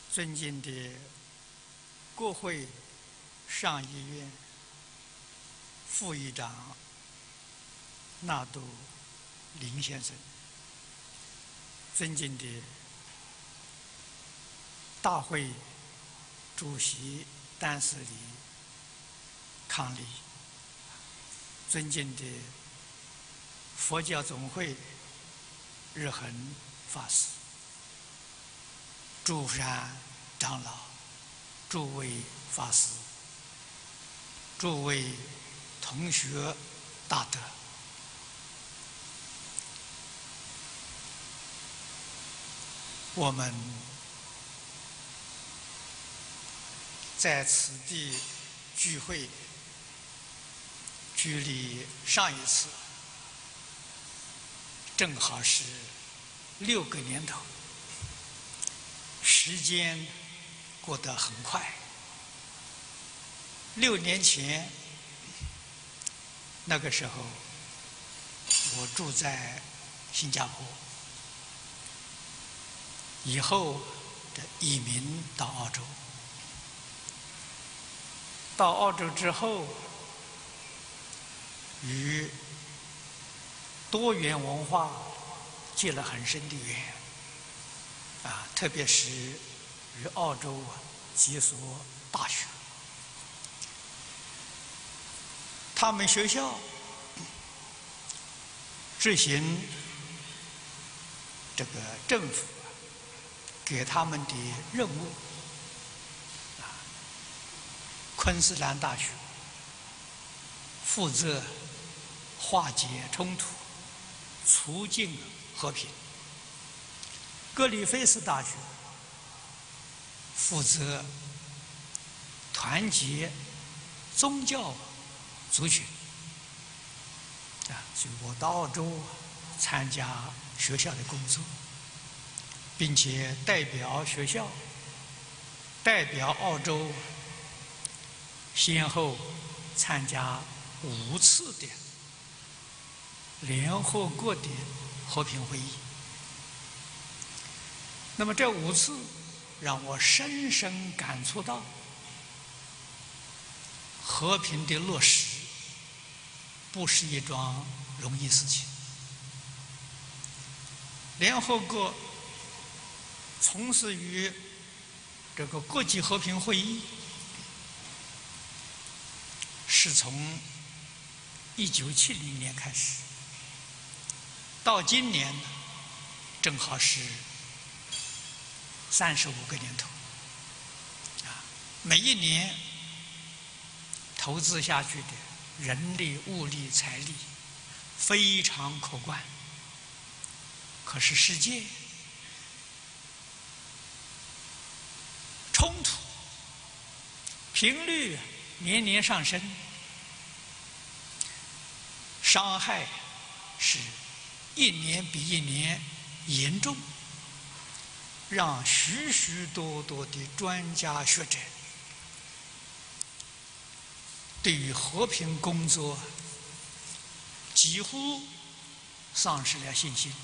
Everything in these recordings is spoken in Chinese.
尊敬的国会上议院副议长纳杜林先生，尊敬的大会主席丹斯里康利，尊敬的佛教总会日恒法师，诸山长老，诸位法师，诸位同学大德，我们在此地聚会，距离上一次正好是6个年头，时间过得很快。6年前，那个时候我住在新加坡，以后的移民到澳洲。到澳洲之后，与多元文化结了很深的缘，特别是与澳洲几所大学，他们学校执行这个政府给他们的任务。昆士兰大学负责化解冲突，促进和平；格里菲斯大学负责团结宗教族群。所以我到澳洲参加学校的工作，并且代表学校、代表澳洲，先后参加5次的联合国的和平会议。那么这5次让我深深感触到，和平的落实不是一桩容易事情。联合国从事于这个国际和平会议，是从1970年开始，到今年正好是35个年头。每一年投资下去的人力、物力、财力非常可观。可是世界冲突频率年年上升，伤害是一年比一年严重，让许许多多的专家学者对于和平工作几乎丧失了信心，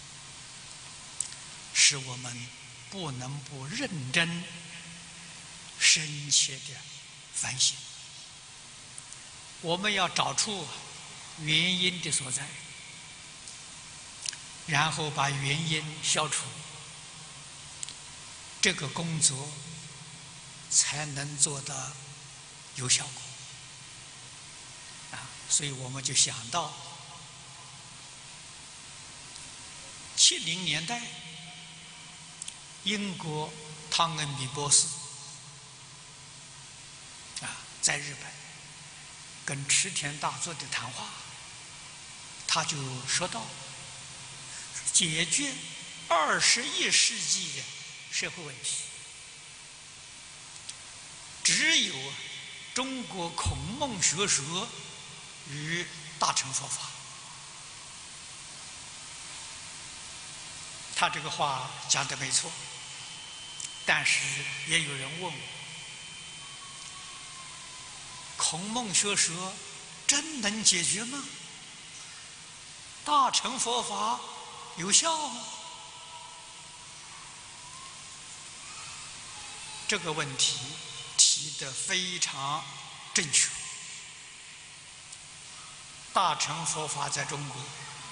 使我们不能不认真深切的反省。我们要找出原因的所在，然后把原因消除，这个工作才能做得有效果。所以我们就想到70年代英国汤恩比博士在日本跟池田大作的谈话，他就说到，解决21世纪的社会问题，只有中国孔孟学说与大乘佛法。他这个话讲得没错，但是也有人问我，孔孟学说真能解决吗？大乘佛法有效吗？ 这个问题提得非常正确。大乘佛法在中国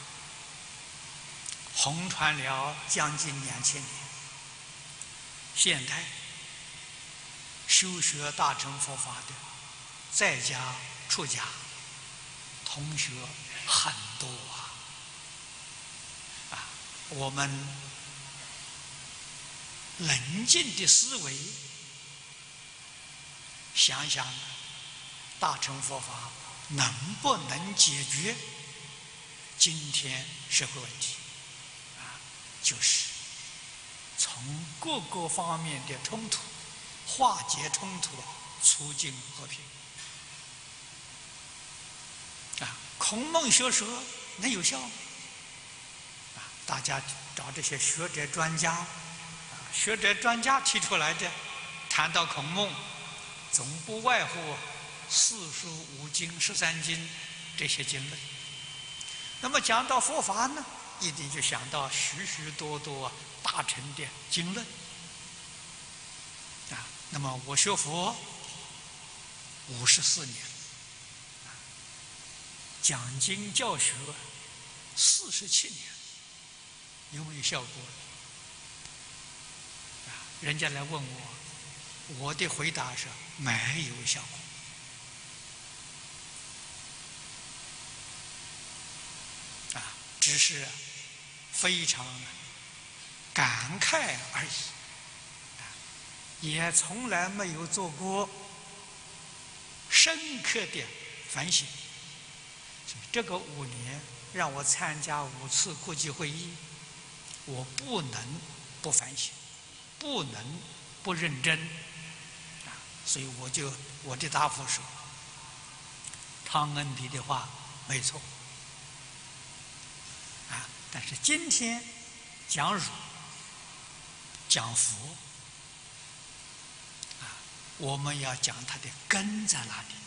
红传了将近2000年，现代修学大乘佛法的在家出家同学很多我们冷静的思维想想，大乘佛法能不能解决今天社会问题？就是从各个方面的冲突化解冲突，促进和平。孔孟学说能有效吗？大家找这些学者专家，学者专家提出来的，谈到孔孟，总不外乎四书五经13经这些经论。那么讲到佛法呢，一定就想到许许多多大乘的经论。那么我学佛54年，讲经教学47年，有没有效果？人家来问我，我的回答是没有效果。只是非常感慨而已，也从来没有做过深刻的反省。这个5年让我参加5次国际会议，我不能不反省，不能不认真所以我的答复是，汤恩比的话没错但是今天讲儒讲佛我们要讲它的根在哪里，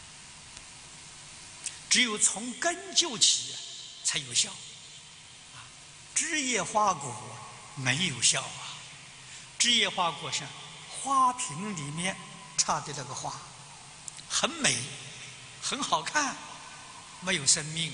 只有从根救起才有效枝叶花果没有效枝叶花果像花瓶里面插的那个花，很美很好看，没有生命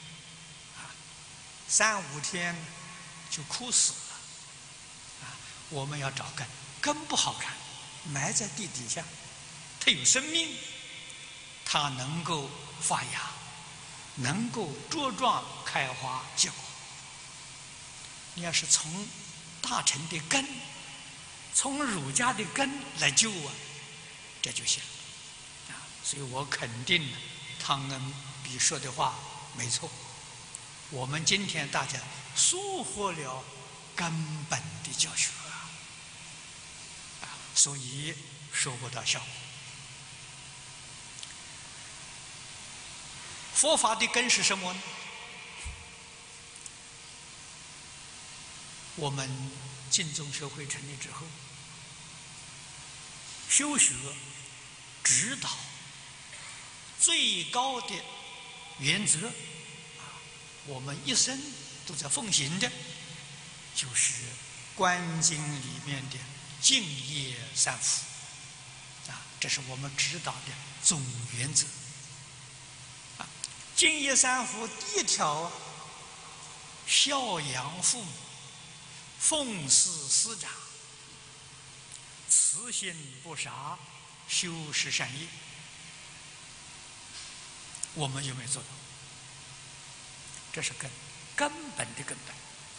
3、5天就枯死了我们要找根，根不好看，埋在地底下，它有生命，它能够发芽，能够茁壮开花结果。你要是从大乘的根，从儒家的根来救这就行所以我肯定汤恩比说的话没错。我们今天大家疏忽了根本的教学所以收不到效果。佛法的根是什么呢？我们净宗学会成立之后，修学指导最高的原则我们一生都在奉行的，就是《观经》里面的净业三福这是我们指导的总原则净业三福第1条孝养父母，奉事师长，慈心不杀，修持善业。我们有没有做到？这是根本的根本，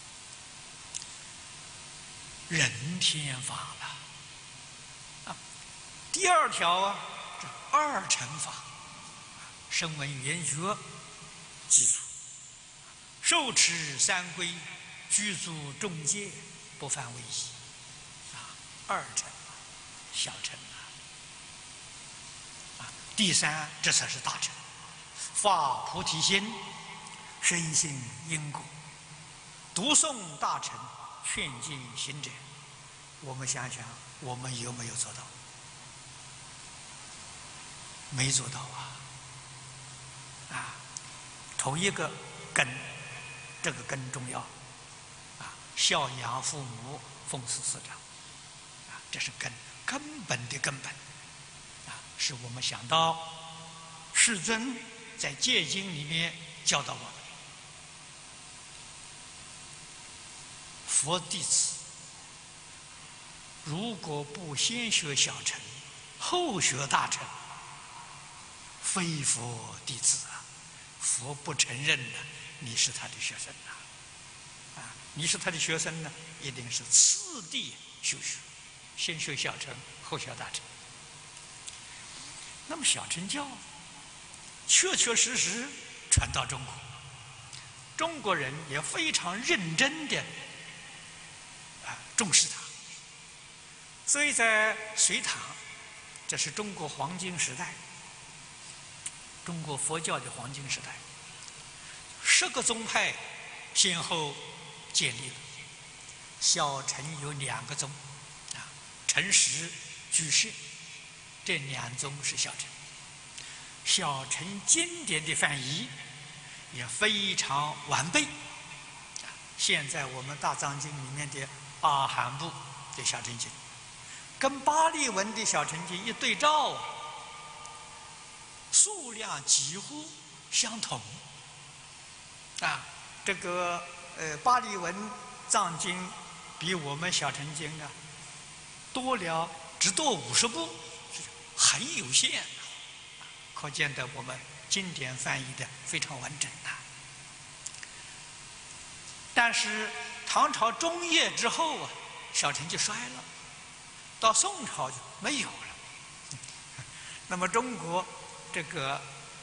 人天法了第2条这2乘法，声闻缘觉基础，受持3规，具足众戒，不犯违仪2乘小乘第3这才是大乘，发菩提心，深信因果，读诵大乘，劝进行者。我们想想，我们有没有做到？没做到头一个根，这个根重要孝养父母，奉事师长这是根。 根本的根本，是我们想到世尊在戒经里面教导我们，佛弟子如果不先学小乘，后学大乘，非佛弟子啊！佛不承认的，你是他的学生呐！你是他的学生呢，一定是次第修学，先学小乘，后学大乘。那么小乘教确确实实传到中国，中国人也非常认真的重视它。所以在隋唐，这是中国黄金时代，中国佛教的黄金时代，10个宗派先后建立了。小乘有2个宗，陈实、居士，这2宗是小乘。小乘经典的翻译也非常完备。现在我们大藏经里面的阿含部的小乘经，跟巴利文的小乘经一对照，数量几乎相同。这个巴利文藏经比我们小乘经多了只多50部，很有限。可见的我们经典翻译的非常完整但是唐朝中叶之后小乘就衰了，到宋朝就没有了。那么中国这个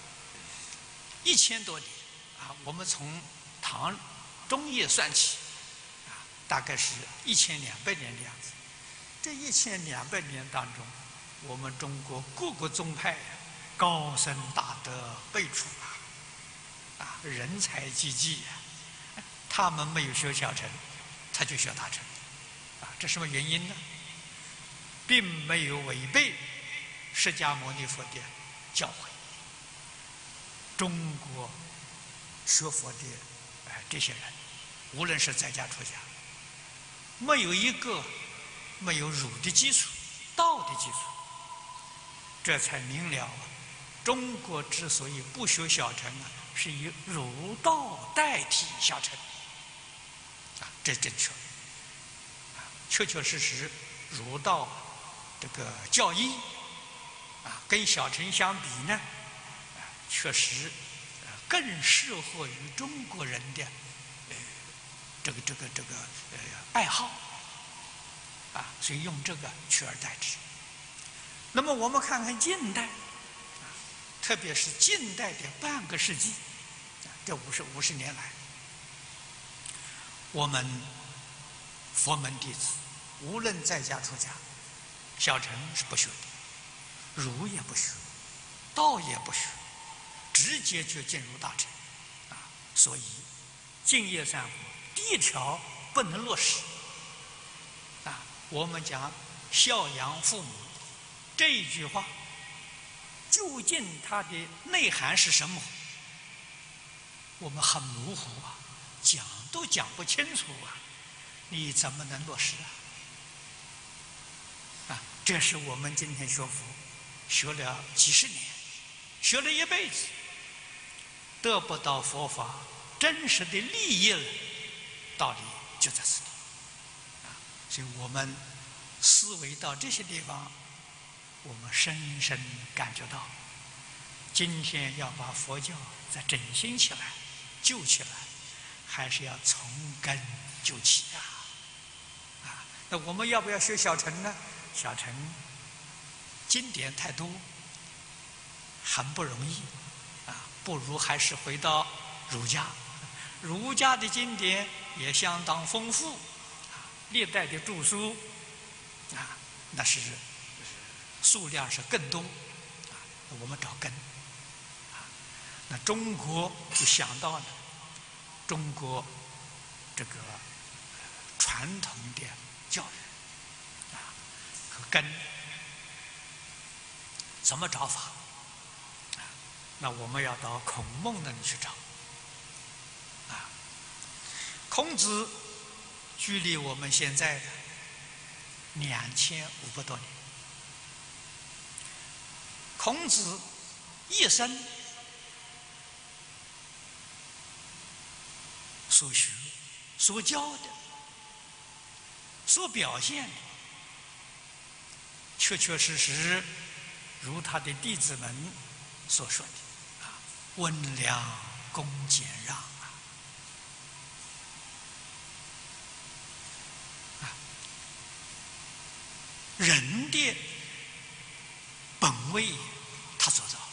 1000多年我们从唐中叶算起大概是1200年的样子。这1200年当中，我们中国各个宗派高僧大德辈出人才济济他们没有学小乘，他就学大乘这什么原因呢？并没有违背释迦牟尼佛的教诲。中国学佛的这些人，无论是在家出家，没有一个没有儒的基础、道的基础，这才明了中国之所以不学小乘是以儒道代替小乘这正确。确确实实，儒道这个教义跟小乘相比呢，确实更适合于中国人的这个爱好所以用这个取而代之。那么我们看看近代，特别是近代的半个世纪，这50年来，我们佛门弟子无论在家出家，小乘是不学的，儒也不学，道也不学，直接就进入大乘所以净业三佛第一条不能落实我们讲孝养父母这一句话，究竟它的内涵是什么？我们很模糊讲都讲不清楚你怎么能落实这是我们今天学佛学了几十年，学了一辈子，得不到佛法真实的利益了，道理就在此地所以我们思维到这些地方，我们深深感觉到，今天要把佛教再振兴起来、救起来，还是要从根救起那我们要不要学小乘呢？小乘经典太多，很不容易不如还是回到儒家。儒家的经典也相当丰富历代的著书那是数量是更多我们找根那中国就想到了中国这个传统的教育和根怎么找法那我们要到孔孟那里去找孔子距离我们现在2500多年孔子一生所学、所教的、所表现的，确确实实如他的弟子们所说的啊，温良恭俭让人的本位他做到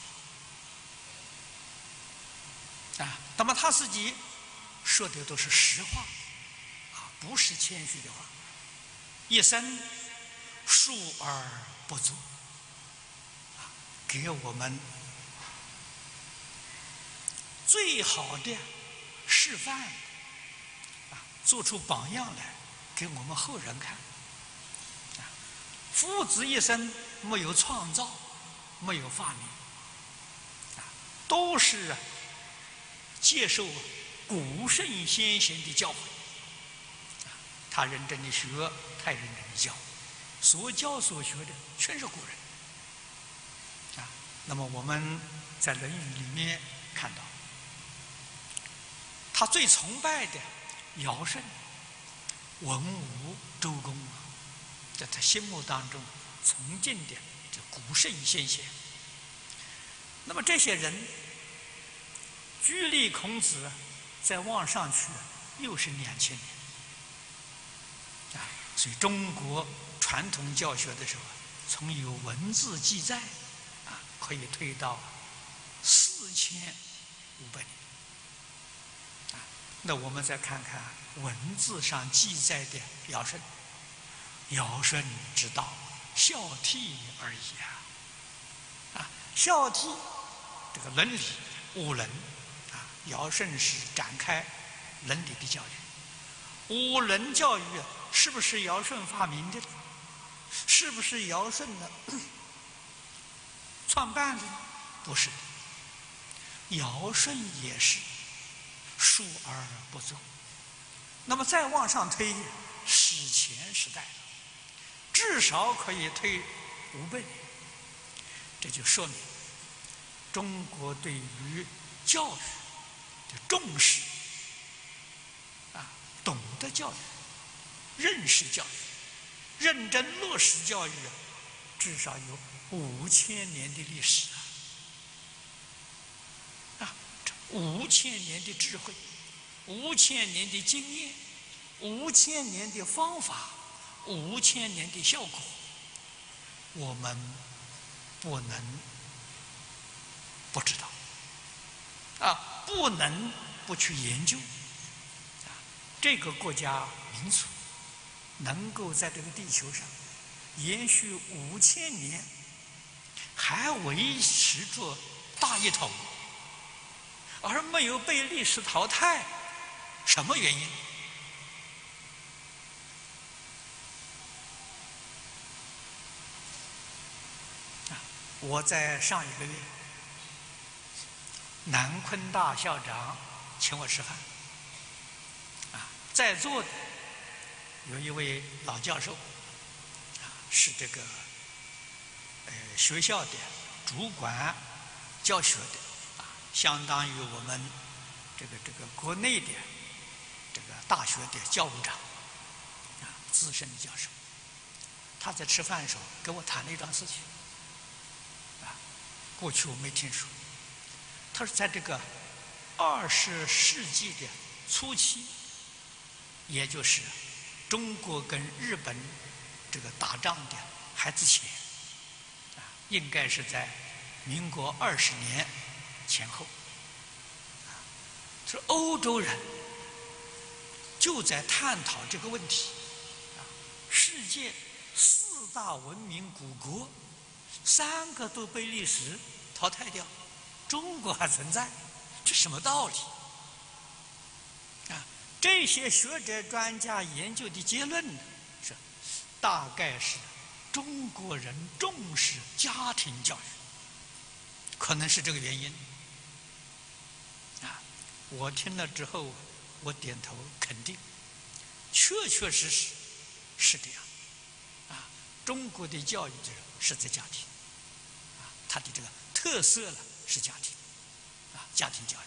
啊。那么他自己说的都是实话啊，不是谦虚的话。一生述而不作啊，给我们最好的示范啊，做出榜样来给我们后人看。夫子一生没有创造，没有发明，都是接受古圣先贤的教诲。他认真的学，他也认真的教，所教所学的全是古人。那么我们在《论语》里面看到，他最崇拜的尧舜、文武、周公，在他心目当中崇敬的这古圣先贤。那么这些人距离孔子再往上去又是2000年所以中国传统教学的时候，从有文字记载可以推到4500年那我们再看看文字上记载的尧舜。尧舜之道，孝悌而已孝悌这个伦理五伦尧舜是展开伦理的教育。五伦教育是不是尧舜发明的？是不是尧舜的创办的？不是的，尧舜也是述而不作。那么再往上推，史前时代至少可以推500年，这就说明中国对于教育的重视懂得教育、认识教育、认真落实教育至少有5000年的历史这5000年的智慧、5000年的经验、5000年的方法、5000年的效果，我们不能不知道不能不去研究这个国家民族能够在这个地球上延续5000年，还维持着大一统，而没有被历史淘汰，什么原因？我在上一个月，南昆大校长请我吃饭，在座的有一位老教授，是这个学校的主管教学的，相当于我们这个国内的这个大学的教务长，资深的教授。他在吃饭的时候跟我谈了一桩事情，过去我没听说。他说在这个20世纪的初期，也就是中国跟日本这个打仗的还之前，应该是在民国20年前后，是欧洲人就在探讨这个问题。世界4大文明古国，3个都被历史淘汰掉，中国还存在，这什么道理？这些学者专家研究的结论是，大概是中国人重视家庭教育，可能是这个原因。我听了之后，我点头肯定，确确实实是这样。中国的教育是在家庭， 它的这个特色了是家庭，家庭教育。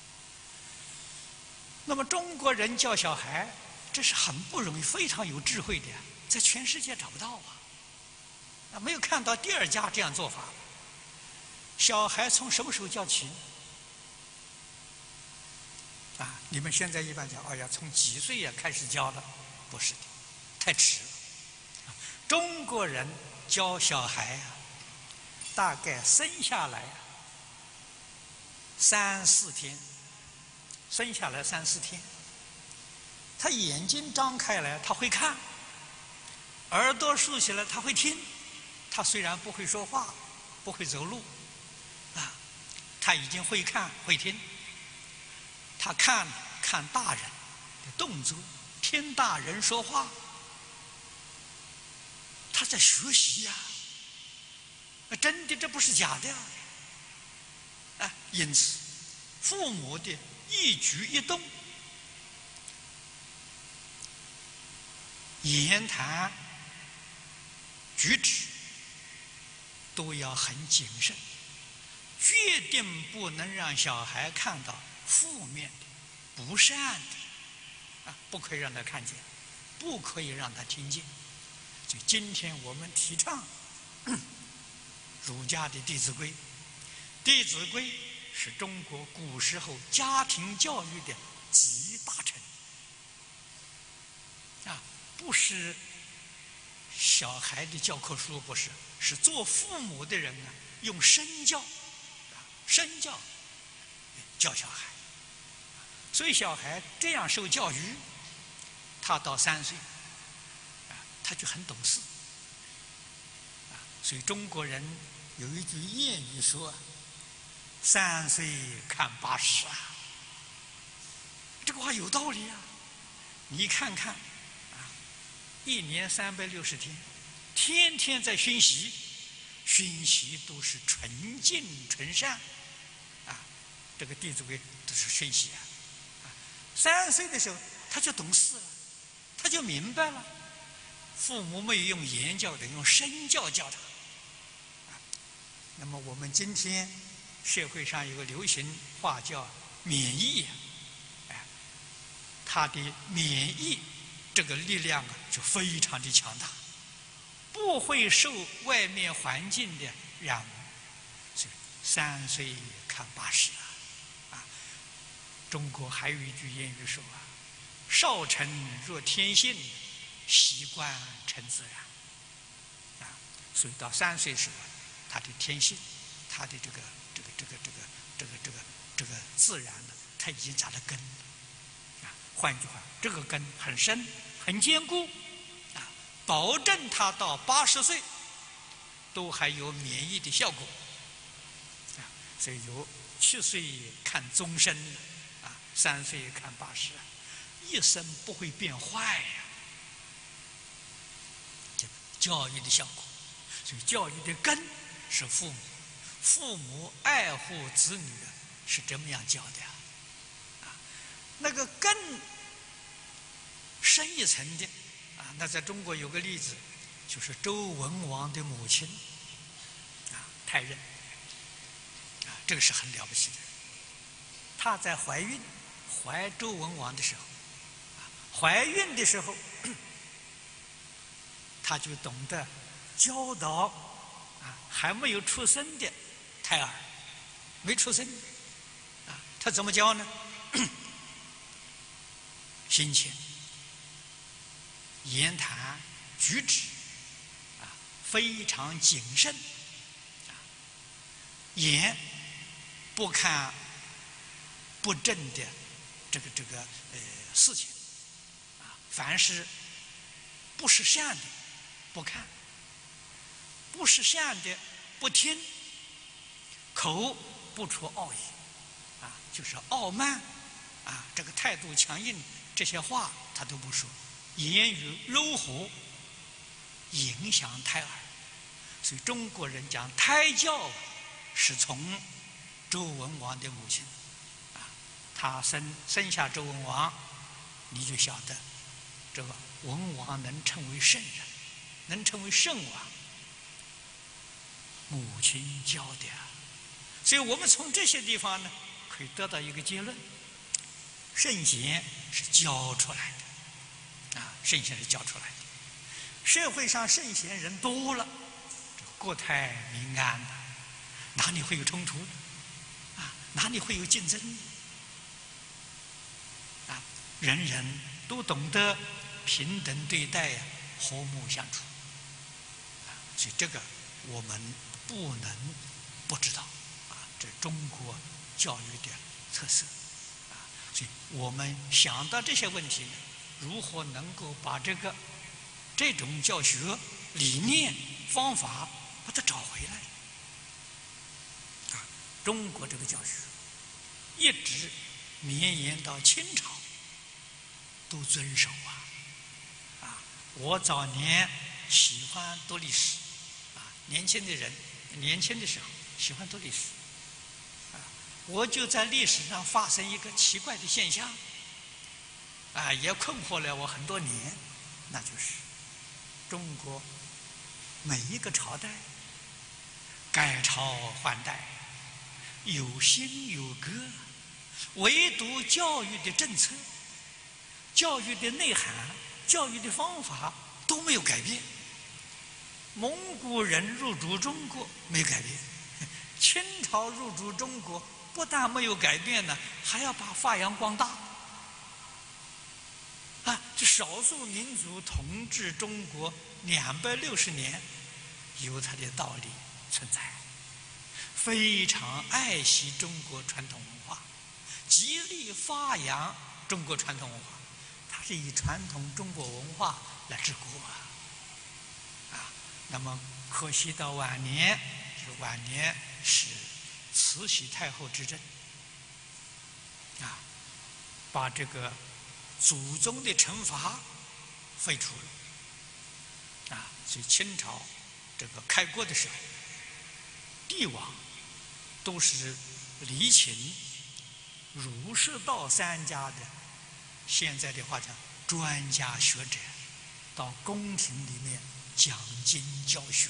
那么中国人教小孩，这是很不容易，非常有智慧的呀，在全世界找不到没有看到第二家这样做法。小孩从什么时候教起？你们现在一般讲，从几岁呀开始教了？不是的，太迟了。中国人教小孩大概生下来3、4天，生下来3、4天，他眼睛张开来，他会看；耳朵竖起来，他会听。他虽然不会说话，不会走路，他已经会看会听。他看大人的动作，听大人说话，他在学习呀。真的，这不是假的因此，父母的一举一动、言谈举止都要很谨慎，决定不能让小孩看到负面的、不善的，不可以让他看见，不可以让他听见。就今天我们提倡儒家的《弟子规》，《弟子规》是中国古时候家庭教育的集大成，不是小孩的教科书，不是，是做父母的人用身教，身教教小孩。所以小孩这样受教育，他到3岁，他就很懂事。所以中国人有一句谚语说：“3岁看80啊。”这个话有道理啊！你看看1年360天，天天在熏习，熏习都是纯净纯善这个《弟子规》都是熏习3岁的时候他就懂事了，他就明白了。父母没有用言教的，用身教教他。那么我们今天社会上有个流行话叫免疫，他的免疫这个力量就非常的强大，不会受外面环境的染污。所以3岁看80中国还有一句谚语说少成若天性，习惯成自然所以到3岁时候，他的天性，他的这个自然呢，他已经扎了根了换句话，这个根很深很坚固保证他到80岁都还有免疫的效果所以由7岁看终身3岁看80一生不会变坏这教育的效果。所以教育的根是父母，父母爱护子女是这么样教的那个更深一层的那在中国有个例子，就是周文王的母亲太任这个是很了不起的。她在怀周文王的时候怀孕的时候她就懂得教导还没有出生的胎儿，没出生他怎么教呢？心情、言谈举止非常谨慎眼不看不正的这个事情凡是不是善的不看，不是善的不听，口不出傲言就是傲慢这个态度强硬，这些话他都不说，言语柔和，影响胎儿。所以中国人讲胎教是从周文王的母亲他生下周文王，你就晓得这个文王能成为圣人，能成为圣王母亲教的啊。所以我们从这些地方呢，可以得到一个结论：圣贤是教出来的，啊，圣贤是教出来的。社会上圣贤人多了，这个国泰民安的，哪里会有冲突？啊，哪里会有竞争？啊，人人都懂得平等对待呀，和睦相处。啊，所以这个我们不能不知道。啊，这中国教育的特色。啊，所以我们想到这些问题呢，如何能够把这种教学理念方法把它找回来？啊，中国这个教学一直绵延到清朝都遵守啊。啊，我早年喜欢读历史，啊，年轻的时候喜欢读历史，啊，我就在历史上发生一个奇怪的现象，啊，也困惑了我很多年，那就是中国每一个朝代改朝换代，有兴有革，唯独教育的政策、教育的内涵、教育的方法都没有改变。蒙古人入主中国没改变，清朝入主中国不但没有改变呢，还要把发扬光大。啊，这少数民族统治中国260年，有它的道理存在。非常爱惜中国传统文化，极力发扬中国传统文化，它是以传统中国文化来治国啊。那么可惜到晚年是慈禧太后执政，啊，把这个祖宗的惩罚废除了，啊，所以清朝这个开国的时候，帝王都是礼请儒释道三家的，现在的话讲专家学者，到宫廷里面讲经教学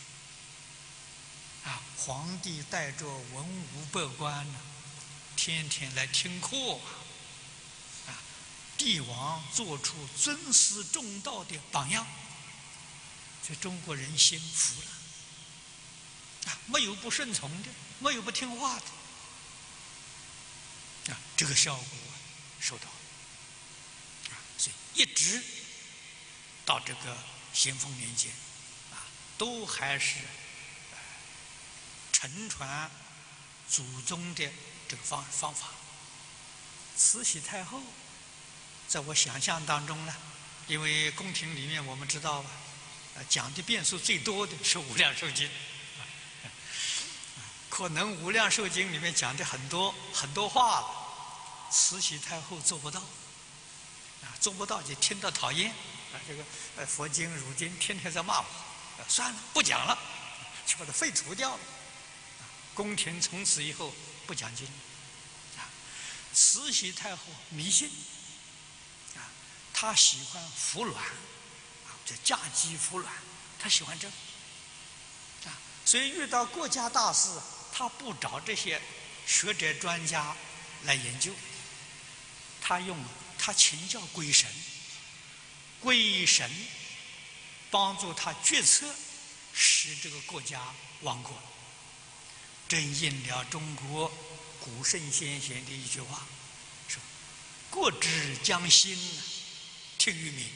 啊，皇帝带着文武百官呢，天天来听课啊，帝王做出尊师重道的榜样，这中国人心服了啊，没有不顺从的，没有不听话的啊，这个效果收到啊，所以一直到这个咸丰年间啊，都还是承传祖宗的这个方法。慈禧太后，在我想象当中呢，因为宫廷里面我们知道讲的遍数最多的是《无量寿经》，可能《无量寿经》里面讲的很多话了，慈禧太后做不到，啊，做不到就听到讨厌，啊，这个佛经、儒经天天在骂我，算了，不讲了，就把它废除掉了。宫廷从此以后不讲经，啊，慈禧太后迷信，啊，她喜欢服软，啊，叫嫁鸡服软，她喜欢这个，啊，所以遇到国家大事，她不找这些学者专家来研究，她请教鬼神，鬼神帮助她决策，使这个国家亡国。正应了中国古圣先贤的一句话，说“国之将兴，听于民”。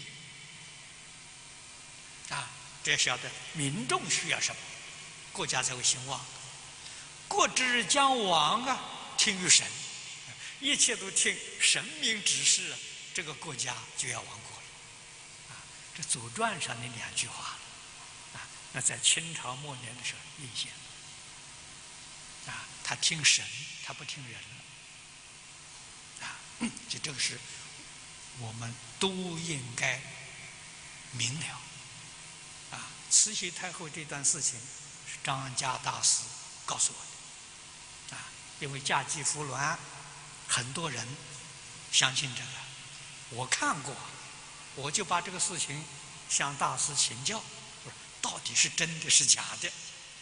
啊，这晓得民众需要什么，国家才会兴旺。国之将亡啊，听于神，一切都听神明指示，这个国家就要亡国了。啊，这《左传》上的2句话，啊，那在清朝末年的时候应验了。啊，他听神，他不听人了。啊，就这个是我们都应该明了。啊，慈禧太后这段事情是张家大师告诉我的。啊，因为嫁鸡服卵，很多人相信这个，我看过，我就把这个事情向大师请教，到底是真的是假的？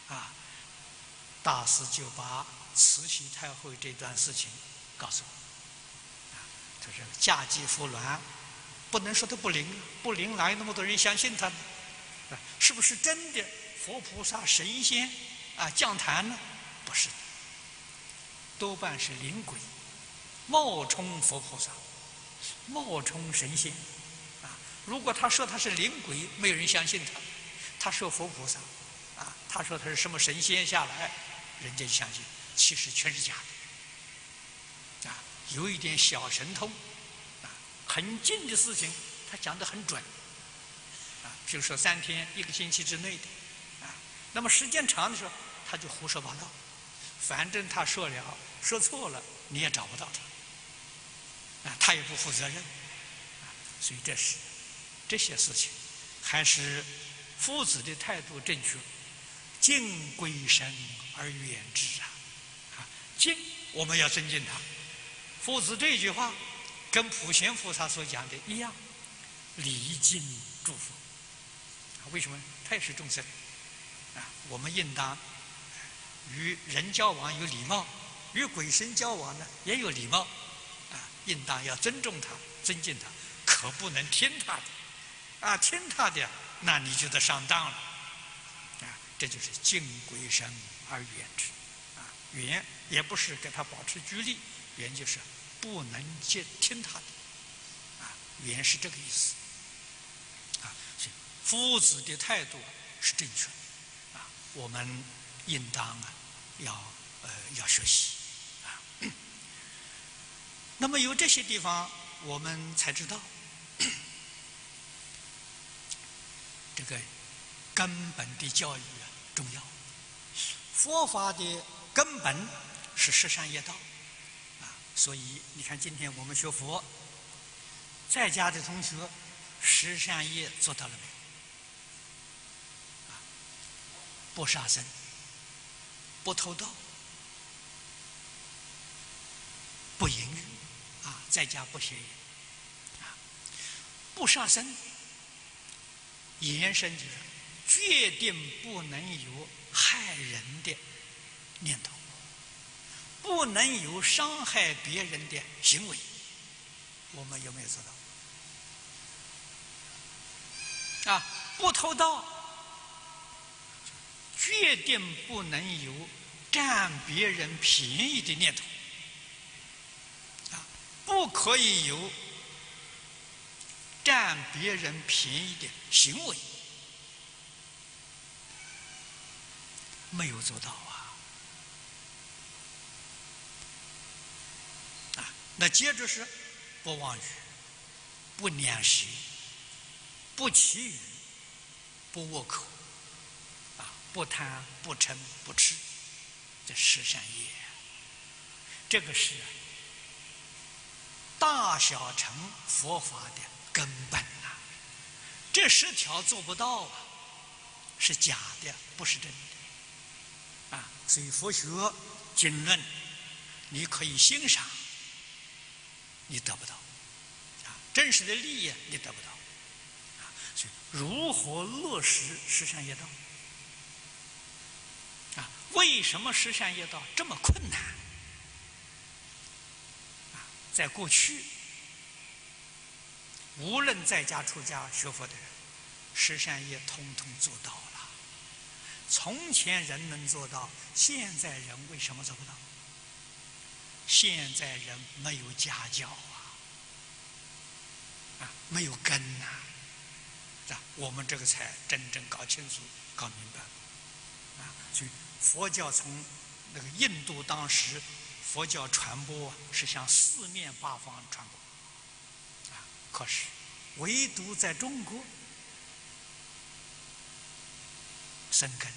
啊，大师就把慈禧太后这段事情告诉我。啊，他说嫁鸡服鸾，不能说它不灵，不灵哪有那么多人相信它呢？啊，是不是真的佛菩萨神仙啊降坛呢？不是的，多半是灵鬼冒充佛菩萨，冒充神仙。啊，如果他说他是灵鬼，没有人相信他；他说佛菩萨，啊，他说他是什么神仙下来，人家就相信。其实全是假的。啊，有一点小神通，啊，很近的事情他讲得很准。啊，比如说3天、1个星期之内的，啊，那么时间长的时候，他就胡说八道。反正他说了，说错了，你也找不到他。啊，他也不负责任。啊，所以这些事情，还是夫子的态度正确，敬鬼神而远之啊！啊，敬我们要尊敬他。夫子这句话，跟普贤菩萨所讲的一样，礼敬诸佛。为什么？他也是众生。啊，我们应当与人交往有礼貌，与鬼神交往呢也有礼貌。啊，应当要尊重他，尊敬他，可不能听他的。啊，听他的，那你就得上当了。啊，这就是敬鬼神而远之。啊，远也不是给他保持距离，远就是不能听他的。啊，远是这个意思。啊，所以夫子的态度是正确的。啊，我们应当啊要学习。啊，那么有这些地方，我们才知道这个根本的教育重要。佛法的根本是十善业道。啊，所以你看，今天我们学佛，在家的同学，十善业做到了没有？啊，不杀生，不偷盗，不淫欲。啊，在家不邪淫。啊，不杀生，延伸就是决定不能有害人的念头，不能有伤害别人的行为。我们有没有做到？啊，不偷盗，决定不能有占别人便宜的念头。啊，不可以有占别人便宜的行为。没有做到啊！啊，那接着是不妄语，不两舌，不绮语，不恶口，啊，不贪，不嗔，不痴，这十善业。这个是大小乘佛法的根本啊！这10条做不到啊，是假的，不是真的。啊，所以佛学经论，你可以欣赏，你得不到。啊，真实的利益你得不到。啊，所以如何落实十善业道？啊，为什么十善业道这么困难？啊，在过去，无论在家出家学佛的人，十善业通通做到了。从前人能做到，现在人为什么做不到？现在人没有家教啊，没有根呐，啊，我们这个才真正搞清楚、搞明白。啊，所以佛教从那个印度当时佛教传播是向4面8方传播，啊，可是唯独在中国生根，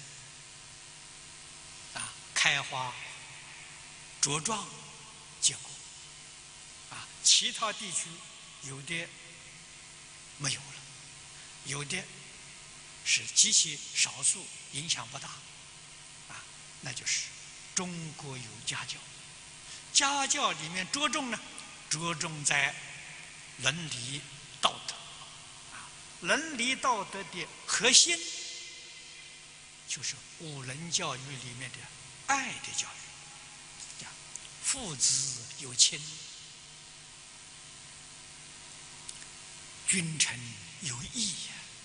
啊，开花茁壮结果，啊，其他地区有的没有了，有的是极其少数，影响不大，啊，那就是中国有家教，家教里面着重呢，着重在伦理道德，啊，伦理道德的核心就是五伦教育里面的爱的教育，讲父子有亲，君臣有义，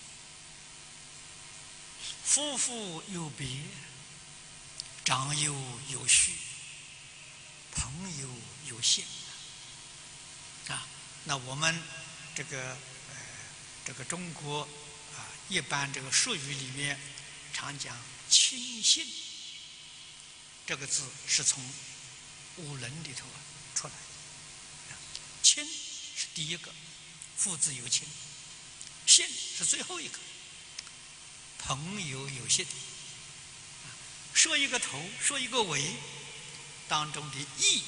夫妇有别，长幼有序，朋友有信。那我们这个中国一般这个术语里面常讲亲信，这个字是从五伦里头出来的。亲是第一个，父子有亲；信是最后一个，朋友有信。说一个头，说一个尾，当中的义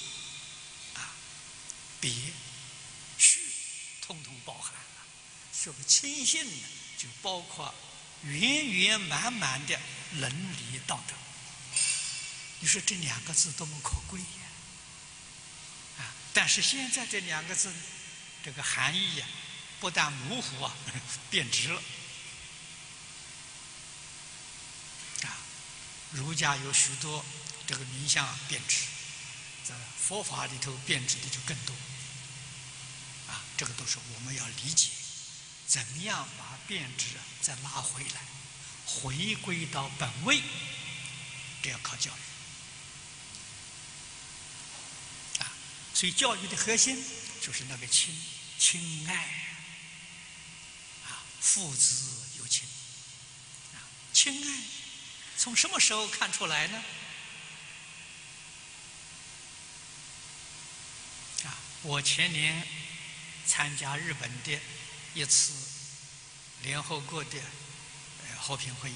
别序统统包含了。这个亲信呢，就包括圆圆满满的伦理道德。你说这两个字多么可贵呀！但是现在这两个字，这个含义呀，不但模糊变质了。儒家有许多这个名相变质，在佛法里头变质的就更多。这个都是我们要理解，怎么样把变质再拉回来，回归到本位，这要靠教育。所以教育的核心就是那个亲爱父子有亲。亲爱从什么时候看出来呢？我前年参加日本的一次联合国的和平会议，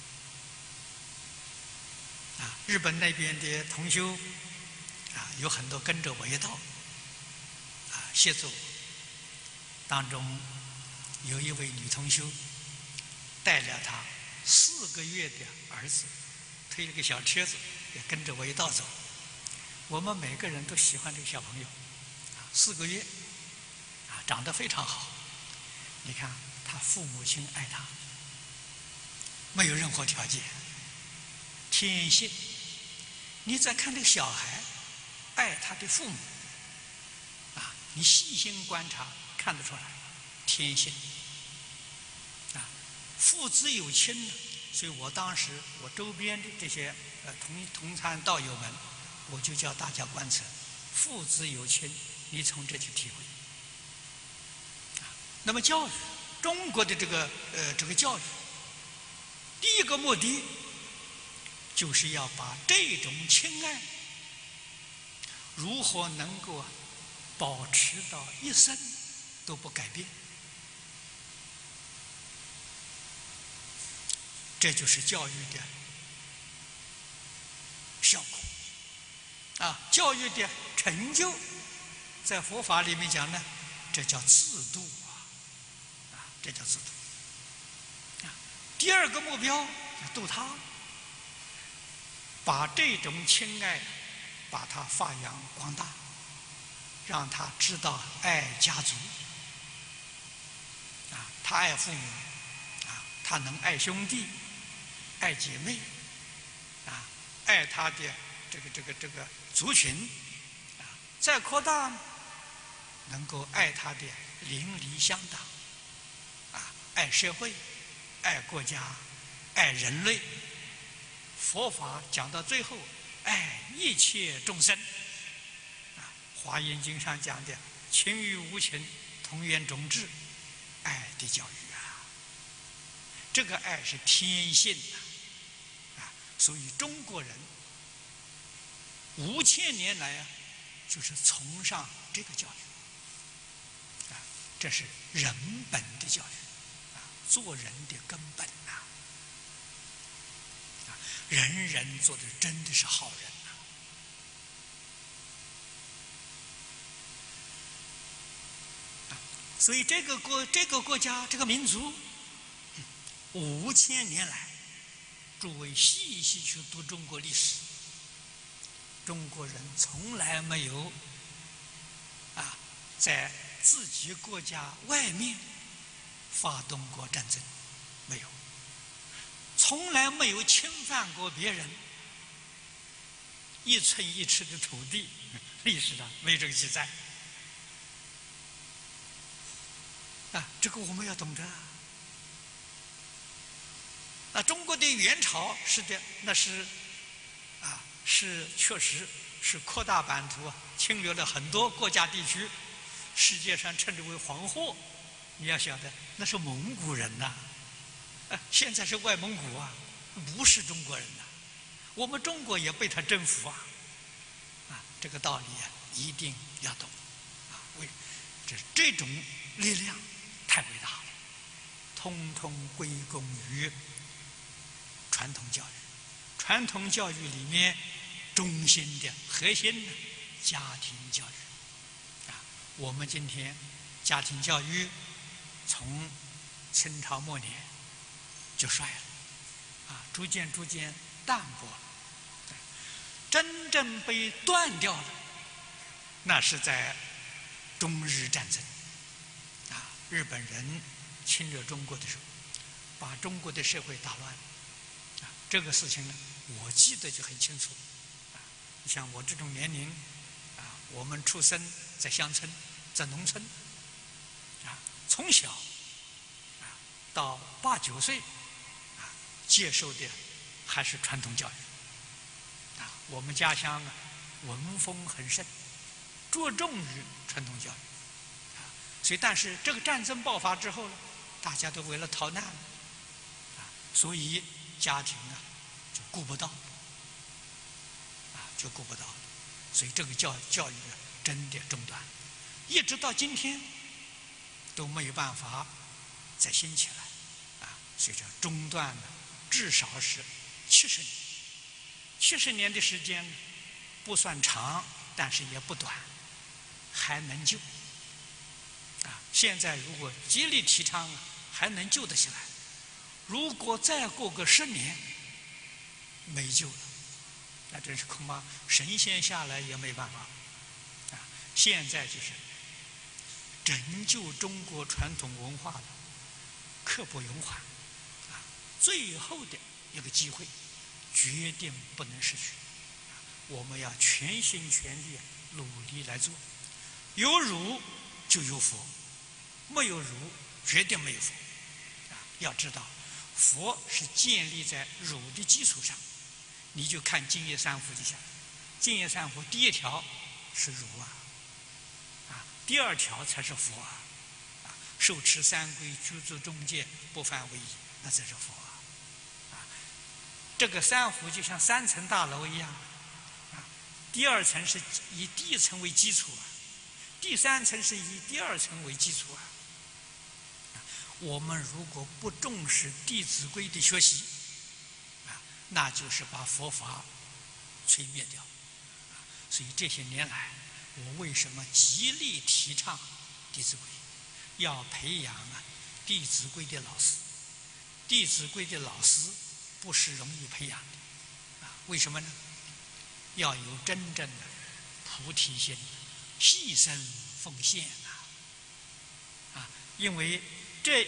日本那边的同修有很多跟着我一道协助，当中有一位女同修带了她4个月的儿子，推了个小车子，也跟着我一道走。我们每个人都喜欢这个小朋友，4个月长得非常好。你看他父母亲爱他，没有任何条件，天性。你再看这个小孩爱他的父母你细心观察看得出来，天性父子有亲呢。所以我当时我周边的这些同参道友们，我就叫大家观测父子有亲，你从这去体会。那么教育，中国的这个教育，第一个目的就是要把这种亲爱如何能够保持到一生都不改变，这就是教育的效果教育的成就，在佛法里面讲呢，这叫自度这叫自度第二个目标度他，把这种亲爱把它发扬光大，让他知道爱家族他爱父母他能爱兄弟爱姐妹爱他的这个族群再扩大能够爱他的邻里乡党爱社会爱国家爱人类。佛法讲到最后爱一切众生华严经上讲的情与无情同源种智，爱的教育这个爱是天性所以中国人5000年来就是崇尚这个教育这是人本的教育做人的根本人人做的真的是好人所以这个国家这个民族5000年来，诸位细细去读中国历史，中国人从来没有在自己国家外面发动过战争，没有。 从来没有侵犯过别人一寸一尺的土地，历史上没有这个记载。这个我们要懂得。中国的元朝是的，那是是确实是扩大版图，侵略了很多国家地区，世界上称之为黄祸。你要晓得，那是蒙古人呐，现在是外蒙古啊，不是中国人呐。我们中国也被他征服啊，这个道理一定要懂这种力量太伟大了，通通归功于传统教育。传统教育里面中心的核心的家庭教育我们今天家庭教育从清朝末年就衰了逐渐淡薄了。真正被断掉了，那是在中日战争日本人侵略中国的时候，把中国的社会打乱这个事情呢，我记得就很清楚像我这种年龄我们出生在乡村，在农村从小到8、9岁接受的还是传统教育我们家乡文风很盛，着重于传统教育所以但是这个战争爆发之后呢，大家都为了逃难所以家庭就顾不到就顾不到了，所以这个教育真的中断，一直到今天都没有办法再兴起来所以这中断呢，至少是70年。70年的时间不算长，但是也不短，还能救现在如果极力提倡还能救得起来，如果再过个10年没救了，那真是恐怕神仙下来也没办法现在就是拯救中国传统文化的刻不容缓最后的一个机会决定不能失去我们要全心全力努力来做。有儒就有佛，没有儒决定没有佛要知道佛是建立在儒的基础上，你就看净业三福就晓得，净业三福第一条是儒第2条才是佛受持三规，居住中戒，不犯违仪，那才是佛这个三福就像3层大楼一样第2层是以第1层为基础第3层是以第2层为基础我们如果不重视《弟子规》的学习那就是把佛法摧灭掉所以这些年来我为什么极力提倡《弟子规》，要培养弟子规的老师。弟子规的老师不是容易培养的为什么呢？要有真正的菩提心，牺牲奉献因为这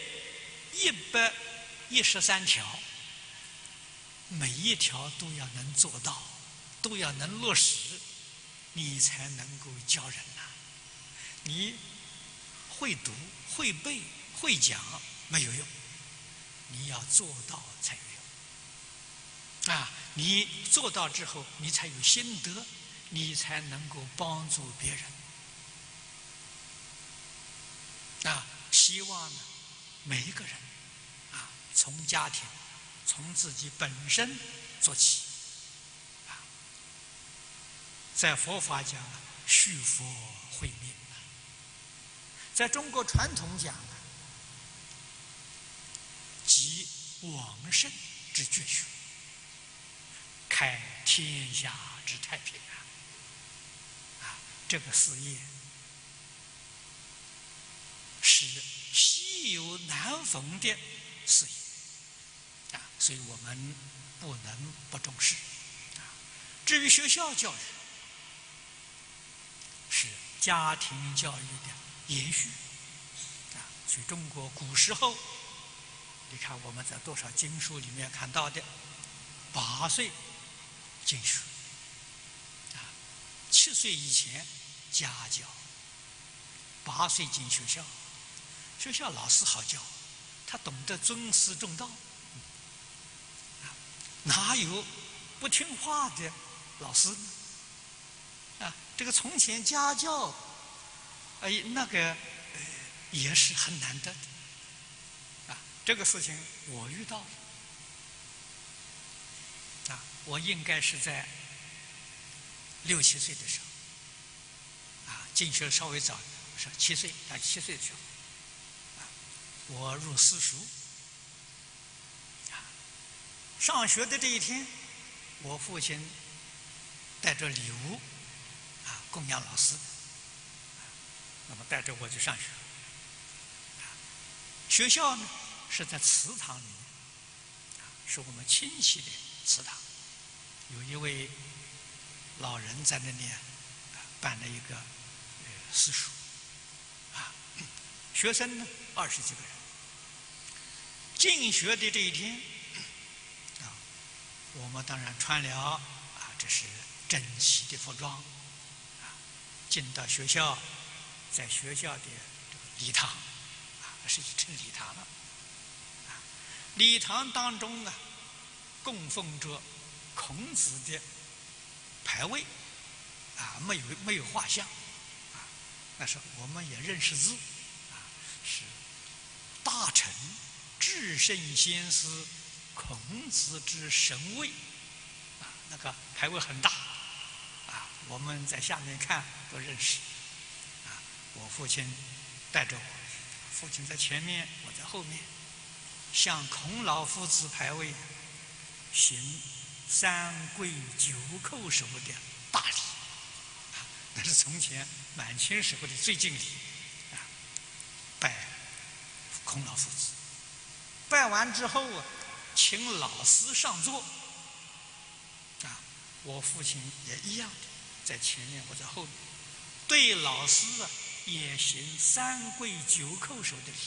113条每一条都要能做到，都要能落实，你才能够教人你会读会背会讲没有用，你要做到才有用你做到之后你才有心得，你才能够帮助别人希望呢每一个人从家庭从自己本身做起在佛法讲续佛慧命在中国传统讲即往圣之绝学，开天下之太平这个事业是稀有难逢的事业所以我们不能不重视至于学校教育是家庭教育的延续所以中国古时候你看我们在多少经书里面看到的，8岁进学，7岁以前家教，8岁进学校，学校老师好教，他懂得尊师重道，哪有不听话的老师呢？这个从前家教，那个也是很难得的。这个事情我遇到了，我应该是在6、7岁的时候，进学稍微早，是7岁，大概7岁的时候，我入私塾，上学的这一天，我父亲带着礼物，供养老师，那么带着我去上学。学校呢是在祠堂里面，是我们亲戚的祠堂，有一位老人在那里办了一个私塾，学生呢20几个人。进学的这一天，我们当然穿了这是整齐的服装，进到学校，在学校的礼堂，是称礼堂了。礼堂当中供奉着孔子的牌位，没有画像，但是我们也认识字，是大臣至圣先师孔子之神位，那个牌位很大，我们在下面看都认识。我父亲带着我，父亲在前面，我在后面，向孔老夫子牌位行3跪9叩首的大礼，那是从前满清时候的最敬礼，拜孔老夫子。拜完之后请老师上座，我父亲也一样的，在前面，我在后面，对老师也行3跪9叩首的礼。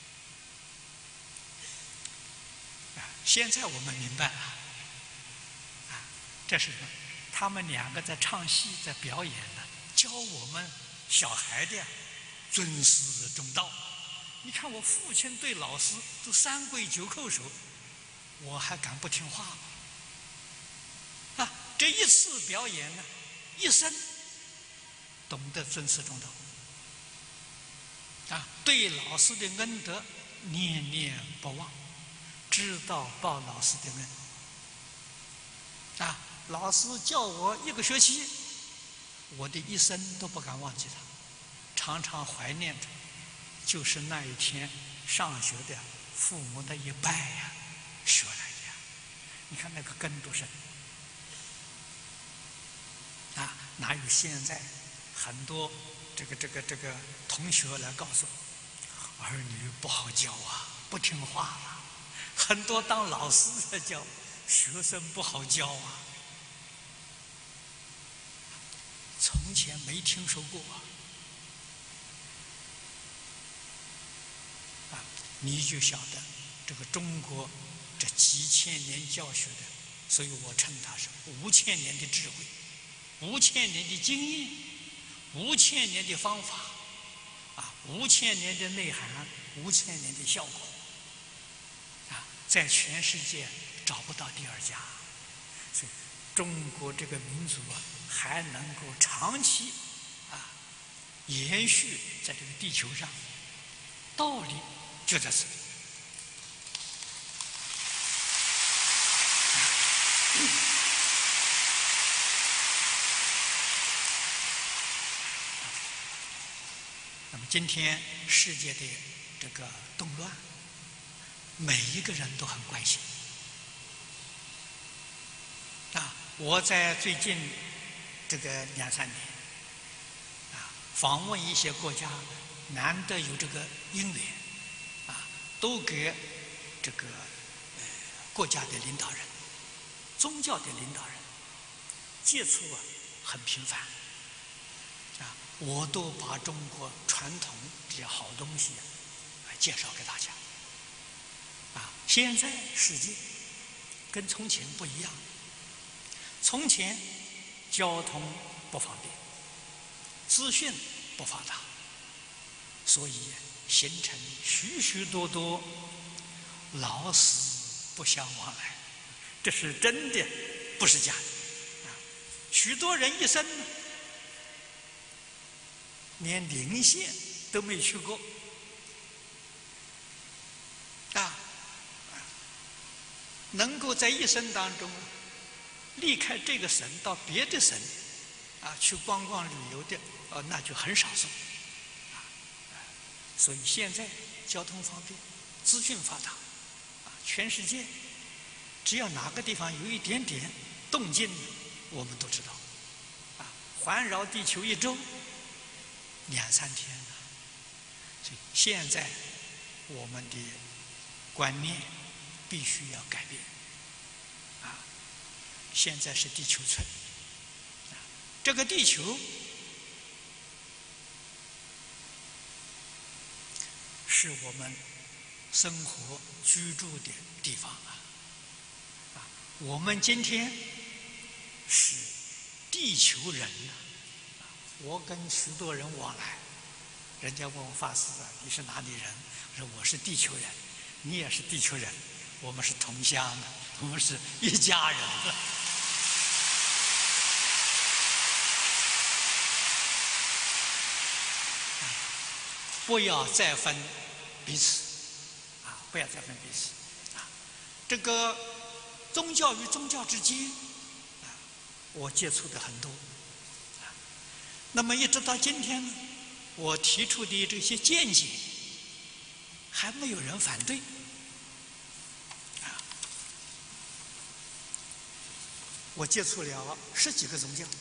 现在我们明白了，这是什么？他们2个在唱戏，在表演呢，教我们小孩的尊师重道。你看我父亲对老师都3跪9叩首，我还敢不听话吗？这一次表演呢，一生懂得尊师重道，对老师的恩德念念不忘，知道报老师的恩。老师教我1个学期，我的一生都不敢忘记他，常常怀念着。就是那一天上学的父母的一拜学来的，你看那个根多深哪有现在很多这个同学来告诉我，儿女不好教不听话了，很多当老师在教学生不好教从前没听说过你就晓得这个中国这几千年教学的，所以我称它是5000年的智慧，5000年的经验，5000年的方法，5000年的内涵，5000年的效果在全世界找不到第2家。所以中国这个民族还能够长期延续在这个地球上，道理就在这里。那么今天世界的这个动乱，每一个人都很关心我在最近这个2、3年访问一些国家，难得有这个因缘都给这个国家的领导人、宗教的领导人接触很频繁我都把中国传统这些好东西介绍给大家现在世界跟从前不一样，从前交通不方便，资讯不发达，所以形成许许多多老死不相往来，这是真的，不是假的。许多人一生连灵县都没去过，能够在一生当中离开这个省到别的省去观光旅游的那就很少数所以现在交通方便，资讯发达全世界只要哪个地方有一点点动静，我们都知道环绕地球一周2-3天了。所以现在我们的观念必须要改变现在是地球村这个地球是我们生活居住的地方我们今天是地球人我跟许多人往来，人家问我法师你是哪里人？我说我是地球人，你也是地球人，我们是同乡的，我们是一家人的。不要再分彼此不要再分彼此这个宗教与宗教之间我接触的很多那么一直到今天呢，我提出的这些见解还没有人反对我接触了10几个宗教，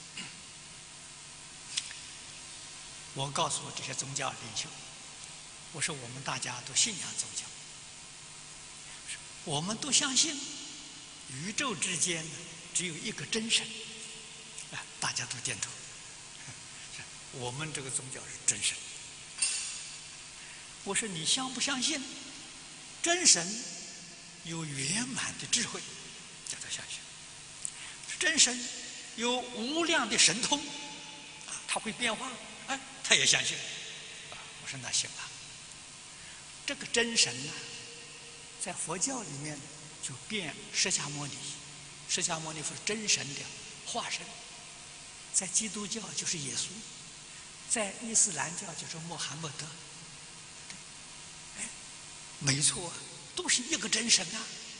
我告诉这些宗教领袖，我说我们大家都信仰宗教，我们都相信宇宙之间只有一个真神大家都点头，我们这个宗教是真神。我说你相不相信真神有圆满的智慧？叫他相信。真神有无量的神通他会变化他也相信我说那行了。这个真神呢在佛教里面就变释迦牟尼，释迦牟尼佛真神的化身，在基督教就是耶稣，在伊斯兰教就是穆罕默德没错都是一个真神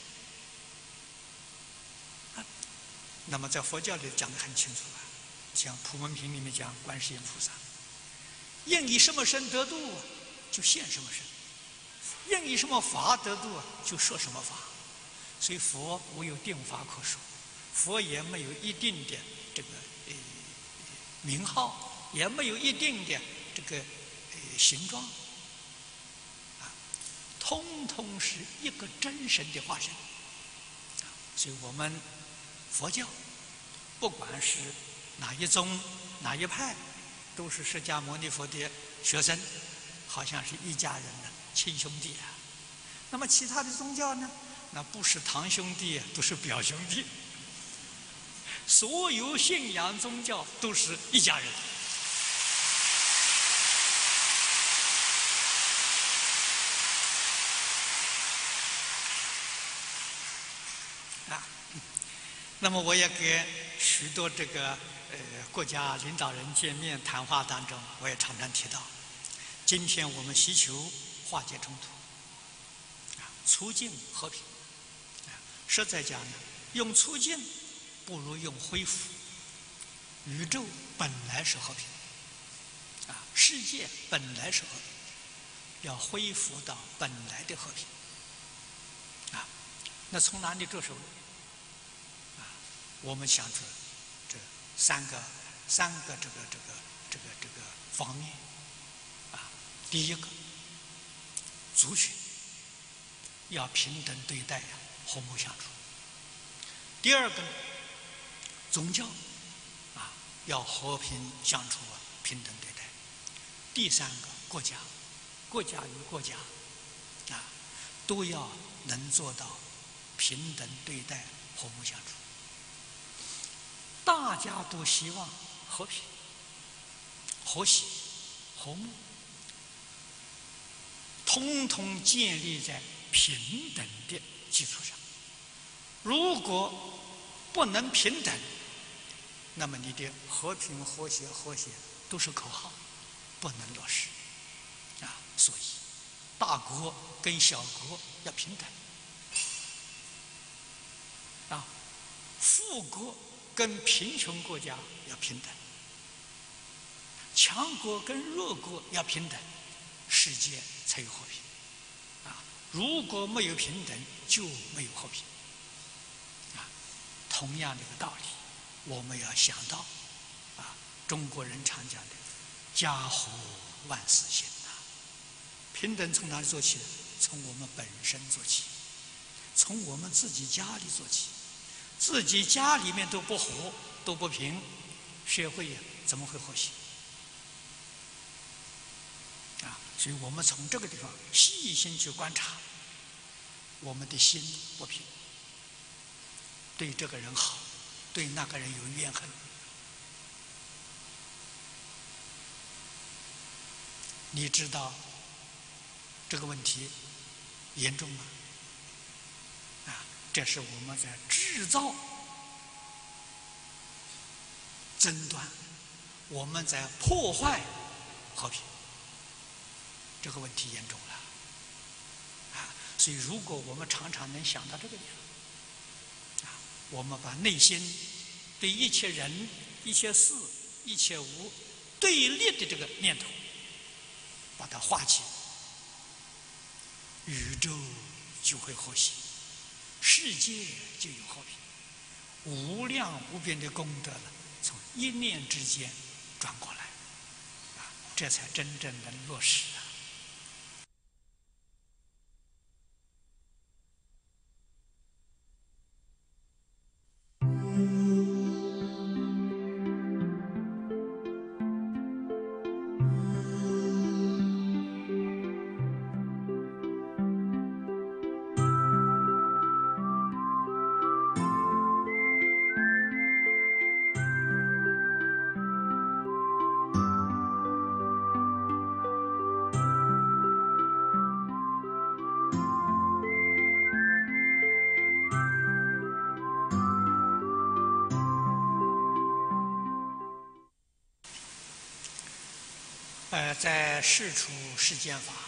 那么在佛教里讲得很清楚像普门品里面讲观世音菩萨应以什么身得度就现什么身，应以什么法得度就说什么法。所以佛无有定法可说，佛也没有一定的这个名号，也没有一定的这个形状通通是一个真神的化身所以我们佛教不管是哪一宗哪一派都是释迦牟尼佛的学生，好像是一家人的亲兄弟那么其他的宗教呢，那不是堂兄弟都是表兄弟，所有信仰宗教都是一家人那么我也给许多这个国家领导人见面谈话当中，我也常常提到，今天我们希求化解冲突促进和平实在讲呢，用促进不如用恢复。宇宙本来是和平世界本来是和平，要恢复到本来的和平那从哪里着手我们想出这三个这个方面第一个，族群要平等对待和睦相处；第二个，宗教要和平相处平等对待；第三个，国家与国家都要能做到平等对待、和睦相处。大家都希望和平、和谐、和睦，通通建立在平等的基础上。如果不能平等，那么你的和平、和谐、和谐都是口号，不能落实啊。所以，大国跟小国要平等啊，富国跟贫穷国家要平等，强国跟弱国要平等，世界才有和平啊。如果没有平等，就没有和平啊。同样的一个道理，我们要想到啊，中国人常讲的“家和万事兴”呐。平等从哪里做起？从我们本身做起，从我们自己家里做起。自己家里面都不和、都不平，社会怎么会和谐啊？所以我们从这个地方细心去观察，我们的心不平，对这个人好，对那个人有怨恨。你知道这个问题严重吗？啊，这是我们在制造争端，我们在破坏和平，这个问题严重了啊！所以，如果我们常常能想到这个地方，啊，我们把内心对一切人、一切事、一切物对立的这个念头，把它化解，宇宙就会和谐，世界就有和平，无量无边的功德了，从一念之间转过来，啊，这才真正能落实啊。在世出世间法，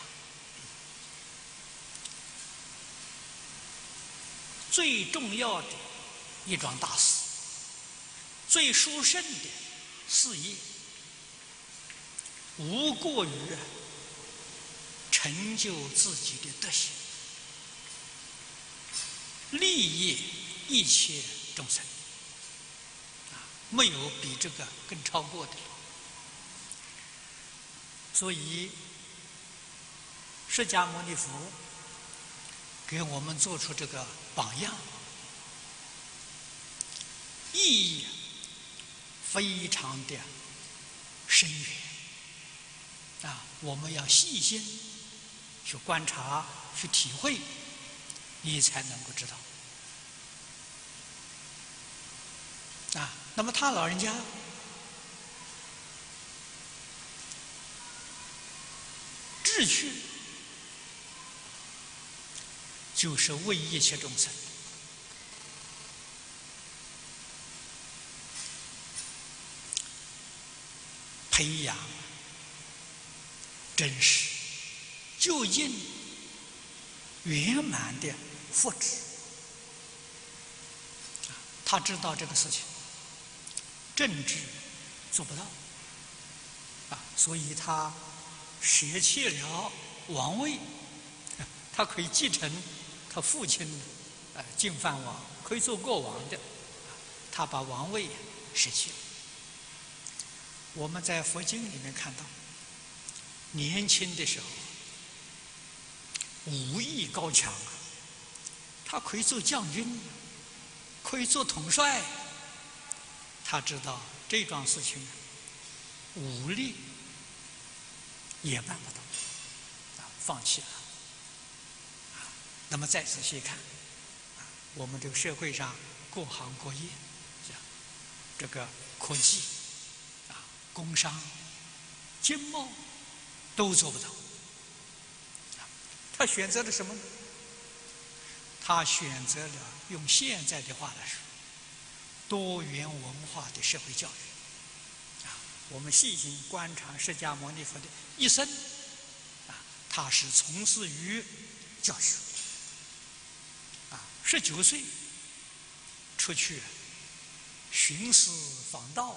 最重要的一桩大事，最殊胜的事业，无过于成就自己的德行，利益一切众生，没有比这个更超过的了。所以，释迦牟尼佛给我们做出这个榜样，意义非常的深远啊！我们要细心去观察、去体会，你才能够知道啊。那么他老人家志趣就是为一切众生培养真实、究竟、圆满的福祉。他知道这个事情政治做不到所以他舍弃了王位，他可以继承他父亲净饭王，可以做国王的，他把王位舍弃了。我们在佛经里面看到，年轻的时候武艺高强他可以做将军，可以做统帅。他知道这桩事情武力也办不到，放弃了。 那么再仔细看，我们这个社会上各行各业，这个科技、工商、经贸都做不到。他选择了什么呢？他选择了用现在的话来说，多元文化的社会教育。我们细心观察释迦牟尼佛的一生，他是从事于教学。19岁出去寻师访道，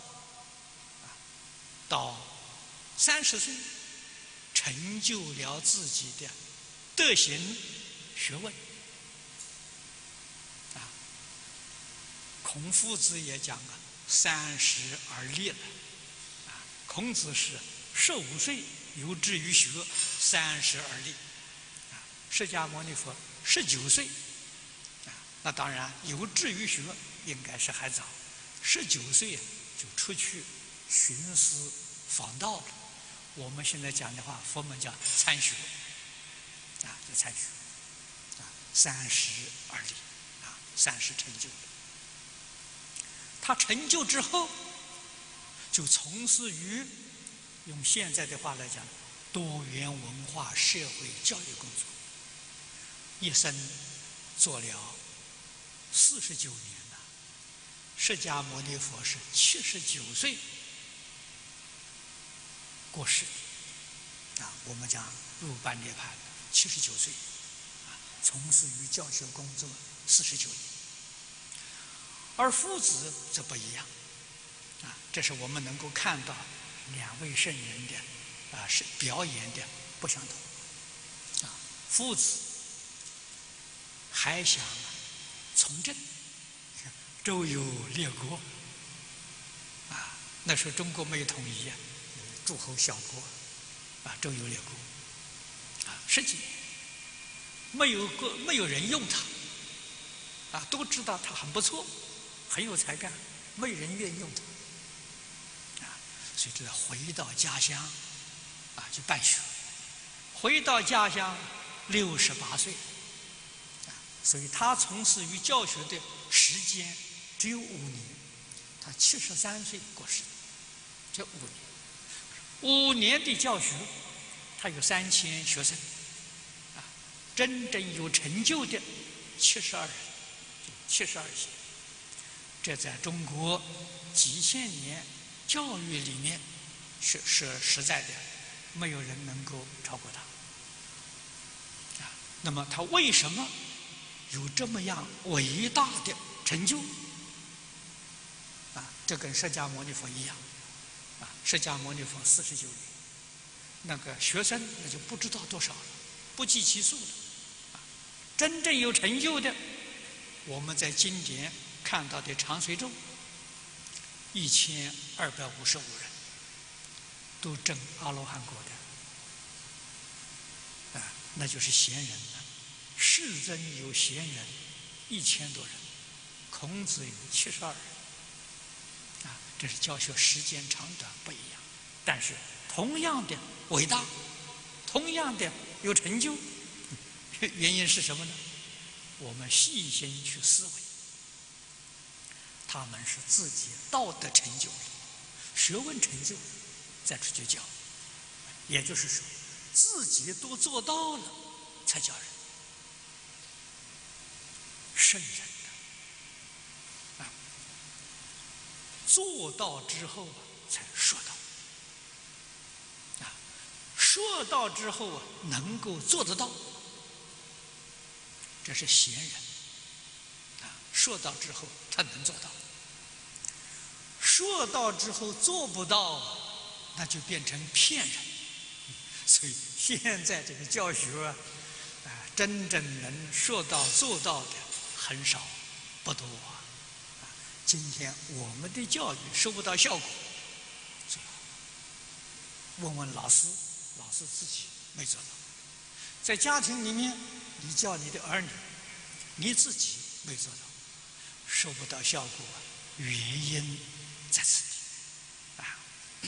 到30岁成就了自己的德行学问。孔夫子也讲了30而立了。孔子是15岁有志于学，30而立。释迦牟尼佛19岁。那当然，有志于学应该是还早，19岁就出去寻师访道了。我们现在讲的话，佛门叫参学，叫参学，30而立，30成就了。他成就之后，就从事于用现在的话来讲，多元文化社会教育工作，一生做了49年了。释迦牟尼佛是79岁过世的，我们讲入般涅槃，79岁，从事于教学工作49年。而夫子则不一样，这是我们能够看到2位圣人的是表演的不相同。夫子还想从政，周游列国。那时候中国没有统一诸侯小国，周游列国。10几年没有人用他，都知道他很不错，很有才干，没有人愿意用他。所以这回到家乡，去办学。回到家乡68岁，所以他从事于教学的时间只有5年。他73岁过世，这5年，5年的教学，他有3000学生，真正有成就的72人，72岁。这在中国几千年教育里面是实在的，没有人能够超过他。那么他为什么有这么样伟大的成就？这跟释迦牟尼佛一样。释迦牟尼佛49年，那个学生那就不知道多少了，不计其数了。真正有成就的，我们在经典看到的长随咒，1255人，都证阿罗汉果的，那就是贤人了。世尊有贤人1000多人，孔子有72人，这是教学时间长短不一样，但是同样的伟大，同样的有成就，原因是什么呢？我们细心去思维，他们是自己道德成就了，学问成就了，再出去教。也就是说，自己都做到了，才叫人。圣人做到之后才说到，说到之后能够做得到，这是贤人。说到之后他能做到，说到之后做不到，那就变成骗人。所以现在这个教学真正能说到做到的很少，不多。今天我们的教育收不到效果，问问老师，老师自己没做到。在家庭里面，你教你的儿女，你自己没做到，收不到效果，原因在此地。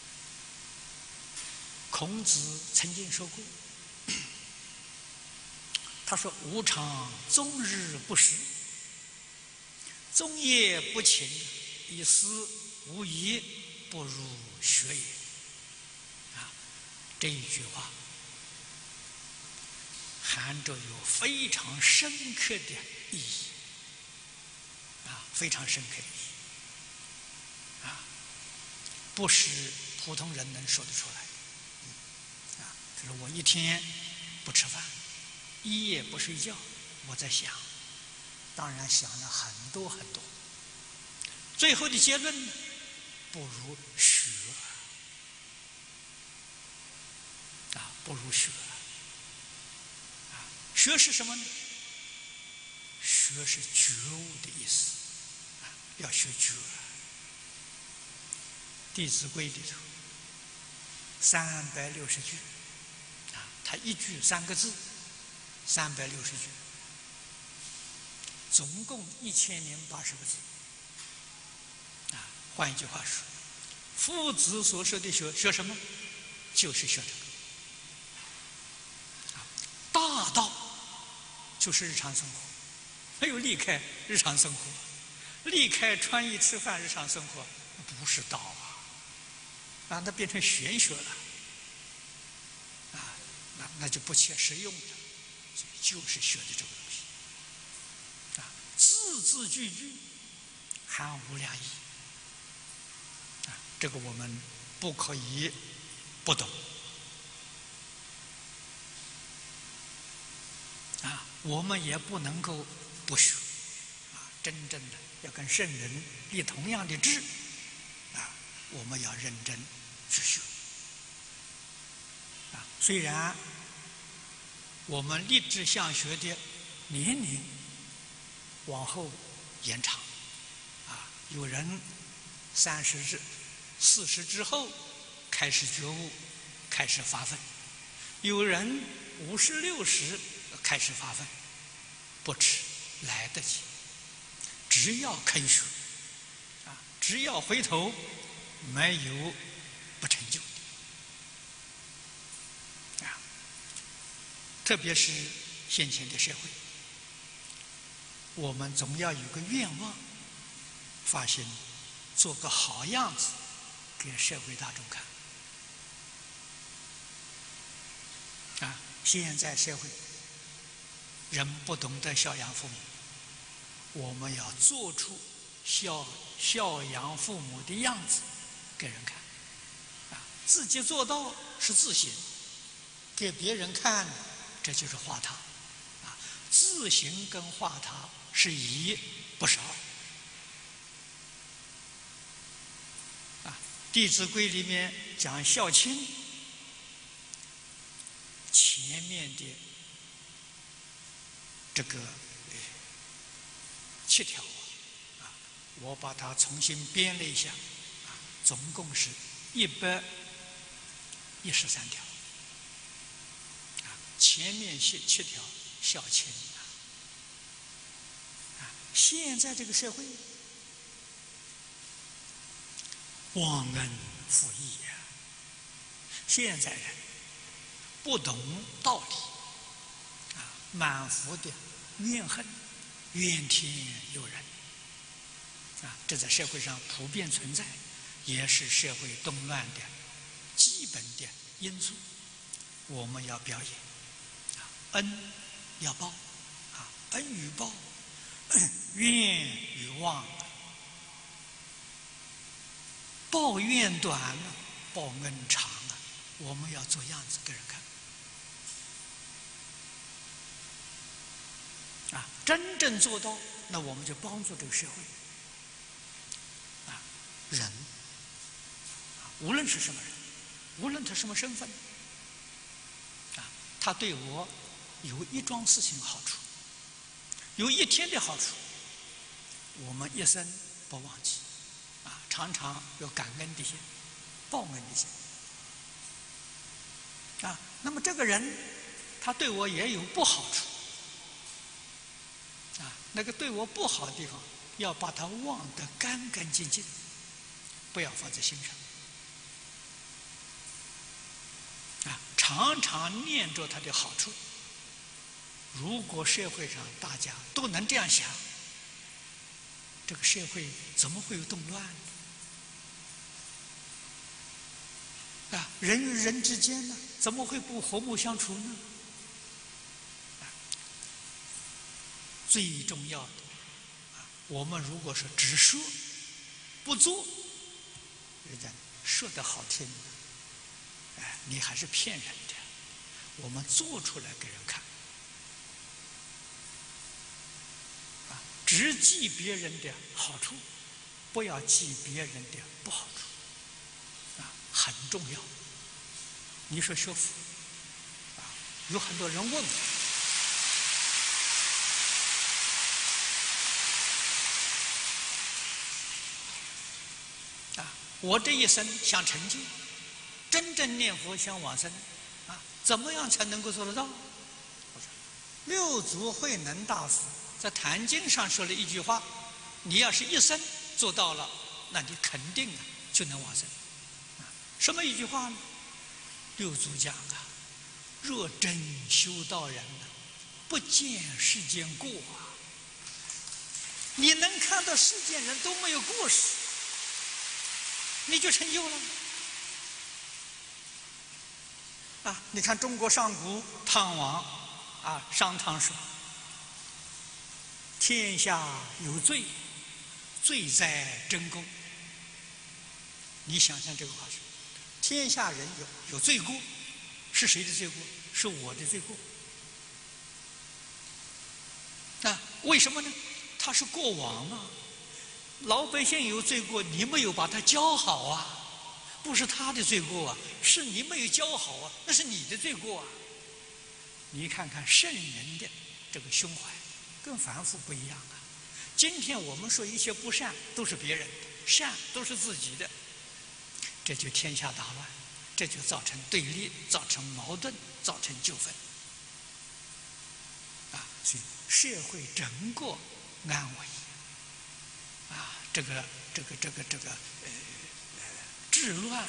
孔子曾经说过， 他说：“吾常终日不食，终夜不寝，以思无疑，不如学也。”啊，这一句话含着有非常深刻的意义，啊，非常深刻的意义，啊，不是普通人能说得出来的。啊，就是我一天不吃饭，一夜不睡觉，我在想，当然想了很多很多，最后的结论呢，不如学啊，不如学啊，学是什么呢？学是觉悟的意思啊，要学觉。《弟子规》里头360句啊，它一句3个字，360句，总共1080个字。啊，换一句话说，夫子所说的学什么？就是学这个。啊，大道就是日常生活，没有离开日常生活，离开穿衣吃饭日常生活，不是道啊，那变成玄学了，啊，那就不切实用了，所以就是学的这个东西，啊，字字句句含无量义，啊，这个我们不可以不懂，啊，我们也不能够不学，啊，真正的要跟圣人立同样的志，啊，我们要认真去学，啊，虽然我们立志向学的年龄往后延长，啊，有人30、40之后开始觉悟，开始发奋；有人50、60开始发奋，不迟，来得及。只要肯学，啊，只要回头，没有不成就的，啊，特别是现前的社会，我们总要有个愿望，发心做个好样子给社会大众看。啊，现在社会人不懂得孝养父母，我们要做出孝养父母的样子给人看，啊，自己做到是自行，给别人看这就是画他，啊，自行跟画他是一不是二，啊，《弟子规》里面讲孝亲，前面的这个7条啊，我把它重新编了一下，啊，总共是113条，啊，前面7条孝亲，啊，现在这个社会忘恩负义呀，现在人不懂道理，啊，满腹的怨恨，怨天尤人，啊，这在社会上普遍存在，也是社会动乱的基本的因素。我们要表演，啊，恩要报，啊，恩与报，怨与忘，报怨短了，报恩长了，我们要做样子给人看。啊，真正做到，那我们就帮助这个社会。啊，人，啊，无论是什么人，无论他什么身份，啊，他对我有一桩事情好处，有一天的好处，我们一生不忘记，啊，常常有感恩的心，报恩的心。啊，那么这个人，他对我也有不好处。啊，那个对我不好的地方，要把它忘得干干净净，不要放在心上。啊，常常念着他的好处， 如果社会上大家都能这样想，这个社会怎么会有动乱呢？啊，人与人之间呢，怎么会不和睦相处呢？最重要的，我们如果是只说不做，人家说的好听，你还是骗人的。我们做出来给人看，只记别人的好处，不要记别人的不好处，很重要。你说学佛，有很多人问我，我这一生想成就，真正念佛想往生，怎么样才能够做得到？我说，六祖慧能大师在《坛经》上说了一句话：你要是一生做到了，那你肯定就能往生。什么一句话呢？六祖讲若真修道人不见世间过你能看到世间人都没有过失，你就成就了。你看中国上古唐王商汤说：“天下有罪，罪在真功。”你想想这个话说，天下人有罪过，是谁的罪过？是我的罪过。为什么呢？他是过往老百姓有罪过，你没有把他教好不是他的罪过是你没有教好那是你的罪过你看看圣人的这个胸怀，跟凡夫不一样今天我们说一切不善都是别人的，善都是自己的，这就天下大乱，这就造成对立，造成矛盾，造成纠纷所以社会整个安危这个治乱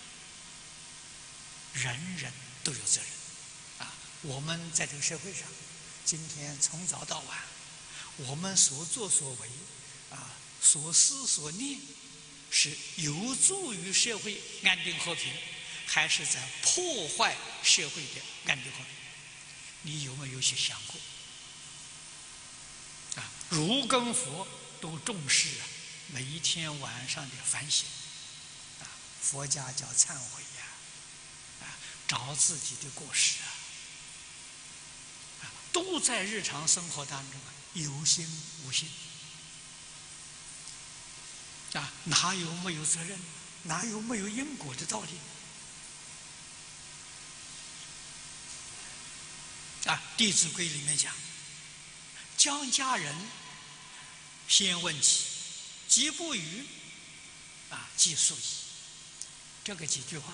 人人都有责任我们在这个社会上，今天从早到晚，我们所作所为所思所念，是有助于社会安定和平，还是在破坏社会的安定和平？你有没有去想过儒跟佛都重视每一天晚上的反省佛家叫忏悔找自己的过失都在日常生活当中有心无心哪有没有责任？哪有没有因果的道理？《弟子规》里面讲：“将家人先问起，及不语，即速矣。”这个几句话，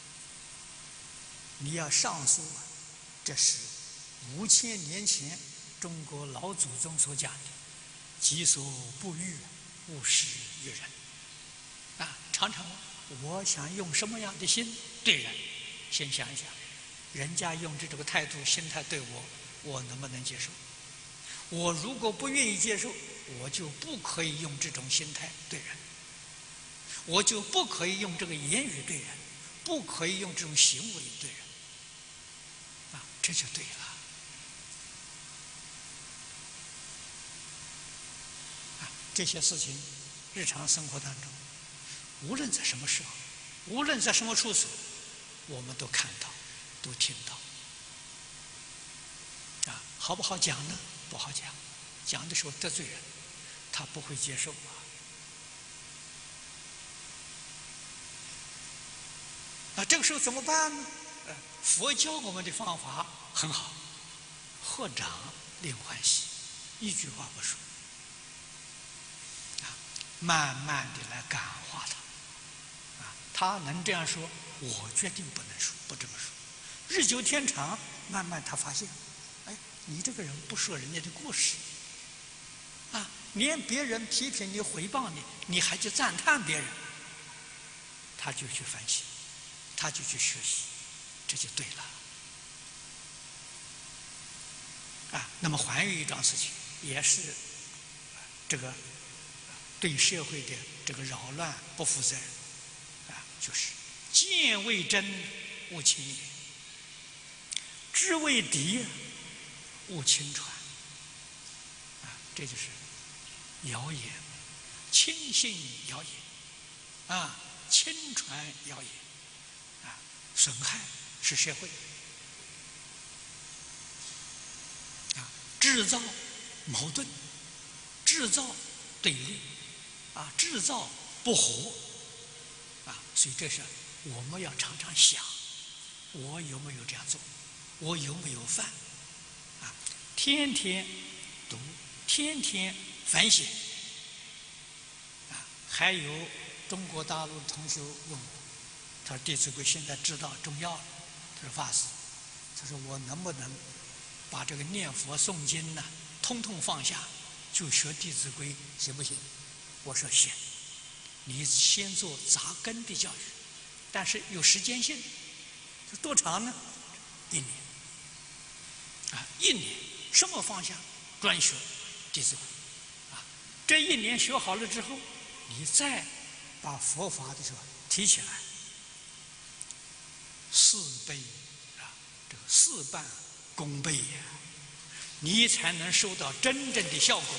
你要上溯这是5000年前中国老祖宗所讲的“己所不欲，勿施于人”。常常我想用什么样的心对人，先想一想，人家用这种态度、心态对我，我能不能接受？我如果不愿意接受，我就不可以用这种心态对人，我就不可以用这个言语对人，不可以用这种行为对人，这就对了。这些事情，日常生活当中，无论在什么时候，无论在什么处所，我们都看到，都听到。好不好讲呢？不好讲，讲的时候得罪人，他不会接受这个时候怎么办呢？佛教我们的方法很好，合掌令欢喜，一句话不说，慢慢的来感化他。他能这样说，我决定不能说，不这么说。日久天长，慢慢他发现，你这个人不说人家的过失，连别人批评你、诽谤你，你还去赞叹别人，他就去反省，他就去学习，这就对了。 那么还有一桩事情，也是这个对社会的这个扰乱不负责任就是见为真，勿轻言；知为敌，勿轻传。这就是谣言，轻信谣言轻传谣言损害是社会制造矛盾，制造对立制造不和所以这是我们要常常想，我有没有这样做，我有没有犯天天读，天天反省还有中国大陆的同学问我，他说弟子规现在知道重要了，他说法师，他说我能不能把这个念佛诵经呢通通放下，就学弟子规行不行？我说行，你先做扎根的教育，但是有时间性，多长呢？1年1年什么放下？专学弟子规这1年学好了之后，你再把佛法的时候提起来4倍这个事半功倍你才能收到真正的效果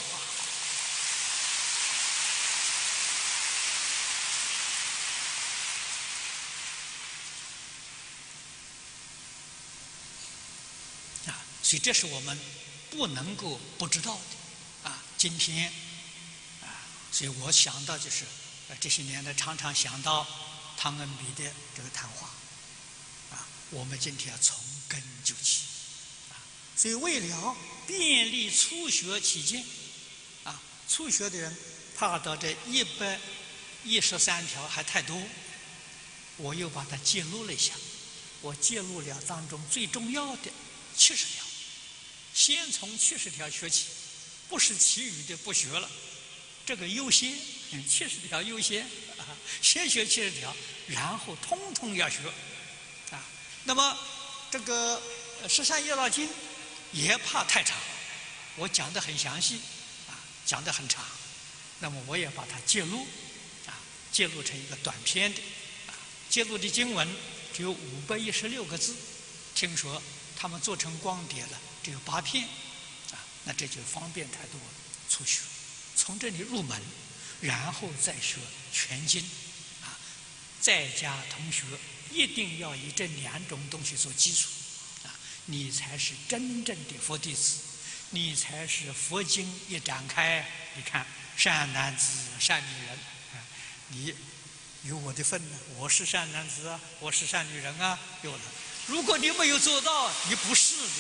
所以这是我们不能够不知道的今天所以我想到就是这些年呢，常常想到汤恩比的这个谈话我们今天要从根救起所以为了便利初学起见初学的人怕到这113条还太多，我又把它揭露了一下，我揭露了当中最重要的70条，先从70条学起，不是其余的不学了，这个优先70条优先先学70条，然后通通要学那么这个十善业道经也怕太长，我讲得很详细讲得很长，那么我也把它揭露揭露成一个短篇的揭露的经文只有516个字，听说他们做成光碟了只有8片那这就方便太多了。初学从这里入门，然后再学全经在家同学一定要以这2种东西做基础你才是真正的佛弟子，你才是佛经一展开，你看善男子善女人你有我的份呢，我是善男子我是善女人有了。如果你没有做到，你不是的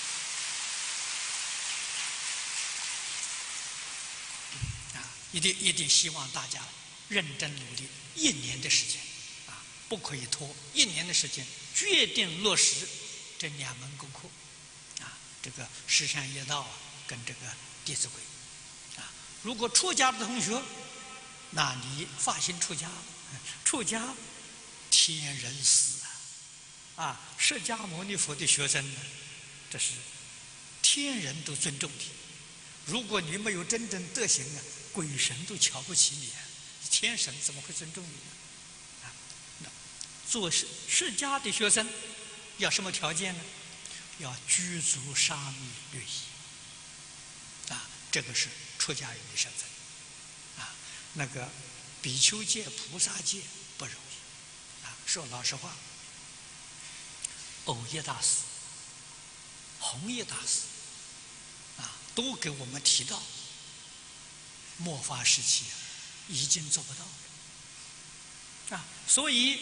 一定希望大家认真努力1年的时间不可以拖，1年的时间决定落实这2门功课这个十善业道跟这个弟子规如果出家的同学，那你发心出家，出家天人师释迦牟尼佛的学生呢，这是天人都尊重的。如果你没有真正德行鬼神都瞧不起你天神怎么会尊重你呢做释迦的学生要什么条件呢？要具足沙弥律仪这个是出家人的身份那个比丘戒菩萨戒不容易说老实话，藕益大师弘一大师都给我们提到末法时期已经做不到了所以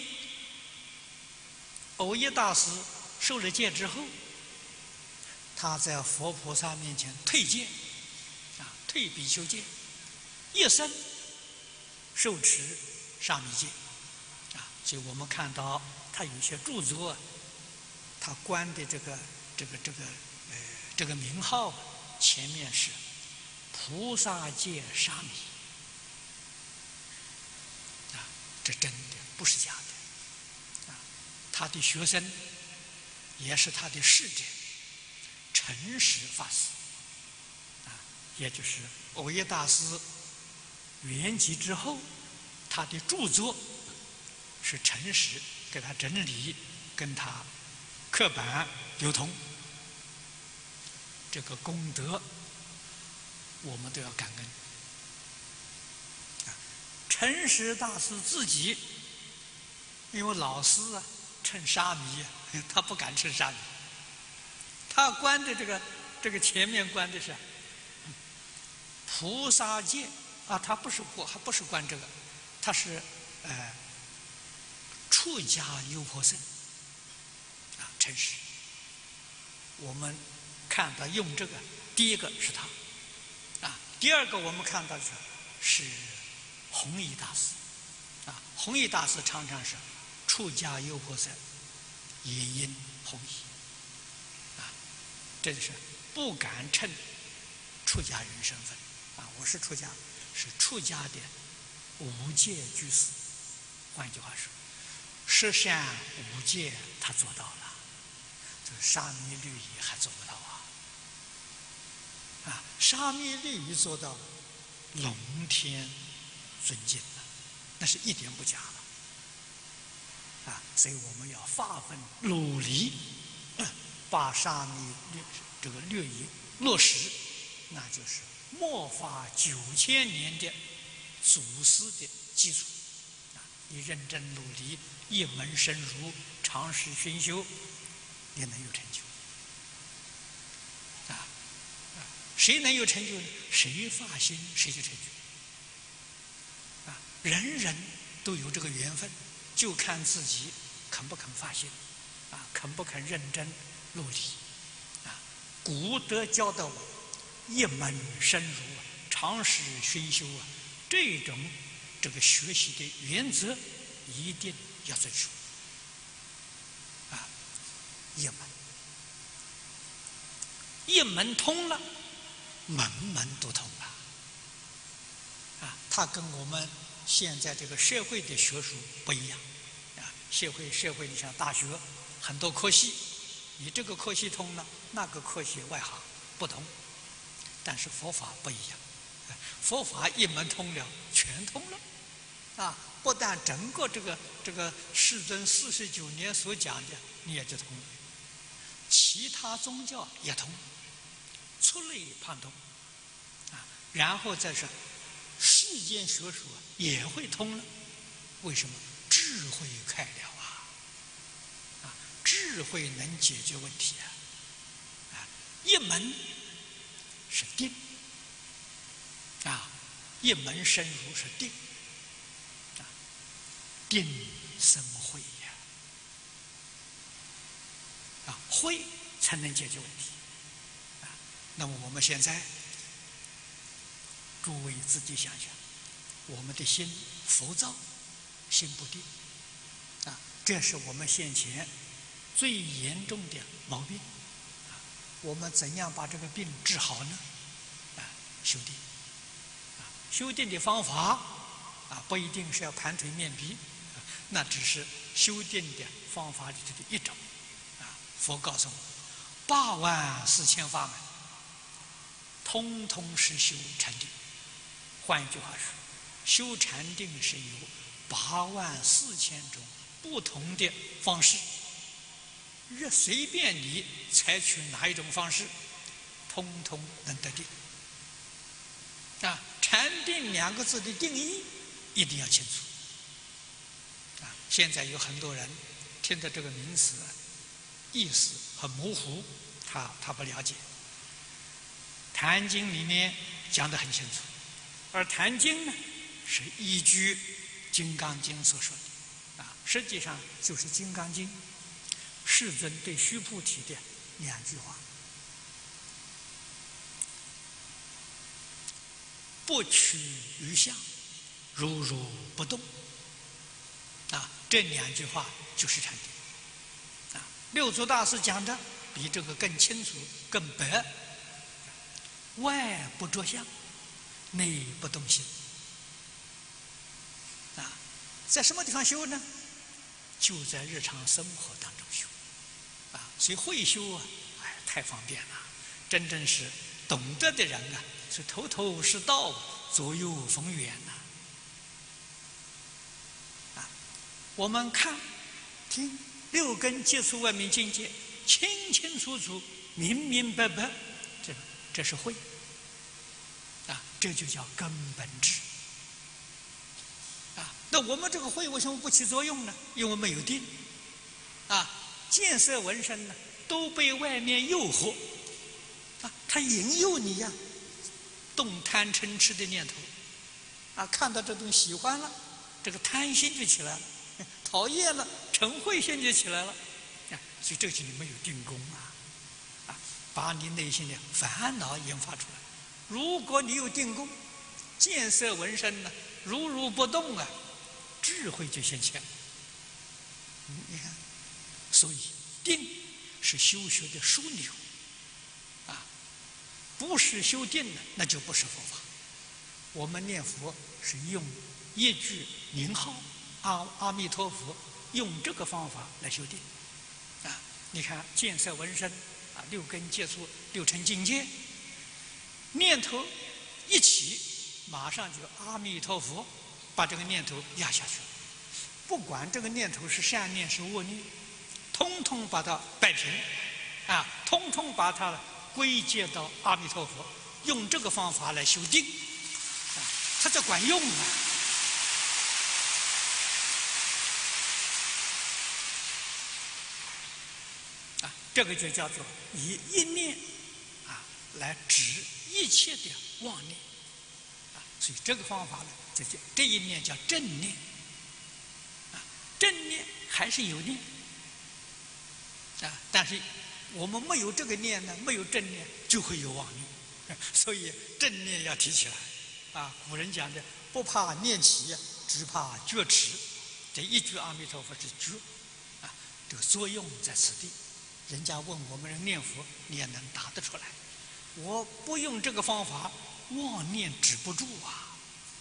藕益大师受了戒之后，他在佛菩萨面前退戒退比丘戒，一生受持沙弥戒所以我们看到他有些著作他关的这个名号前面是菩萨戒沙弥这真的不是假的他的学生也是他的侍者， 诚实法师，也就是耦业大师圆寂之后，他的著作是诚实，给他整理，跟他刻板流通，这个功德我们都要感恩。诚实大师自己，因为老师称沙弥，他不敢称沙弥，他关的这个前面关的是菩萨戒他不是关这个，他是出家优婆塞诚实。我们看到用这个，第一个是他第二个我们看到是弘一大师弘一大师常常是出家优婆塞也因弘一这就是不敢称出家人身份我是出家，是出家的无戒居士。换句话说，十善无戒他做到了，这个沙弥律仪还做不到沙弥律仪做到了，龙天尊敬了，那是一点不假的所以我们要发奋努力把沙弥这个律仪落实，那就是末法9000年的祖师的基础你认真努力，一门深入，长时熏修，你能有成就谁能有成就呢？谁发心谁就成就人人都有这个缘分，就看自己肯不肯发心肯不肯认真努力古德教导我一门深入长时熏修这个学习的原则一定要遵守一门通了，门门都通了它跟我们现在这个社会的学术不一样社会你像大学很多科系，你这个科系通了，那个科系外行不同，但是佛法不一样佛法一门通了，全通了不但整个这个世尊49年所讲的你也就通了，其他宗教也通，出类旁通然后再是世间学术也会通了。为什么？智慧开了智慧能解决问题一门是定一门深入是定定生慧慧才能解决问题那么我们现在诸位自己想想，我们的心浮躁，心不定这是我们现前最严重的毛病我们怎样把这个病治好呢？修定修定的方法不一定是要盘腿面壁那只是修定的方法里头的一种佛告诉我84000法门通通是修禅定。换一句话说，修禅定是有84000种不同的方式，随便你采取哪一种方式，通通能得定禅定2个字的定义一定要清楚现在有很多人听到这个名词意思很模糊，他不了解。坛经里面讲得很清楚，而坛经呢是依据金刚经所说的实际上就是金刚经世尊对须菩提的2句话：不取于相，如如不动这2句话就是禅定六祖大师讲的比这个更清楚更白，外不着相，内不动心在什么地方修呢？就在日常生活当中修所以会修太方便了，真正是懂得的人啊，是头头是道，左右逢源呐。我们看、听六根接触外面境界，清清楚楚、明明白白，这是慧啊，这就叫根本智啊。那我们这个慧为什么不起作用呢？因为没有定啊，见色闻声呢，都被外面诱惑啊，它引诱你呀，动贪嗔痴的念头啊，看到这东西喜欢了，这个贪心就起来了。讨厌了，嗔恚心就起来了，所以这就你没有定功啊，把你内心的烦恼引发出来。如果你有定功，见色闻声呢，如不动啊，智慧就现前。你看，所以定是修学的枢纽啊，不是修定的，那就不是佛法。我们念佛是用一句名号。阿弥陀佛，用这个方法来修定啊！你看见色闻声啊，六根接触，六尘境界，念头一起，马上就阿弥陀佛，把这个念头压下去。不管这个念头是善念是恶念，通通把它摆平啊，通通把它归结到阿弥陀佛，用这个方法来修定啊，它在管用啊！这个就叫做以一念啊来止一切的妄念啊，所以这个方法呢，这一念叫正念啊，正念还是有念啊，但是我们没有这个念呢，没有正念就会有妄念，所以正念要提起来啊。古人讲的不怕念起，只怕觉迟，这一句阿弥陀佛是觉啊，这个作用在此地。人家问我们人念佛，你也能答得出来。我不用这个方法，妄念止不住啊！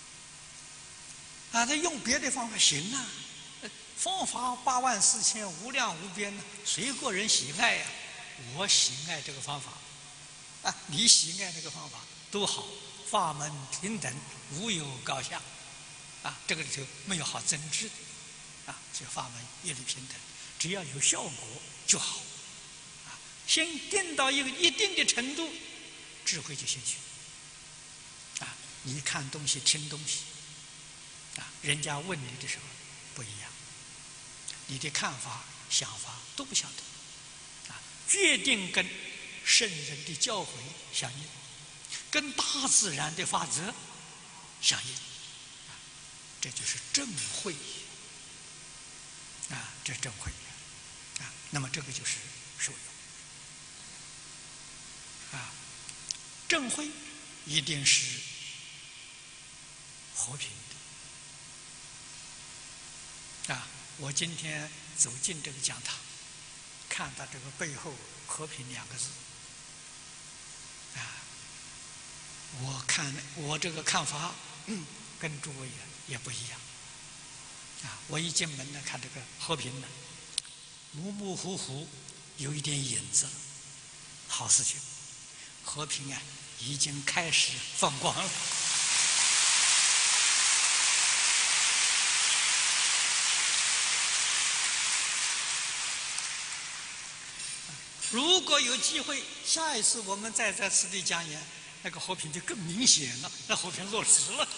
啊，他用别的方法行啊，方法84000无量无边呢，谁个人喜爱呀？我喜爱这个方法，啊，你喜爱这个方法都好，法门平等，无有高下，啊，这个里头没有好争执的，啊，这法门一律平等，只要有效果就好。先定到一个一定的程度，智慧就现去。啊，你看东西、听东西，啊，人家问你的时候不一样，你的看法、想法都不相同。啊，决定跟圣人的教诲相应，跟大自然的法则相应。啊，这就是正慧。啊，这正慧。啊，那么这个就是受用。啊，正慧一定是和平的。啊，我今天走进这个讲堂，看到这个背后“和平”2个字，啊，我这个看法，跟诸位也不一样。啊，我一进门呢，看这个和平呢，模模糊糊，有一点影子，好事情。和平啊，已经开始放光了。如果有机会，下一次我们再在此地讲演，那个和平就更明显了，那和平落实了。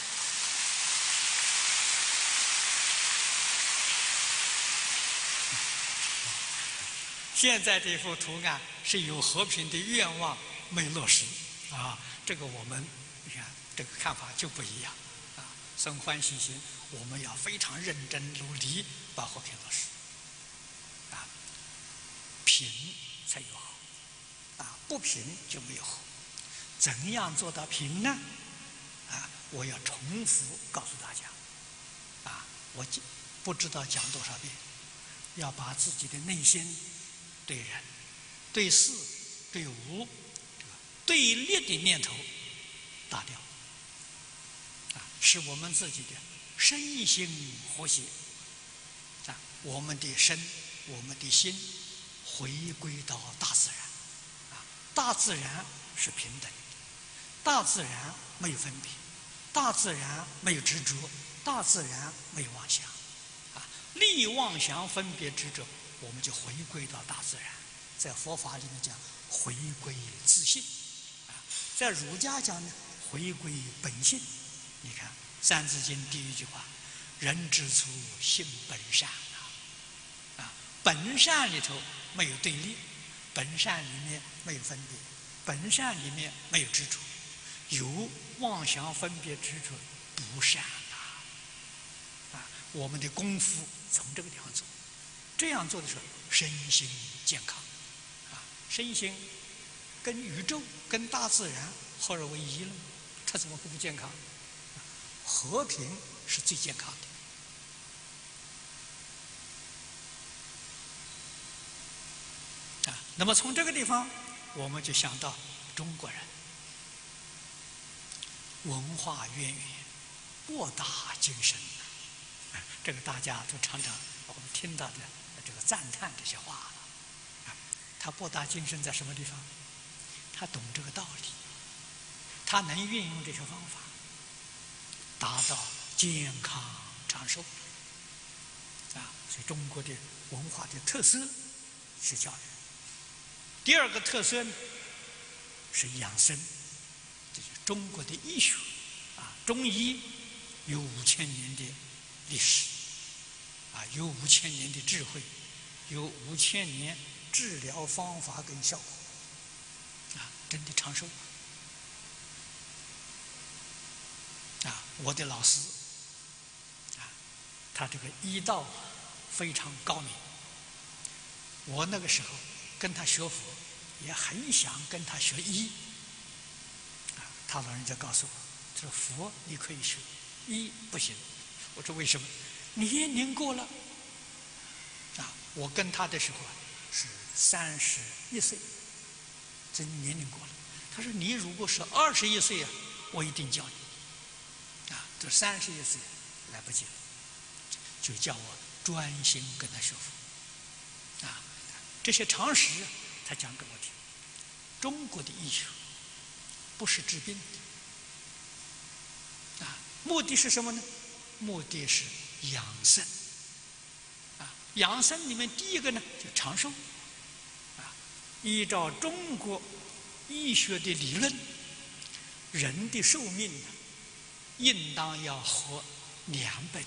现在这幅图案是有和平的愿望没落实啊，这个我们你看这个看法就不一样啊。生欢喜心，我们要非常认真努力把和平落实啊，平才有好啊，不平就没有好。怎样做到平呢？啊，我要重复告诉大家啊，我不知道讲多少遍，要把自己的内心对人、对事、对物、对立的念头打掉，啊，使我们自己的身心和谐，啊，我们的身、我们的心回归到大自然， 大自然是平等的，大自然没有分别，大自然没有执着，大自然没有妄想。立妄想分别执着，我们就回归到大自然。在佛法里面讲回归自性，在儒家讲呢回归本性。你看《三字经》第一句话：“人之初，性本善。”本善里头没有对立，本善里面没有分别，本善里面没有执着，有妄想分别执着不善我们的功夫从这个地方做，这样做的时候，身心健康，身心跟宇宙、跟大自然合而为一了，它怎么会不健康？和平是最健康的。那么从这个地方，我们就想到中国人文化渊源、博大精深。这个大家都常常我们听到的这个赞叹这些话了。他博大精深在什么地方？他懂这个道理，他能运用这些方法，达到健康长寿。所以中国的文化的特色是教育。第二个特色呢是养生，这是中国的医学中医有5000年的历史，有5000年的智慧，有5000年治疗方法跟效果，真的长寿。我的老师，他这个医道非常高明。我那个时候跟他学佛，也很想跟他学医。他老人家告诉我，这佛你可以学，医不行。我说为什么？年龄过了。我跟他的时候是31岁，这年龄过了。他说你如果是21岁我一定教你。这31岁来不及了，就叫我专心跟他学佛。这些常识他讲给我听。中国的医学不是治病的，目的是什么呢？目的是养生。养生里面第一个呢就长寿。依照中国医学的理论，人的寿命应当要活200年，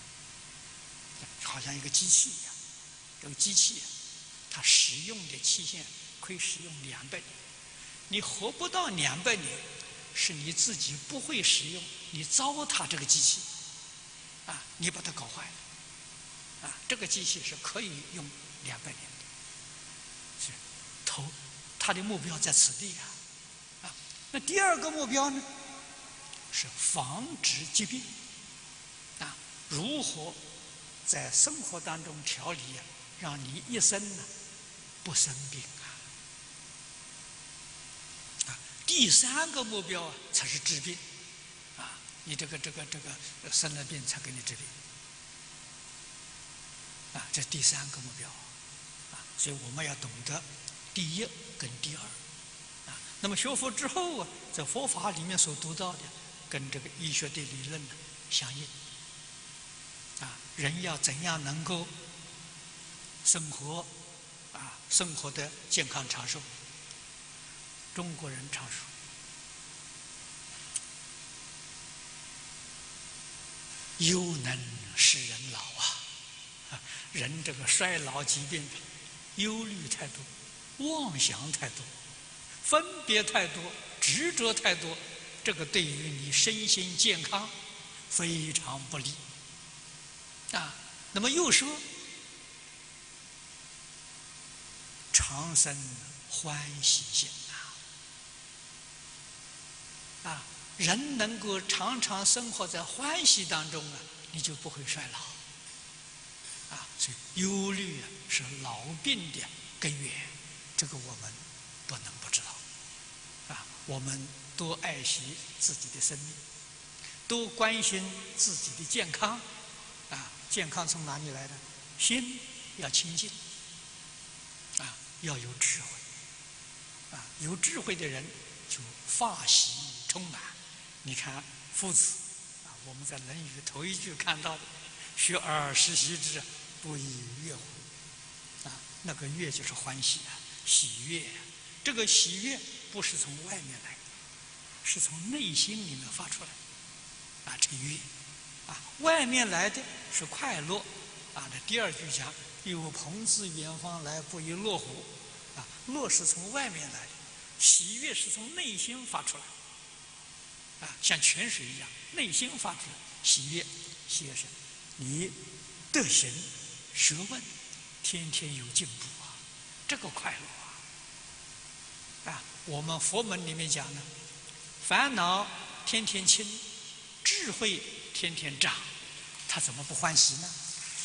好像一个机器一样。这个机器它使用的期限可以使用200年，你活不到200年，是你自己不会使用，你糟蹋这个机器，你把它搞坏了，这个机器是可以用200年的，是它的目标在此地那第二个目标呢，是防止疾病，如何在生活当中调理让你一生不生病第三个目标才是治病你这个生了病才给你治病这第三个目标所以我们要懂得第一跟第二那么学佛之后在佛法里面所读到的跟这个医学的理论相应人要怎样能够生活生活的健康长寿。中国人常说忧能使人老人这个衰老疾病忧虑太多，妄想太多，分别太多，执着太多，这个对于你身心健康非常不利那么又说常生欢喜心人能够常常生活在欢喜当中你就不会衰老所以忧虑是老病的根源，这个我们不能不知道我们多爱惜自己的生命，多关心自己的健康健康从哪里来的？心要清净要有智慧有智慧的人就法喜充满。你看夫子我们在《论语》头一句看到的“学而时习之，不亦乐乎”。那个乐就是欢喜喜悦。这个喜悦不是从外面来的，是从内心里面发出来这悦外面来的是快乐这第二句讲“有朋自远方来，不亦乐乎”乐是从外面来的，喜悦是从内心发出来像泉水一样，内心发出来喜悦。喜悦是你德行学问天天有进步这个快乐我们佛门里面讲呢，烦恼天天轻，智慧天天长，他怎么不欢喜呢？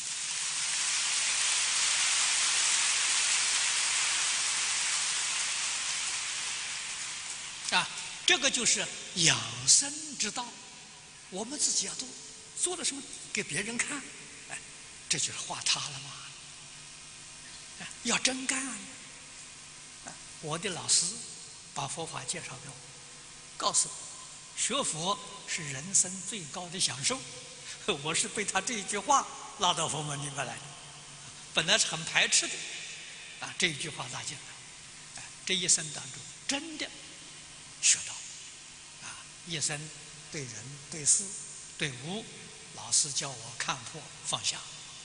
这个就是养生之道，我们自己要做了什么给别人看，这就是画他了嘛。要真干我的老师把佛法介绍给我，告诉我学佛是人生最高的享受。我是被他这一句话拉到佛门里面来的，本来是很排斥的这一句话拉进来这一生当中真的学到一生对人对事对物，老师教我看破放下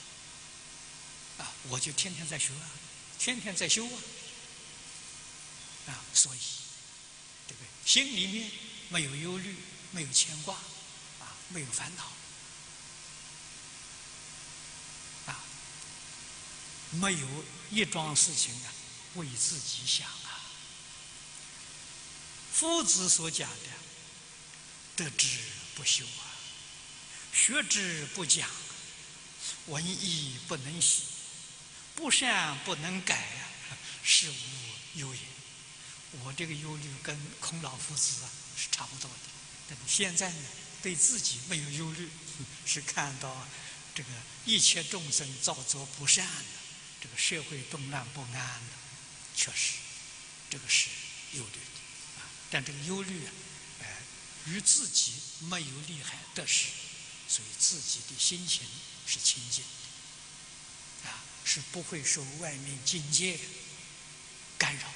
我就天天在学天天在修所以对不对？心里面没有忧虑，没有牵挂没有烦恼没有一桩事情为自己想夫子所讲的得之不修学之不讲，闻义不能习，不善不能改是无忧也。我这个忧虑跟孔老夫子是差不多的，但现在呢对自己没有忧虑，是看到这个一切众生造作不善的，这个社会动乱不安的，确实这个是忧虑的但这个忧虑与自己没有利害得失，所以自己的心情是清净的是不会受外面境界干扰的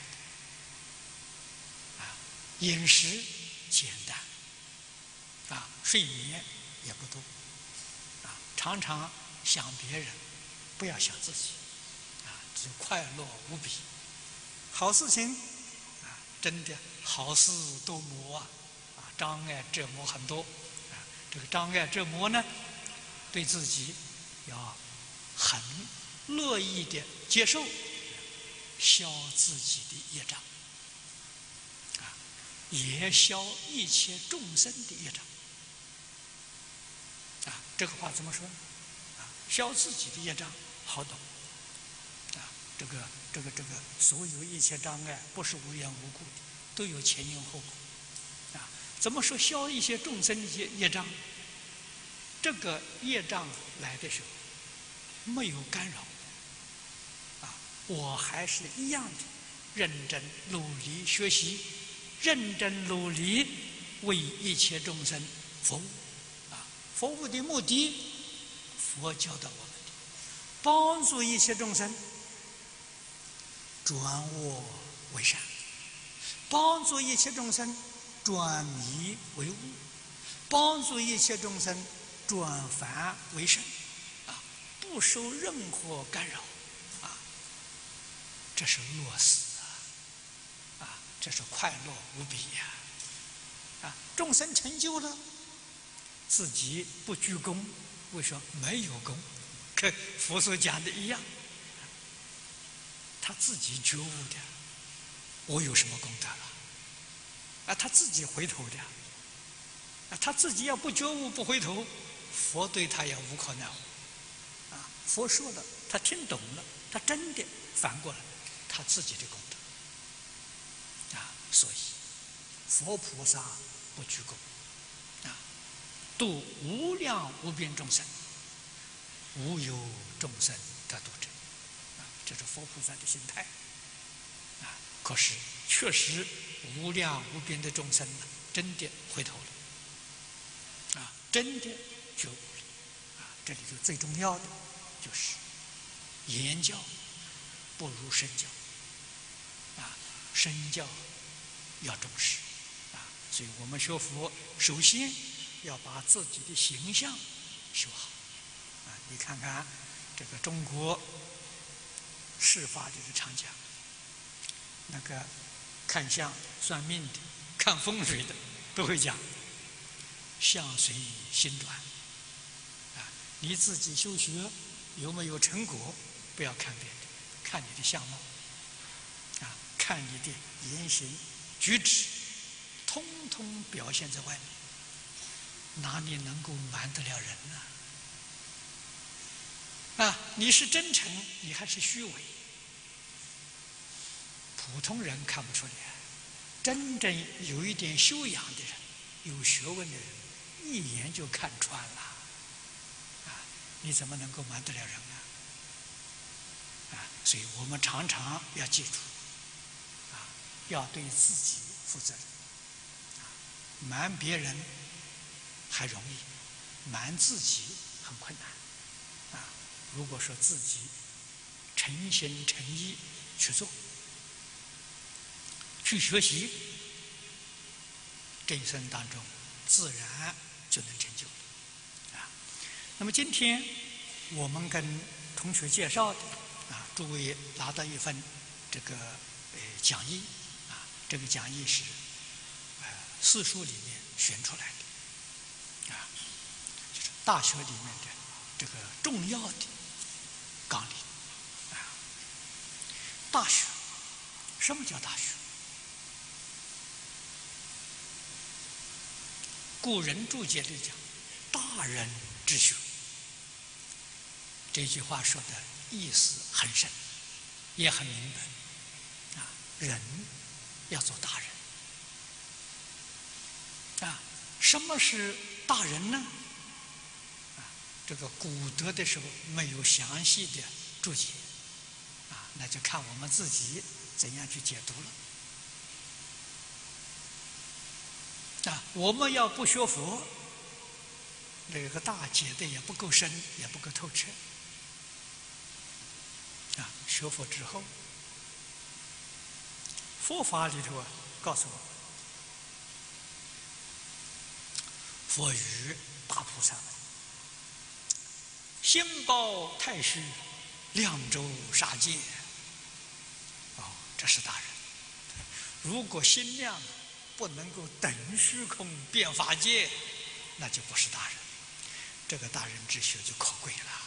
饮食简单睡眠也不多常常想别人，不要想自己只快乐无比。好事情真的好事多磨障碍折磨很多这个障碍折磨呢，对自己要很乐意的接受，消自己的业障也消一切众生的业障这个话怎么说消自己的业障好懂这个所有一切障碍不是无缘无故的，都有前因后果怎么说消一些众生的业障？这个业障来的时候没有干扰我还是一样的认真努力学习，认真努力为一切众生服务服务的目的，佛教导我们的，帮助一切众生转恶为善，帮助一切众生转迷为悟，帮助一切众生转凡为圣不受任何干扰这是乐死这是快乐无比众生成就了，自己不居功，为什么没有功？跟佛所讲的一样，他自己觉悟的，我有什么功德了他自己回头的他自己要不觉悟不回头，佛对他也无可奈何佛说的他听懂了，他真的反过来他自己的功德所以佛菩萨不居功度无量无边众生，无有众生得度者这是佛菩萨的心态可是确实无量无边的众生呢，真的回头了，真的觉悟了，这里头最重要的就是言教不如身教，身教要重视，所以我们学佛首先要把自己的形象修好，你看看这个中国释法就是常讲，那个看相算命的、看风水的都会讲，相随心转，你自己修学有没有成果，不要看别人，看你的相貌，看你的言行举止，通通表现在外面，哪里能够瞒得了人呢？你是真诚，你还是虚伪？普通人看不出来，真正有一点修养的人、有学问的人，一眼就看穿了。你怎么能够瞒得了人呢？所以我们常常要记住，要对自己负责任。瞒别人还容易，瞒自己很困难。如果说自己诚心诚意去做，去学习，这一生当中自然就能成就了。那么今天我们跟同学介绍的，诸位拿到一份这个讲义，这个讲义是四书里面选出来的，就是大学里面的这个重要的纲领。大学，什么叫大学？古人注解里讲，大人之学。这句话说的意思很深，也很明白。人要做大人。什么是大人呢？这个古德的时候没有详细的注解，那就看我们自己怎样去解读了。我们要不学佛，那个大解的也不够深，也不够透彻。学佛之后，佛法里头告诉我们，佛语大菩萨们：心包太虚，量周杀戒。这是大人。如果心量不能够等虚空遍法界，那就不是大人。这个大人之学就可贵了。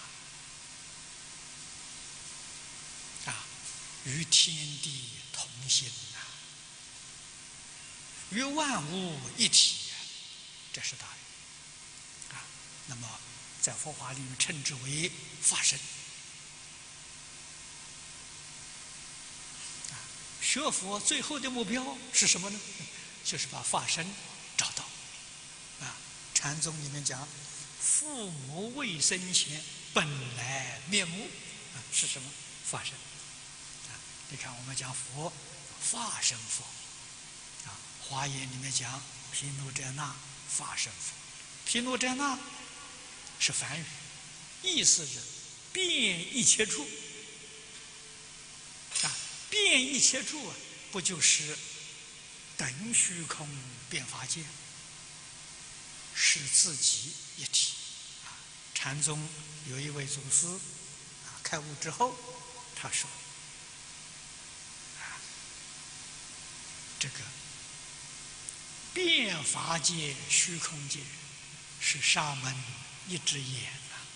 与天地同心与万物一体，这是大人。那么在佛法里面称之为法身。学佛最后的目标是什么呢？就是把法身找到。禅宗里面讲，父母未生前本来面目，是什么？法身。你看我们讲佛，法身佛。华严里面讲毗卢遮那法身佛。毗卢遮那是梵语，意思是遍一切处。遍一切处不就是等虚空遍法界，使自己一体。禅宗有一位祖师开悟之后，他说：这个遍法界虚空界是沙门一只眼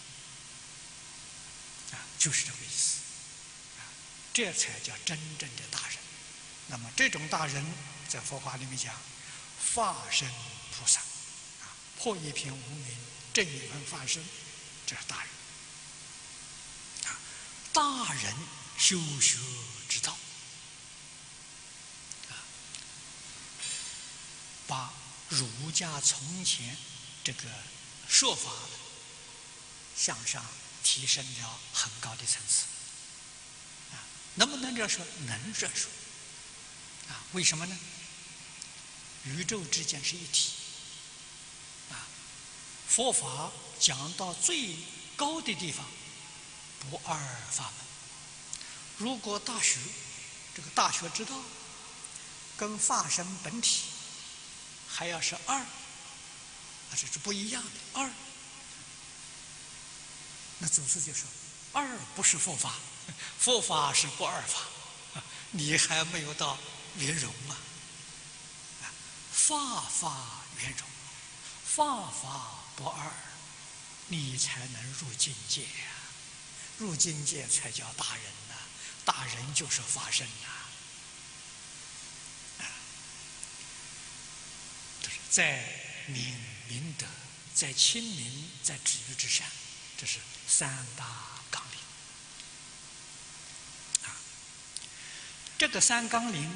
就是这个意思。这才叫真正的大人。那么这种大人在佛法里面讲，法身菩萨，破一片无明，证一分法身，这是大人。大人修学之道，把儒家从前这个说法向上提升了很高的层次。能不能这样说？能这样说。 为什么呢？宇宙之间是一体。佛法讲到最高的地方，不二法门。如果这个大学之道跟法身本体还要是二，这是不一样的二。那祖师就说：二不是佛法，佛法是不二法，你还没有到圆融啊！法法圆融，法法不二，你才能入境界呀！入境界才叫大人呐，大人就是法身呐。在明德，在亲民，在止于至善，这是三大纲领。这个三个纲领，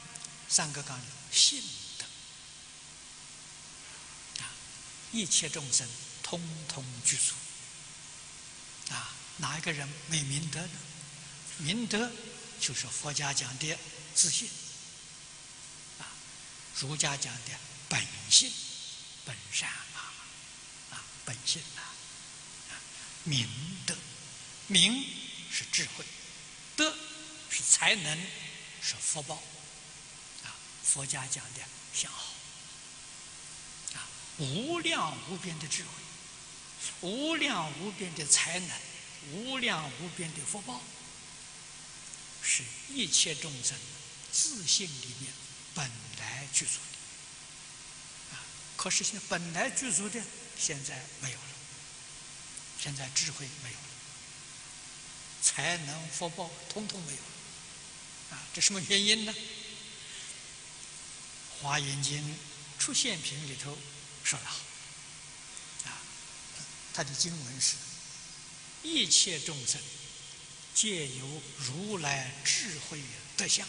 信德一切众生通通具足。哪一个人没明德呢？明德就是佛家讲的自信，儒家讲的本性、本善本性明德，明是智慧，德是才能，是福报佛家讲的相好无量无边的智慧，无量无边的才能，无量无边的福报，是一切众生自性里面本来具足的可是现在本来具足的现在没有了，现在智慧没有了，才能福报统统没有了这什么原因呢？华严经出现品里头说得好他的经文是：一切众生皆由如来智慧德相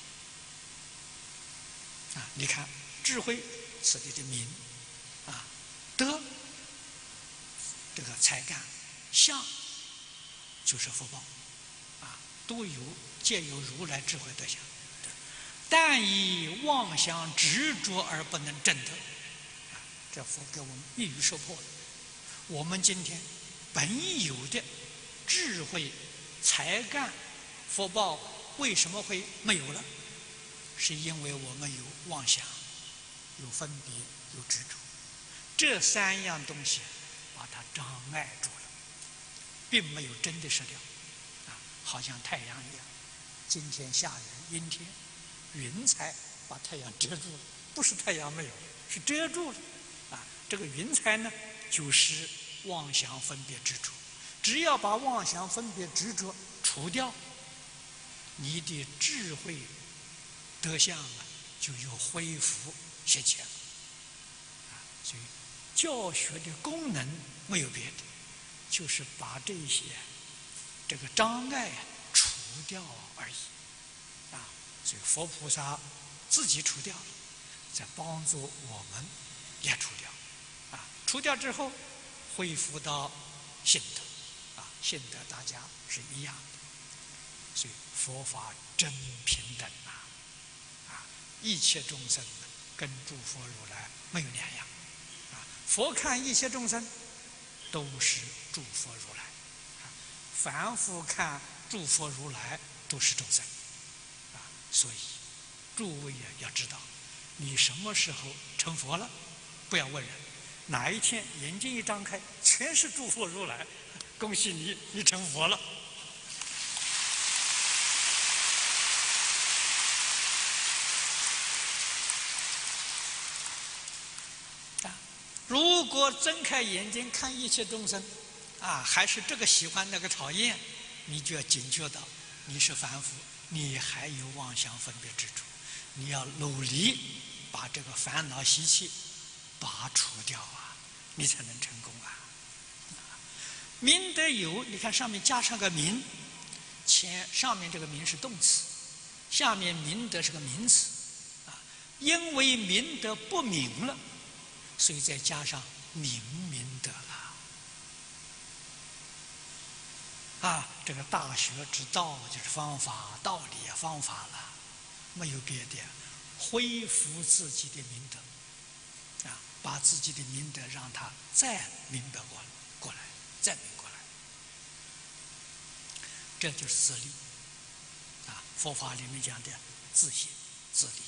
你看智慧此地的明德这个才干，相就是福报都皆由如来智慧德相，但以妄想执着而不能证得这佛给我们一语说破了。我们今天本有的智慧、才干、福报为什么会没有了？是因为我们有妄想、有分别、有执着，这三样东西把它障碍住了，并没有真的失掉好像太阳一样，今天下雨阴天，云彩把太阳遮住了，不是太阳没有，是遮住了这个云彩呢，就是妄想分别执着。只要把妄想分别执着除掉，你的智慧德相就有恢复现前了所以教学的功能没有别的，就是把这个障碍除掉而已所以佛菩萨自己除掉了，在帮助我们也除掉除掉之后恢复到信德信德大家是一样的，所以佛法真平等一切众生跟诸佛如来没有两样佛看一切众生都是诸佛如来凡夫看诸佛如来都是众生所以诸位也要知道，你什么时候成佛了，不要问人，哪一天眼睛一张开全是诸佛如来，恭喜你，你成佛了如果睁开眼睛看一切众生还是这个喜欢那个讨厌，你就要警觉到你是凡夫，你还有妄想分别执着，你要努力把这个烦恼习气拔除掉你才能成功明德有，你看上面加上个明，上面这个明是动词，下面明德是个名词因为明德不明了，所以再加上明德了这个大学之道就是方法，道理方法了。 没有别的，恢复自己的明德，把自己的明德让他再明白过来，再明过来，这就是自立。佛法里面讲的自省自立。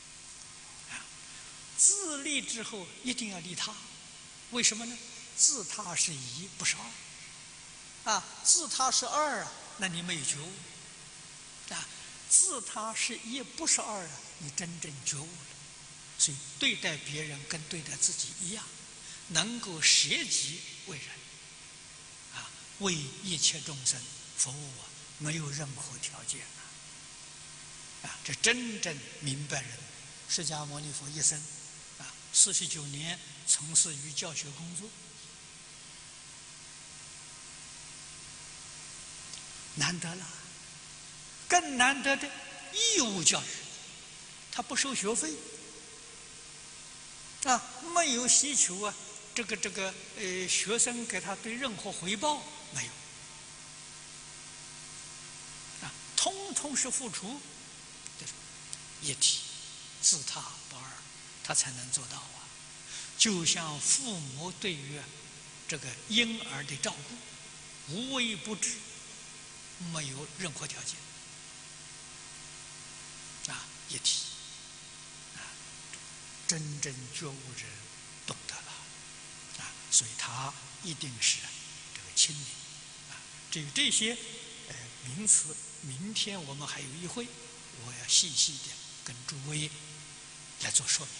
自立之后一定要利他，为什么呢？自他是一，不是二。自他是二那你没有觉悟。自他是一，不是二你真正觉悟了。所以对待别人跟对待自己一样，能够舍己为人，为一切众生服务没有任何条件这真正明白人。释迦牟尼佛一生49年从事于教学工作，难得了。更难得的义务教育，他不收学费没有希求这个学生给他对任何回报没有通通是付出一体，自他不二，他才能做到就像父母对于这个婴儿的照顾，无微不至，没有任何条件一体真正觉悟者懂得了所以他一定是这个亲民至于这些名词，明天我们还有一会，我要细细的跟诸位来做说明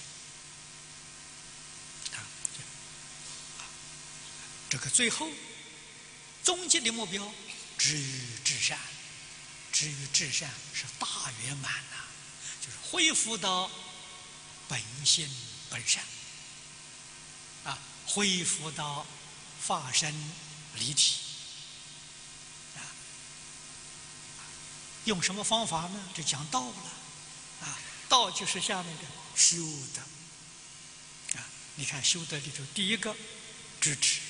这个最后终极的目标，止于至善。止于至善是大圆满就是恢复到本心本善恢复到法身离体用什么方法呢？就讲道了道就是下面的修德你看修德里头第一个知止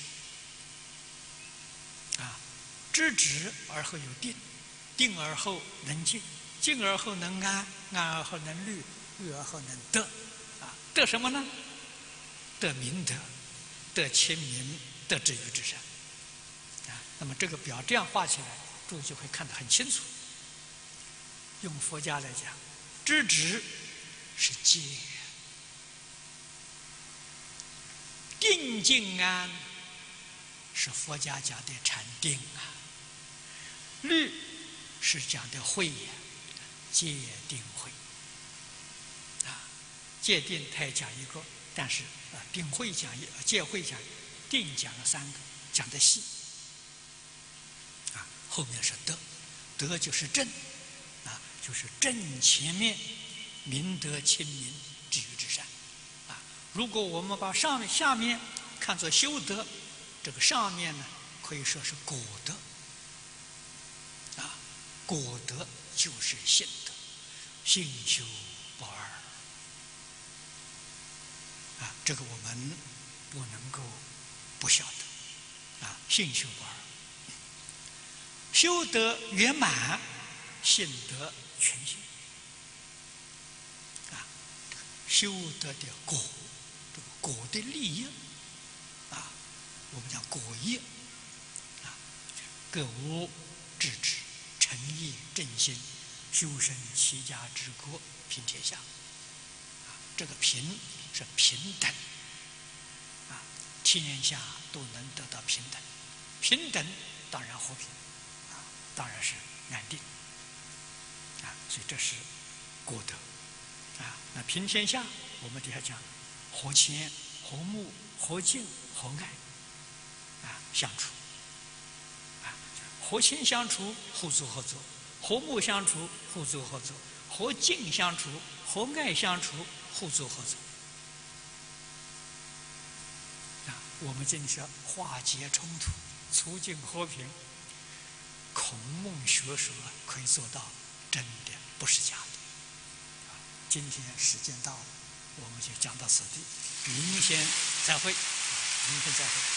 知止而后有定，定而后能静，静而后能安，安而后能虑，虑而后能得得什么呢？得明德，得亲民，得止于至善那么这个表这样画起来，诸位就会看得很清楚。用佛家来讲，知止是戒，定静安是佛家讲的禅定律是讲的慧戒定慧戒定他也讲一个，但是定慧讲戒慧讲定讲了3个，讲的细后面是德，德就是正就是正前面明德亲民止于至善如果我们把下面看作修德，这个上面呢可以说是果德果德就是性德，性修不二这个我们不能够不晓得性修不二，修德圆满，性德全性修德的果，这个果的利益我们讲果业各无智止，诚意正心，修身齐家治国平天下这个平是平等天下都能得到平等，平等当然和平当然是安定所以这是果德那平天下我们底下讲和谦和睦和敬和爱相处和谦相处，互助合作；和睦相处，互助合作；和敬相处，和爱相处，互助合作。我们真是化解冲突，促进和平。孔孟学说可以做到，真的不是假的。今天时间到了，我们就讲到此地，明天再会，明天再会。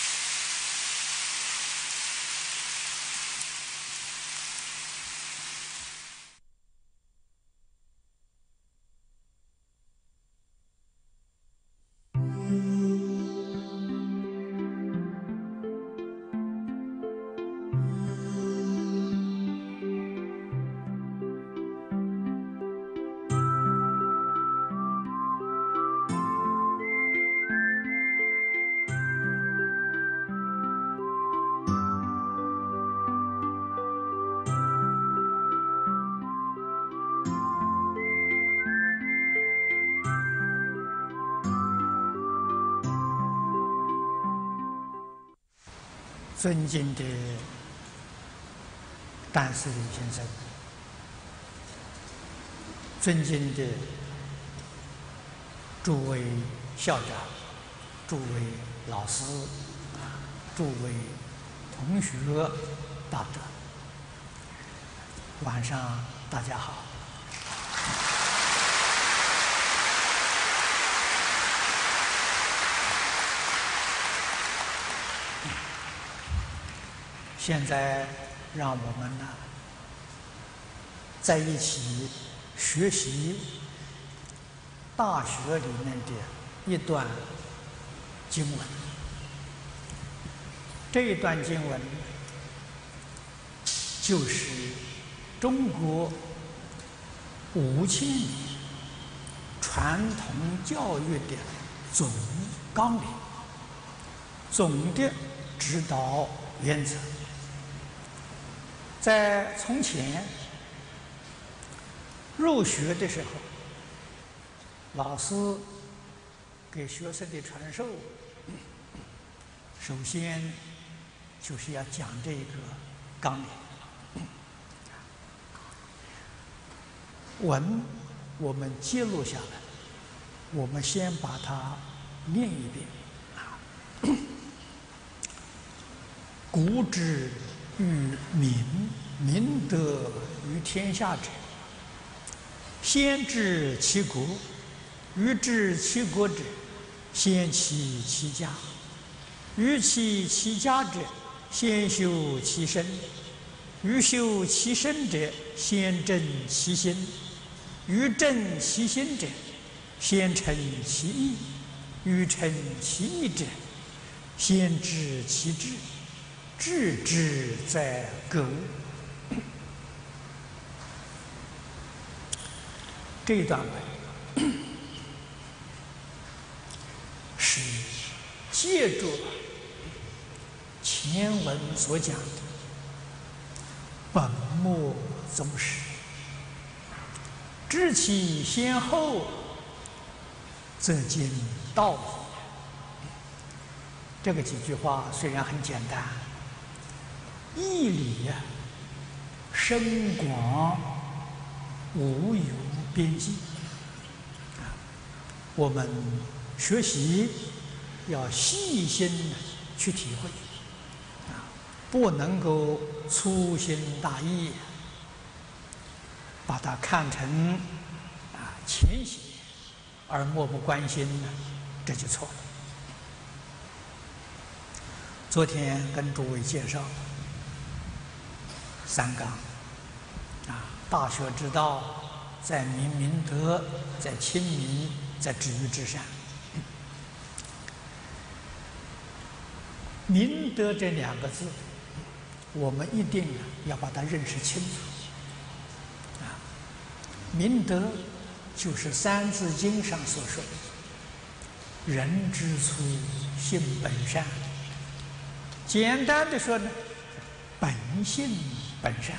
尊敬的段思礼先生，尊敬的诸位校长、诸位老师、诸位同学、大德，晚上大家好。现在让我们呢，在一起学习大学里面的一段经文。这一段经文就是中国5000年传统教育的总纲领、总的指导原则。在从前入学的时候，老师给学生的传授，首先就是要讲这个纲领。文我们记录下来，我们先把它念一遍。古之于民德于天下者，先治其国，欲治其国者，先齐其家；欲齐其家者，先修其身；欲修其身者，先正其心；欲正其心者，先诚其意；欲诚其意者，先治其志。治之在格物。这一段文是借助前文所讲的本末宗实，知其先后，则经道矣。这个几句话虽然很简单，义理呀，深广无有边际。我们学习要细心去体会，不能够粗心大意，把它看成浅显而漠不关心呢，这就错了。昨天跟诸位介绍三纲，大学之道，在明德，在亲民，在止于至善。明德这2个字，我们一定要把它认识清楚。明德就是《三字经》上所说的“人之初，性本善”。简单的说呢，本性本善。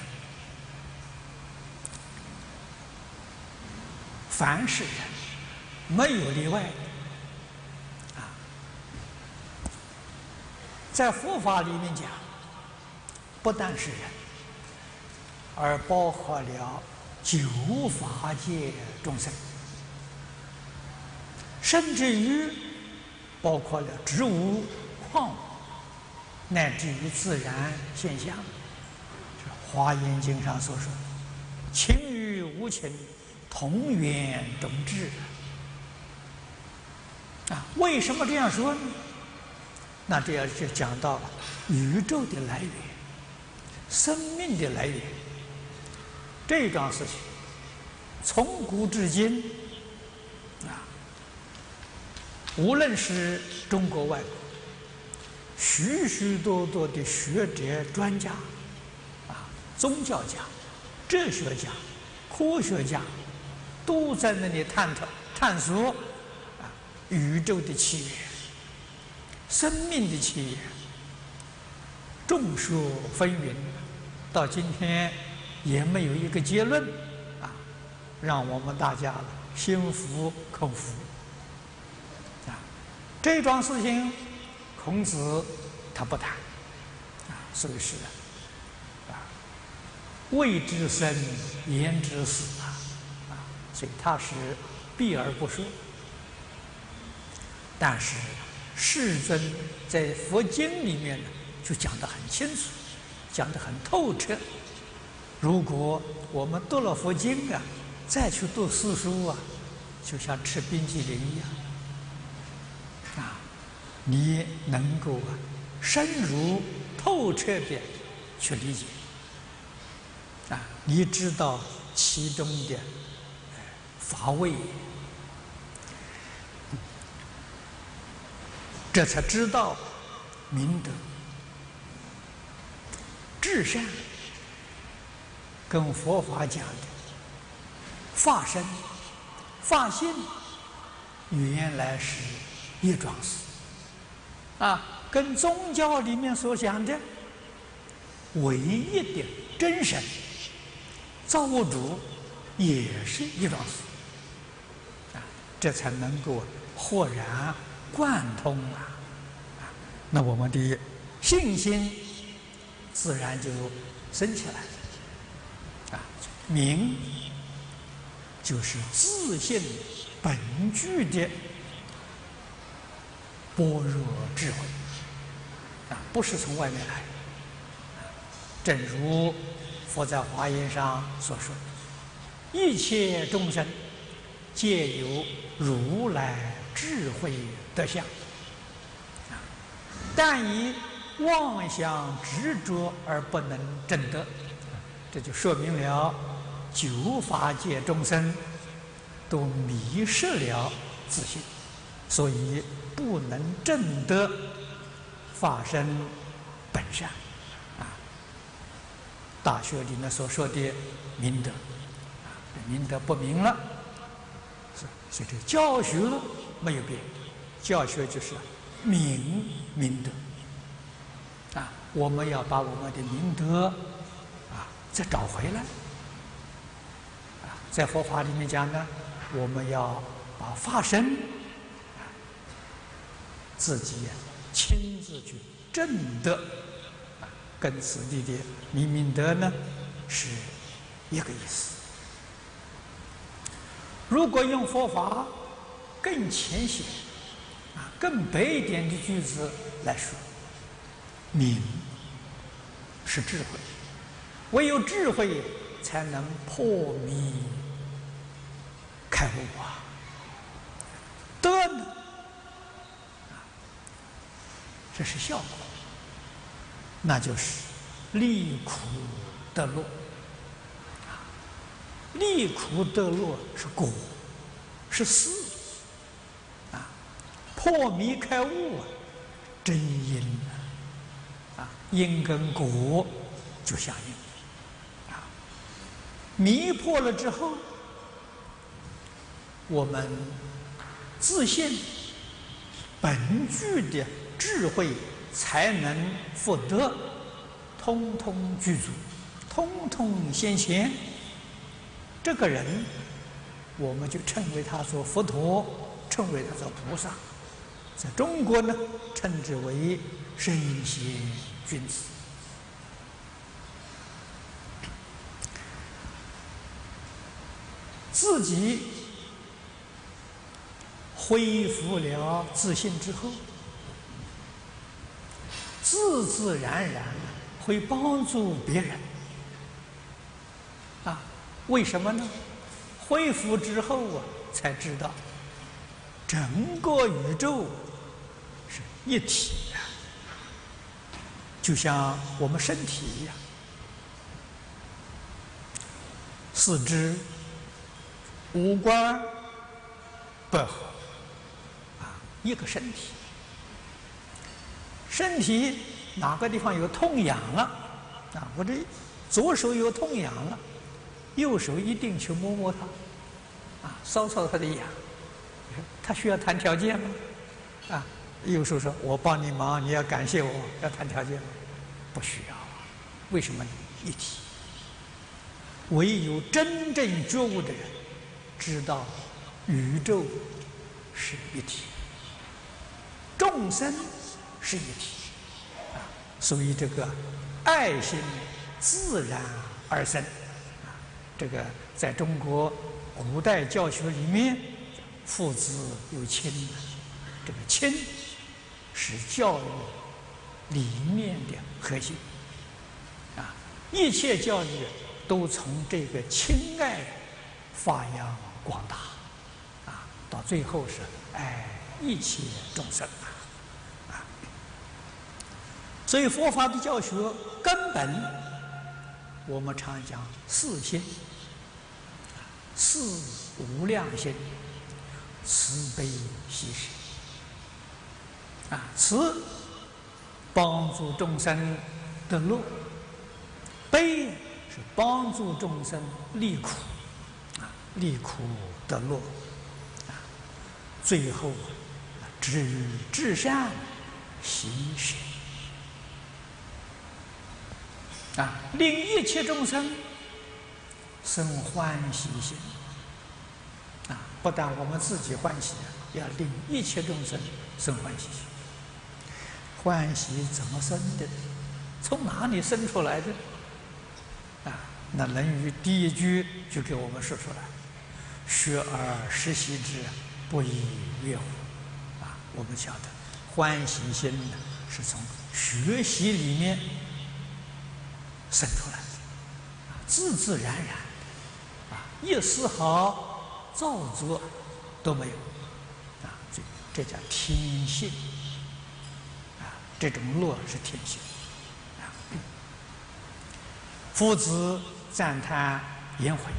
凡是人，没有例外的。在佛法里面讲，不但是人，而包括了9法界众生，甚至于包括了植物、矿物，乃至于自然现象。《华严经》上所说：“情与无情，同源种质。”为什么这样说呢？那这样就讲到了宇宙的来源、生命的来源。这桩事情，从古至今，无论是中国外国，许许多多的学者专家，宗教家、哲学家、科学家，都在那里探索宇宙的起源、生命的起源，众说纷纭，到今天也没有一个结论让我们大家心服口服。这桩事情，孔子他不谈， 所以是谓之生，言之死所以他是避而不说。但是世尊在佛经里面呢，就讲得很清楚，讲得很透彻。如果我们读了佛经再去读四书就像吃冰淇淋一样你能够深入透彻地去理解你知道其中的法味，这才知道明德至善跟佛法讲的法身法性原来是一桩事跟宗教里面所讲的唯一的真神造物主也是一桩事这才能够豁然贯通那我们的信心自然就升起来明就是自信本具的般若智慧不是从外面来的正如佛在华严上所说一切众生皆有如来智慧德相但以妄想执着而不能证得这就说明了九法界众生都迷失了自信所以不能证得法身本善大学里面所说的明德明德不明了所以这个教学没有变教学就是明德我们要把我们的明德再找回来在佛法里面讲呢我们要把法身自己亲自去证得跟此地的明德呢是一个意思如果用佛法更浅显更白一点的句子来说明是智慧唯有智慧才能破迷开悟德呢这是效果那就是离苦得乐离苦得乐是果是事破迷开悟真因因跟果就相应迷破了之后我们自信本具的智慧才能福德通通具足通通现前这个人我们就称为他做佛陀称为他做菩萨在中国呢称之为圣贤君子自己恢复了自信之后自自然然会帮助别人为什么呢恢复之后才知道整个宇宙是一体就像我们身体一样四肢五官不合一个身体身体哪个地方有痛痒了我这左手有痛痒了右手一定去摸摸它搔搔它的痒他需要谈条件吗右手说我帮你忙你要感谢我要谈条件吗不需要为什么一体唯有真正觉悟的人知道宇宙是一体众生是一体所以这个爱心自然而生。这个在中国古代教学里面，父子有亲，这个亲是教育理念的核心。一切教育都从这个亲爱发扬光大，到最后是爱一切众生所以佛法的教学根本，我们常讲四心：四无量心、慈悲喜舍。慈帮助众生得乐，悲是帮助众生离苦，离苦得乐。最后至善喜舍。令一切众生生欢喜心。不但我们自己欢喜，要令一切众生生欢喜心。欢喜怎么生的？从哪里生出来的？那《论语》第一句就给我们说出来：“学而时习之，不亦说乎？”我们晓得，欢喜心呢，是从学习里面生出来的，自自然然，一丝毫造作都没有，这叫天性，这种乐是天性。夫子赞叹颜回，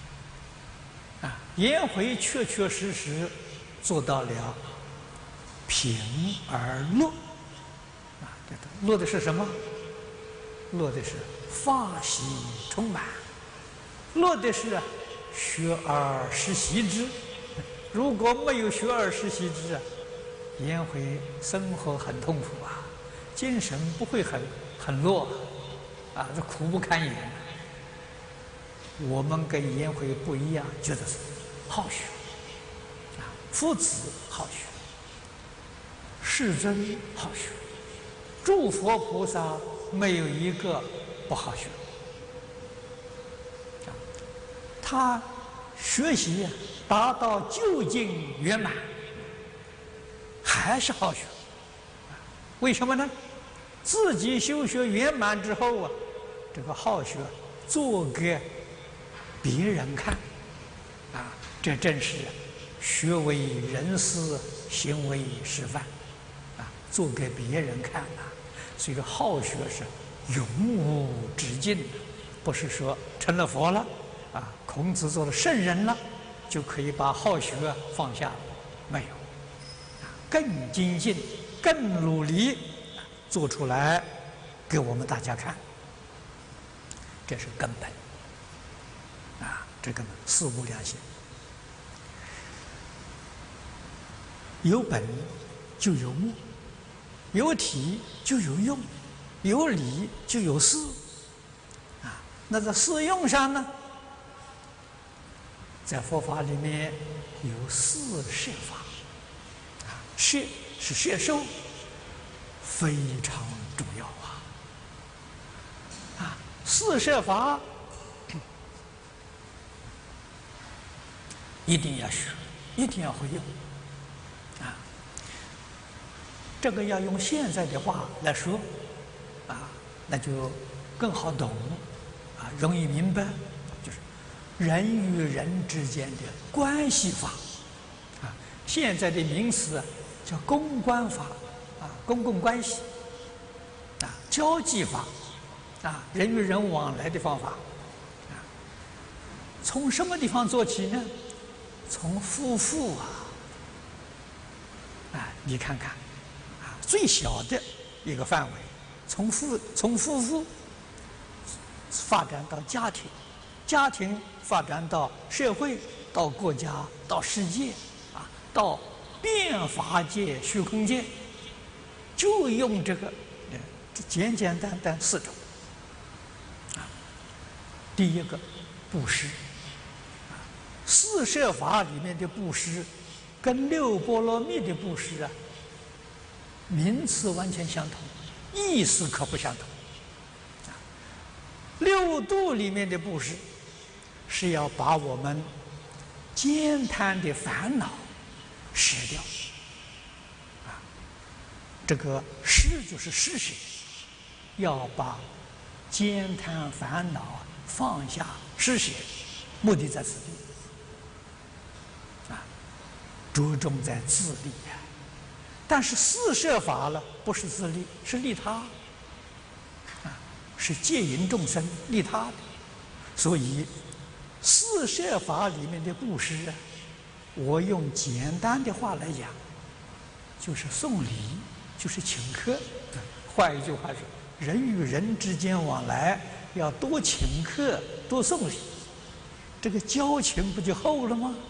颜回确确实实做到了平而乐，乐的是什么？乐的是法喜充满，乐的是学而时习之。如果没有学而时习之，颜回生活很痛苦精神不会很乐这苦不堪言。我们跟颜回不一样，觉得是好学夫子好学，世尊好学，诸佛菩萨没有一个不好学。他学习达到究竟圆满，还是好学。为什么呢？自己修学圆满之后这个好学做给别人看这正是学为人师，行为示范做给别人看所以说好学是永无止境的，不是说成了佛了孔子做了圣人了就可以把好学放下了，没有，更精进更努力做出来给我们大家看，这是根本这个四无量心。有本就有末，有体就有用，有理就有事那在事用上呢，在佛法里面有四摄法摄是摄受，非常重要四摄法一定要学，一定要会用这个要用现在的话来说那就更好懂容易明白，就是人与人之间的关系法现在的名词叫公关法公共关系交际法人与人往来的方法从什么地方做起呢？从夫妇你看看最小的一个范围，从夫妇发展到家庭，家庭发展到社会，到国家，到世界到变法界、虚空界，就用这个简简单单四种第一个布施四摄法里面的布施跟六波罗蜜的布施名词完全相同意思可不相同。六度里面的布施，是要把我们慳贪的烦恼舍掉。这个施就是施舍，要把慳贪烦恼放下施舍，目的在此地。着重在自利呀。但是四摄法呢，不是自利，是利他。是戒引众生利他的。所以四摄法里面的布施啊，我用简单的话来讲，就是送礼，就是请客。换一句话说，人与人之间往来要多请客，多送礼，这个交情不就厚了吗？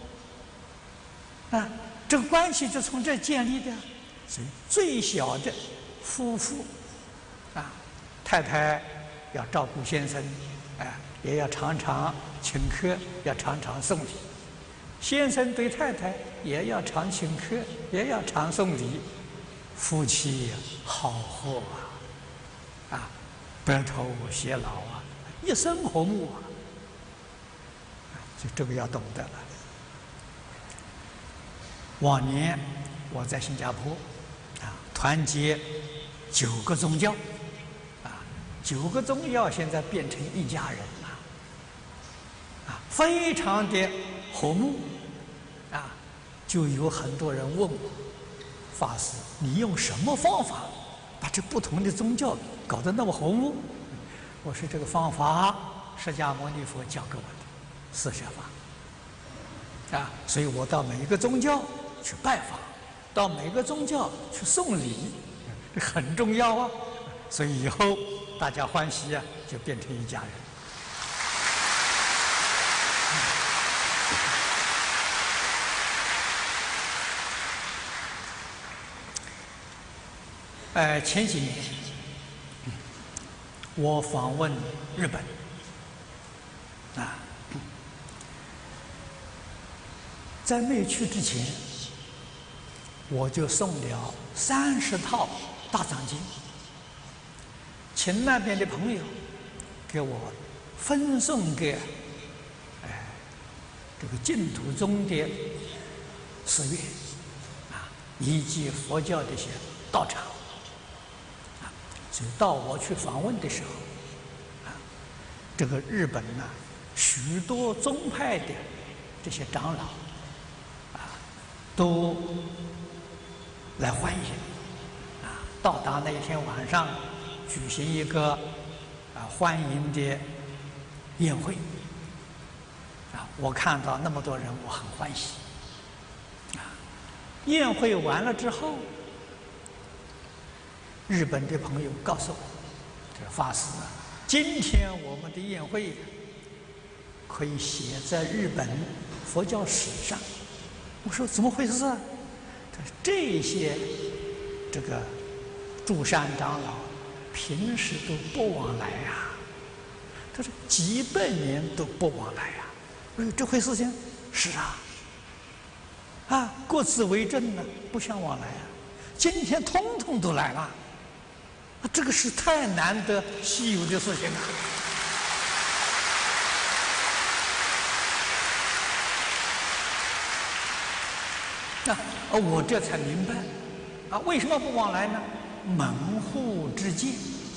这个关系就从这建立的。所以最小的夫妇太太要照顾先生，也要常常请客，要常常送礼。先生对太太也要常请客，也要常送礼。夫妻好合白头偕老一生和睦就这个要懂得了。往年我在新加坡团结9个宗教，9个宗教现在变成一家人了，非常的和睦就有很多人问我，法师，你用什么方法把这不同的宗教搞得那么和睦？我说这个方法，释迦牟尼佛教给我的四摄法所以我到每一个宗教去拜访，到每个宗教去送礼，这很重要啊。所以以后大家欢喜就变成一家人。前几年我访问日本在没去之前，我就送了30套大藏经，请那边的朋友给我分送给这个净土宗的寺院以及佛教这些道场所以到我去访问的时候这个日本许多宗派的这些长老都来欢迎到达那一天晚上举行一个欢迎的宴会我看到那么多人，我很欢喜宴会完了之后，日本的朋友告诉我，这个法师今天我们的宴会可以写在日本佛教史上。我说怎么回事啊？他说这些这个住山长老平时都不往来他说几百年都不往来这回事情是各自为政不相往来今天通通都来了这个是太难得稀有的事情我这才明白为什么不往来呢？门户之见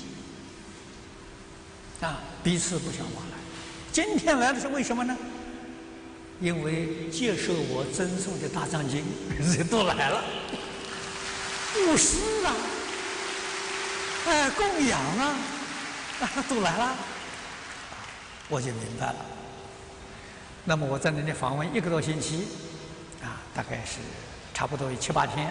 彼此不相往来。今天来的是为什么呢？因为接受我赠送的大藏经，人都来了，布施供养都来了，我就明白了。那么我在那里访问1个多星期大概是差不多7、8天。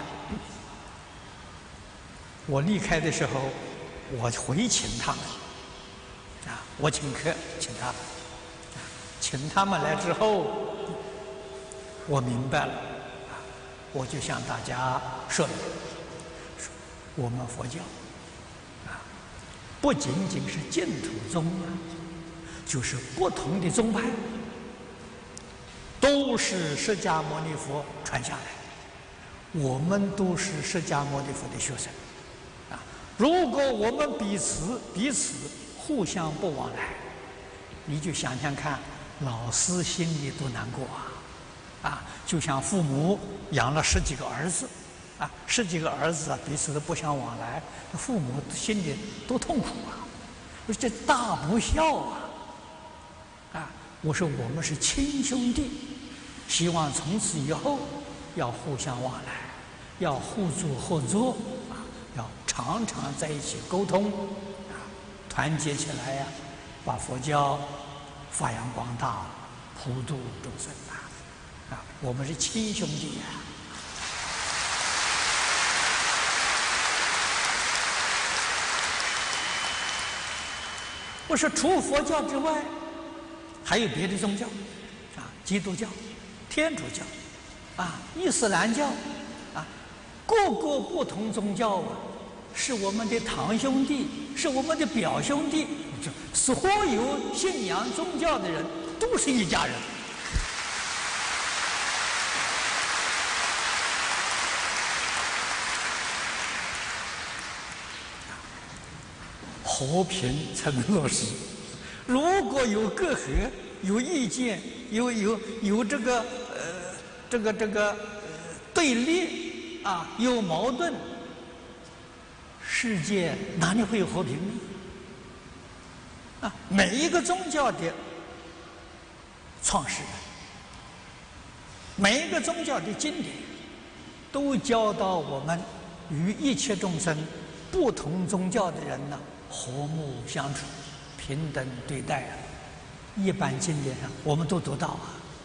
我离开的时候，我回请他们我请客请他们请他们来之后，我明白了我就向大家说明，我们佛教不仅仅是净土宗就是不同的宗派都是释迦牟尼佛传下来，我们都是释迦牟尼佛的学生如果我们彼此互相不往来，你就想想看，老师心里多难过啊！就像父母养了10几个儿子，10几个儿子彼此都不相往来，父母心里多痛苦啊！这大不孝啊！我说我们是亲兄弟，希望从此以后要互相往来，要互助合作要常常在一起沟通团结起来把佛教发扬光大，普度众生我们是亲兄弟我说除佛教之外，还有别的宗教基督教、天主教伊斯兰教各个不同宗教是我们的堂兄弟，是我们的表兄弟，所有信仰宗教的人都是一家人。和平才能落实。如果有隔阂、有意见、有这个对立有矛盾，世界哪里会有和平呢？每一个宗教的创始人，每一个宗教的经典，都教导我们与一切众生、不同宗教的人和睦相处，平等对待一般经典上我们都读到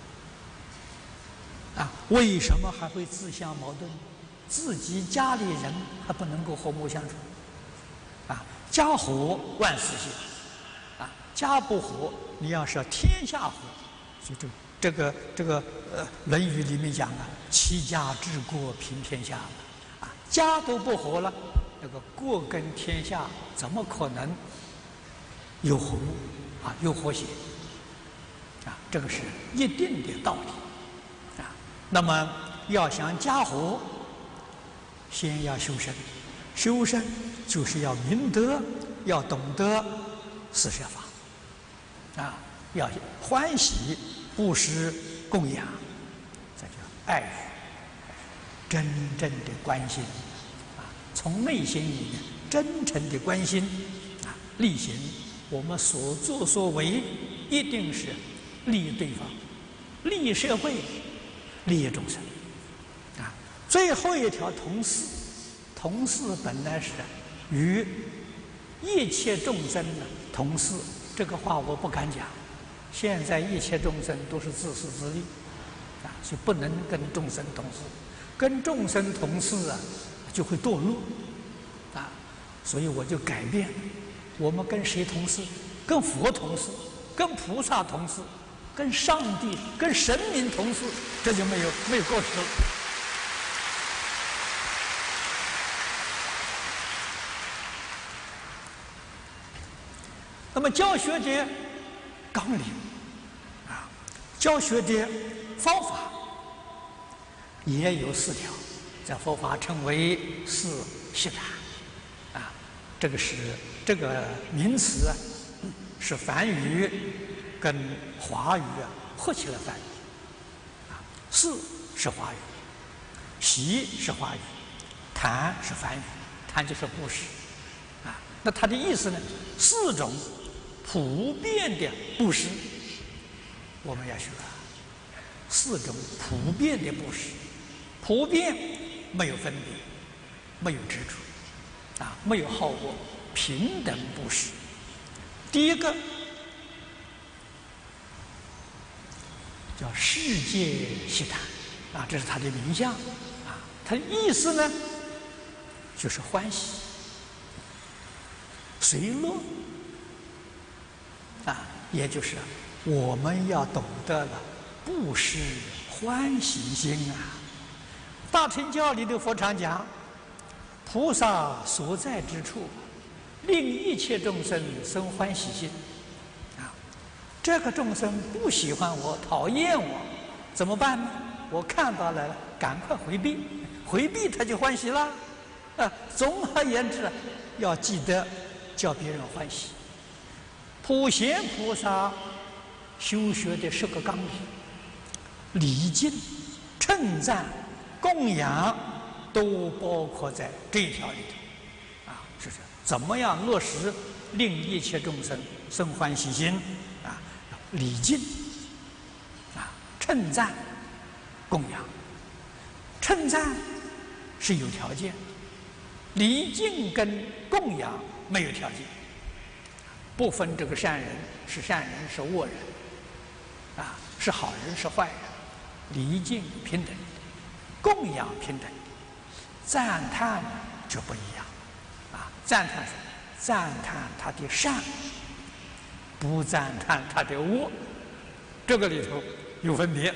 为什么还会自相矛盾？自己家里人还不能够和睦相处家和万事兴家不和，你要是天下和，所以这个论语里面讲齐家治国平天下家都不和了，那个国跟天下怎么可能有和睦有和谐这个是一定的道理那么要想家和，先要修身，修身就是要明德，要懂得四摄法要欢喜布施供养，这叫爱语，真正的关心从内心里面真诚的关心力行我们所作所为一定是利益对方，利益社会，利益众生最后一条同事，同事本来是与一切众生同事，这个话我不敢讲，现在一切众生都是自私自利所以不能跟众生同事，跟众生同事就会堕落所以我就改变，我们跟谁同事？跟佛同事，跟菩萨同事，跟上帝、跟神明同事，这就没有过失了。那么教学的纲领教学的方法也有4条，在佛法称为4悉檀这个名词是梵语跟华语合起来翻译4是华语，悉是华语，檀是梵语，檀就是布施那它的意思呢？4种普遍的布施我们要学4种普遍的布施，普遍没有分别，没有执着没有好恶，平等布施。第一个叫世界悉檀这是它的名相它的意思呢就是欢喜随乐也就是我们要懂得了布施欢喜心大乘教里的佛常讲，菩萨所在之处，令一切众生生欢喜心这个众生不喜欢我，讨厌我，怎么办呢？我看到了，赶快回避，回避他就欢喜了总而言之，要记得叫别人欢喜。普贤菩萨修学的10个纲领，礼敬、称赞、供养，都包括在这一条里头。是不是？怎么样落实令一切众生生欢喜心？礼敬，称赞、供养。称赞是有条件，礼敬跟供养没有条件，不分这个善人是善人是恶人，是好人是坏人，礼敬平等，供养平等，赞叹就不一样。赞叹什么？赞叹他的善，不赞叹他的恶，这个里头有分别。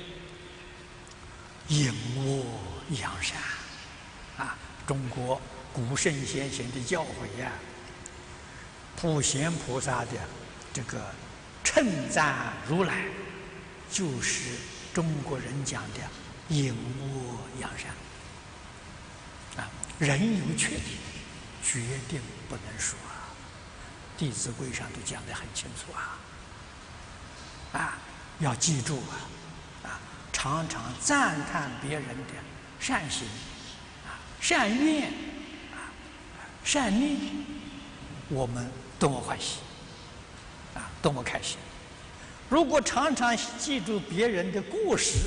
引恶扬善，中国古圣先贤的教诲呀，普贤菩萨的这个称赞如来，就是中国人讲的引恶扬善。人有缺点，决定不能说《弟子规》上都讲得很清楚要记住常常赞叹别人的善行、善愿、善念，我们多么欢喜多么开心。如果常常记住别人的过失，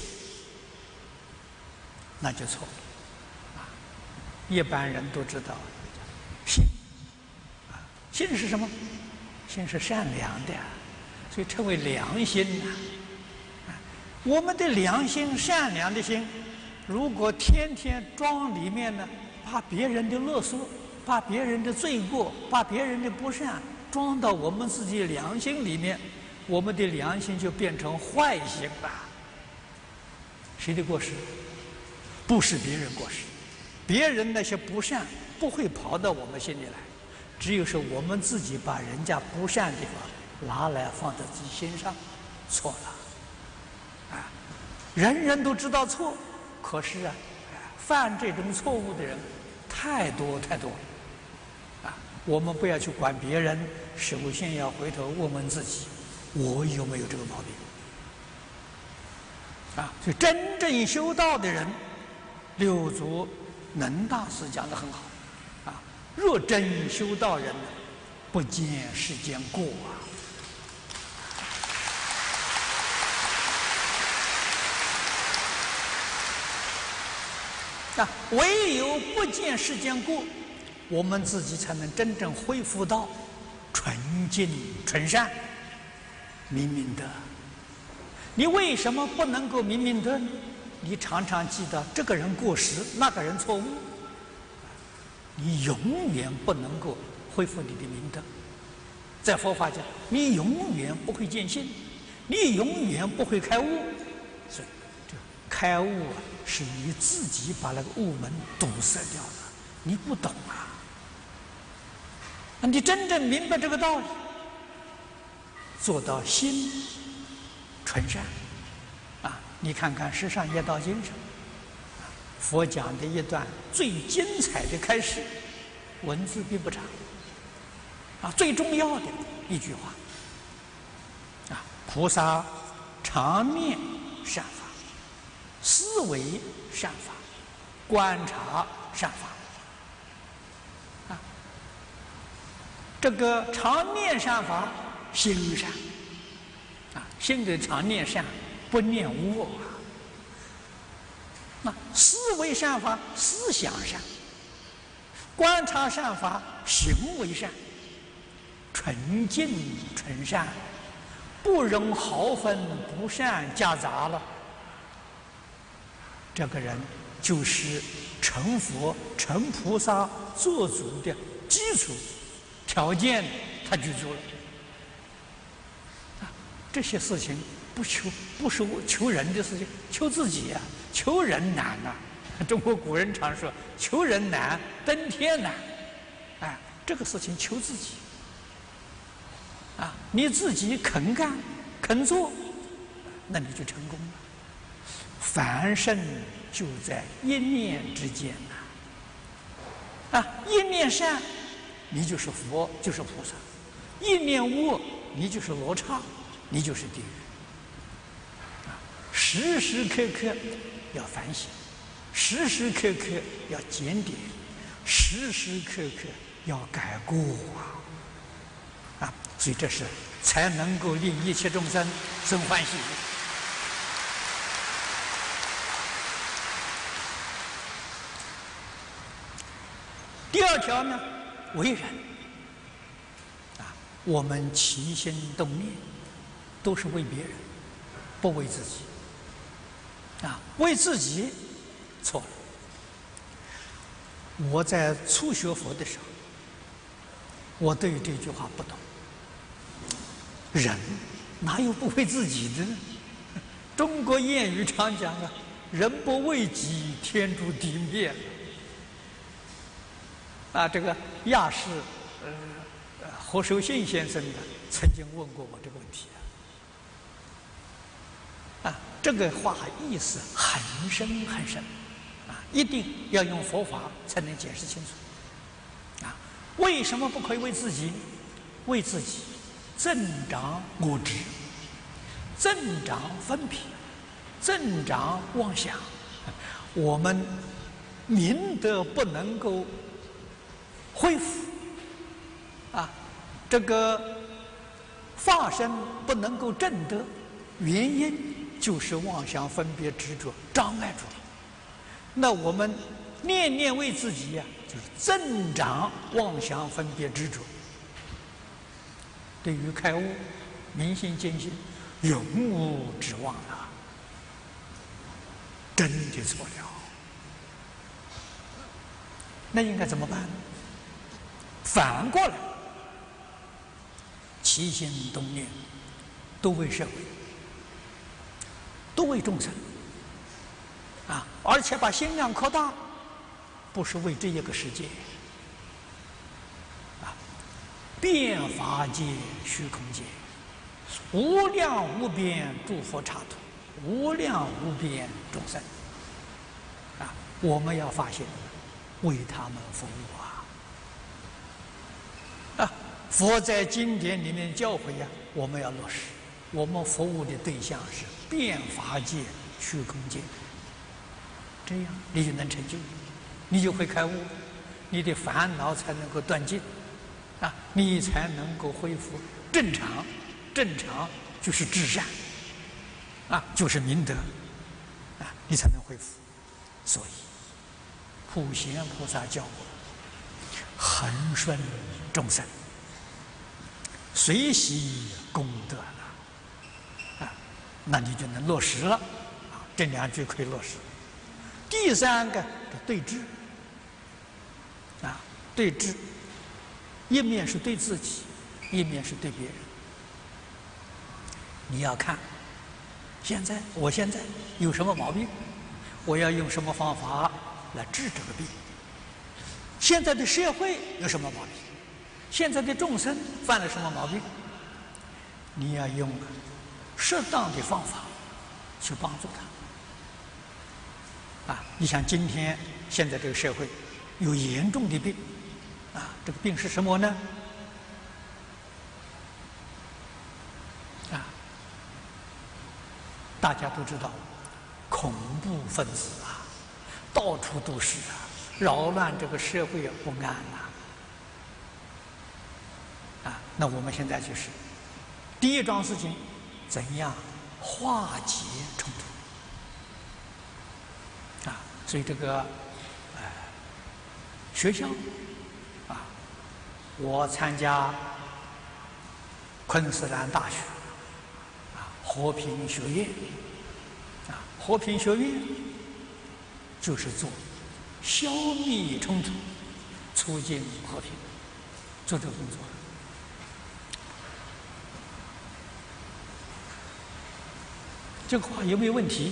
那就错了一般人都知道心心是什么？心是善良的，所以称为良心我们的良心、善良的心，如果天天装里面呢，把别人的勒索、把别人的罪过、把别人的不善装到我们自己良心里面，我们的良心就变成坏心了。谁的过失？不是别人过失，别人那些不善不会跑到我们心里来，只有是我们自己把人家不善的地方拿来放在自己心上，错了。人人都知道错，可是犯这种错误的人太多太多了我们不要去管别人，首先要回头问问自己，我有没有这个毛病所以真正修道的人，六祖能大师讲得很好若真修道人，不见世间过唯有不见世间过，我们自己才能真正恢复到纯净纯善明明德。你为什么不能够明明德呢？你常常记得这个人过失，那个人错误，你永远不能够恢复你的明德。在佛法讲，你永远不会见性，你永远不会开悟。所以这开悟是你自己把那个悟门堵塞掉了，你不懂你真正明白这个道理，做到心纯善你看看《十善业道经》上佛讲的一段最精彩的开示，文字并不长最重要的一句话菩萨常念善法，思维善法，观察善法这个常念善法，心善心里常念善，不念恶思维善法，思想善，观察善法，行为善，纯净纯善，不容毫分不善夹杂了。这个人就是成佛、成菩萨做主的基础条件，他具足了。这些事情不是求人的事情，求自己求人难中国古人常说，求人难，登天难。这个事情求自己你自己肯干肯做，那你就成功了。凡圣就在一念之间啊，一念善，你就是佛，就是菩萨；一念恶，你就是罗刹，你就是地狱。啊，时时刻刻要反省，时时刻刻要检点，时时刻刻要改过啊！所以这是才能够令一切众生生欢喜。第二条呢，为人啊，我们起心动念都是为别人，不为自己啊。为自己错了。我在初学佛的时候，我对这句话不懂。人哪有不为自己的呢？中国谚语常讲啊，“人不为己，天诛地灭”。啊，这个亚视何守信先生曾经问过我这个问题啊，这个话意思很深很深啊，一定要用佛法才能解释清楚啊。为什么不可以为自己？为自己增长我执，增长分别，增长妄想，我们明德不能够恢复啊，这个法身不能够证得，原因就是妄想分别执着障碍住了。那我们念念为自己呀，就是增长妄想分别执着。对于开悟、明心见性，永无指望了，真的错了。那应该怎么办呢？反过来，起心动念都为社会，都为众生啊，而且把心量扩大，不是为这一个世界啊，遍法界、虚空界，无量无边诸佛刹土，无量无边众生啊，我们要发现，为他们服务啊！啊，佛在经典里面教诲呀，我们要落实。我们服务的对象是遍法界、虚空界，这样你就能成就，你就会开悟，你的烦恼才能够断尽，啊，你才能够恢复正常。正常就是至善，啊，就是明德，啊，你才能恢复。所以，普贤菩萨教我恒顺众生，随喜功德了，啊，那你就能落实了，啊，这两句可以落实。第三个对治，啊，对治，一面是对自己，一面是对别人。你要看，我现在有什么毛病，我要用什么方法来治这个病。现在的社会有什么毛病？现在的众生犯了什么毛病？你要用适当的方法去帮助他。啊，你想今天现在这个社会有严重的病，啊，这个病是什么呢？啊，大家都知道，恐怖分子啊，到处都是啊，扰乱这个社会不安啊！那我们现在就是第一桩事情，怎样化解冲突啊？所以这个学校啊，我参加昆士兰大学啊和平学院啊，和平学院就是做消灭冲突、促进和平，做这个工作。这个话有没有问题？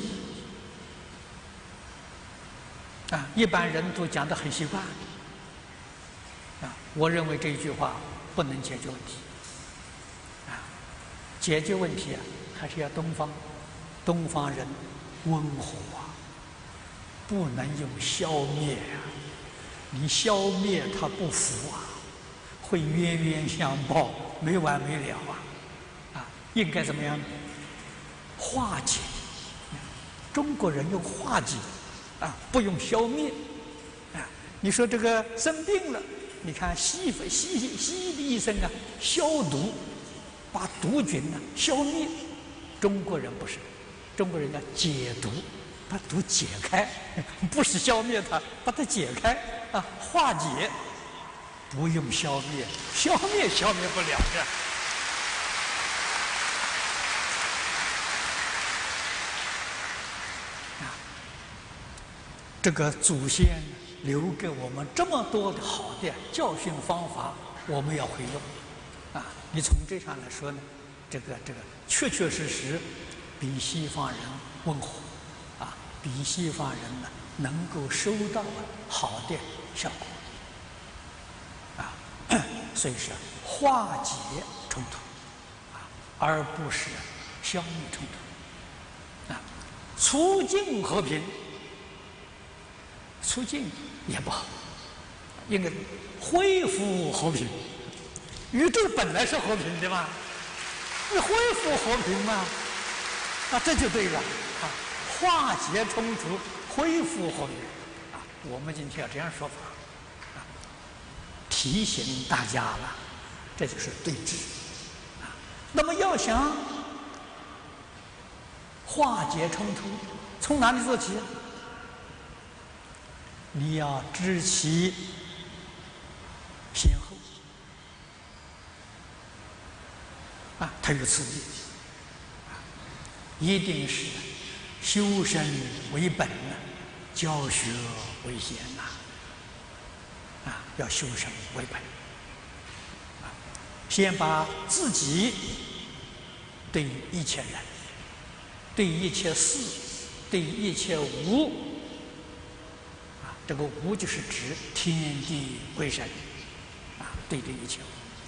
啊，一般人都讲得很习惯。啊，我认为这一句话不能解决问题。啊，解决问题啊，还是要东方人温和啊，不能用消灭啊。 你消灭它不服啊，会冤冤相报，没完没了啊！应该怎么样呢？化解。中国人用化解不用消灭你说这个生病了，你看西医的医生消毒，把毒菌消灭。中国人不是，中国人要解毒，把毒解开，不是消灭它，把它解开化解，不用消灭，消灭不了的。这个祖先留给我们这么多的好的教训方法，我们要会用你从这上来说呢，这个确确实实比西方人温和比西方人呢能够收到好的效果所以是化解冲突而不是消灭冲突促进和平。促进也不好，应该恢复和平。宇宙本来是和平的嘛，你恢复和平嘛，这就对了化解冲突，恢复和平我们今天要这样说法提醒大家了，这就是对峙那么要想化解冲突，从哪里做起？你要知其先后它有次第一定是修身为本教学为先要修身为本先把自己对一切人、对一切事、对一切物这个无就是指天地鬼神对一切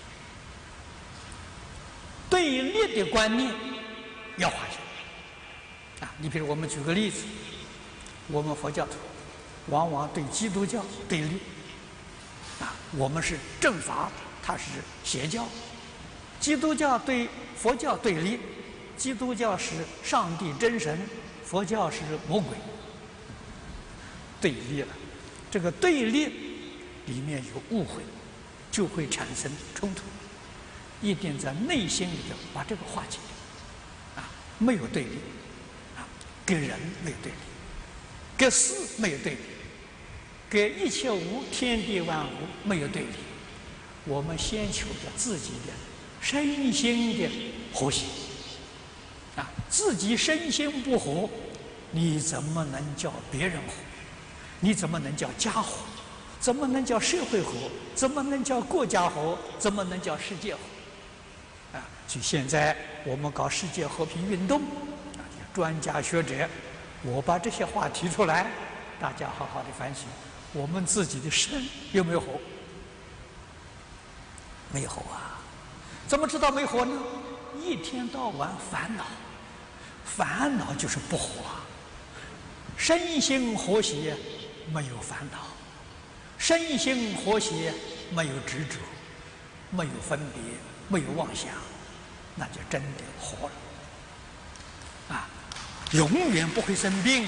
对立的观念要化解你比如我们举个例子，我们佛教徒往往对基督教对立我们是正法，它是邪教；基督教对佛教对立，基督教是上帝真神，佛教是魔鬼，对立了。这个对立里面有误会，就会产生冲突。一定在内心里头把这个化解没有对立跟人没有对立，跟事没有对立，跟一切无天地万物没有对立。我们先求着自己的身心的和谐自己身心不和，你怎么能叫别人和？你怎么能叫家和？怎么能叫社会和？怎么能叫国家和？怎么能叫世界和？所以现在我们搞世界和平运动专家学者，我把这些话提出来，大家好好的反省，我们自己的身有没有和？没有和怎么知道没和呢？一天到晚烦恼，烦恼就是不和身心和谐没有烦恼，身心和谐没有执着，没有分别，没有妄想，那就真的活了永远不会生病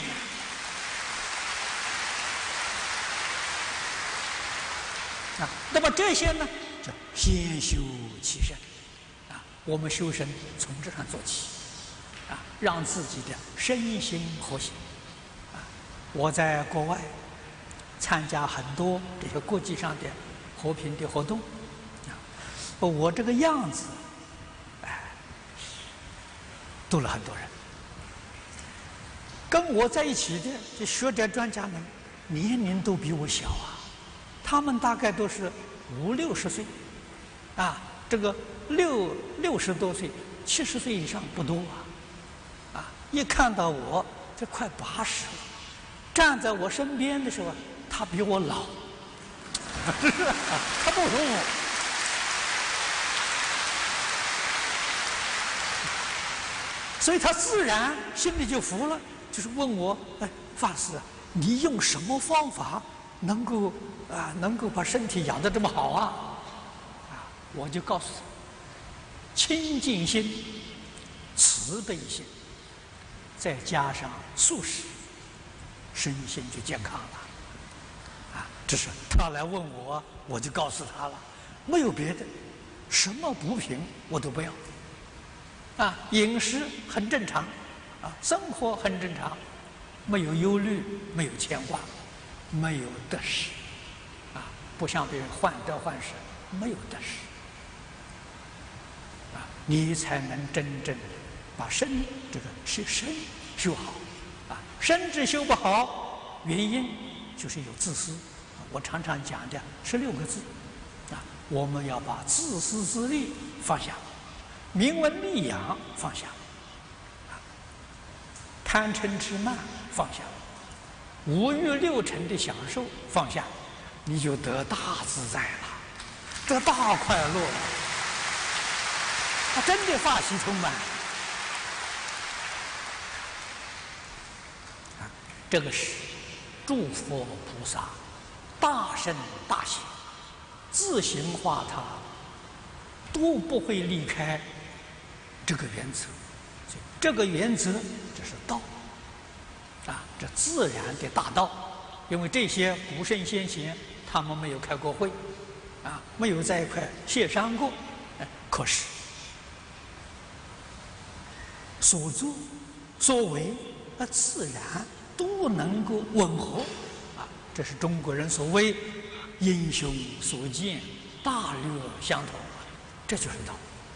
那么这些呢，叫先修其身我们修身从这上做起让自己的身心和谐我在国外参加很多这个国际上的和平的活动我这个样子度了很多人。跟我在一起的这学者专家们年龄都比我小他们大概都是50、60岁这个60多岁、70岁以上不多一看到我这快80了，站在我身边的时候他比我老他不如我所以他自然心里就服了，就是问我法师你用什么方法能够把身体养得这么好啊，我就告诉他，清净心、慈悲心，再加上素食，身心就健康了。这是他来问我，我就告诉他了，没有别的，什么补品我都不要。饮食很正常，生活很正常，没有忧虑，没有牵挂，没有得失，不像别人患得患失，没有得失，你才能真正把身修好，身子修不好，原因就是有自私。我常常讲的16个字，我们要把自私自利放下，名闻利养放下，贪嗔痴慢放下，五欲六尘的享受放下，你就得大自在了，得大快乐了，真的法喜充满。这个是诸佛菩萨大圣大贤自行化他，都不会离开这个原则。这个原则，这是道这自然的大道。因为这些古圣先贤他们没有开过会，没有在一块协商过，可是所作所为自然都能够吻合。这是中国人所谓英雄所见大略相同，这就是道。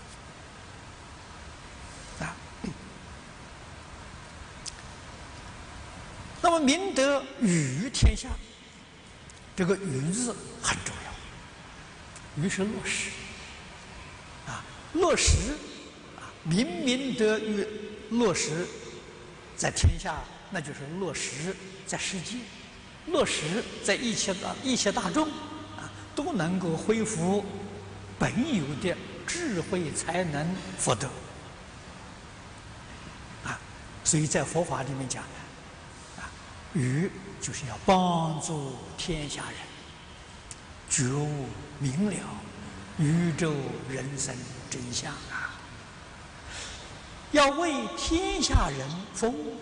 那么明德于天下，这个“于”字很重要。于是落实，落实，明德于落实在天下，那就是落实在世界。落实在一切大众都能够恢复本有的智慧、才能、福德所以在佛法里面讲于就是要帮助天下人觉悟明了宇宙人生真相要为天下人服务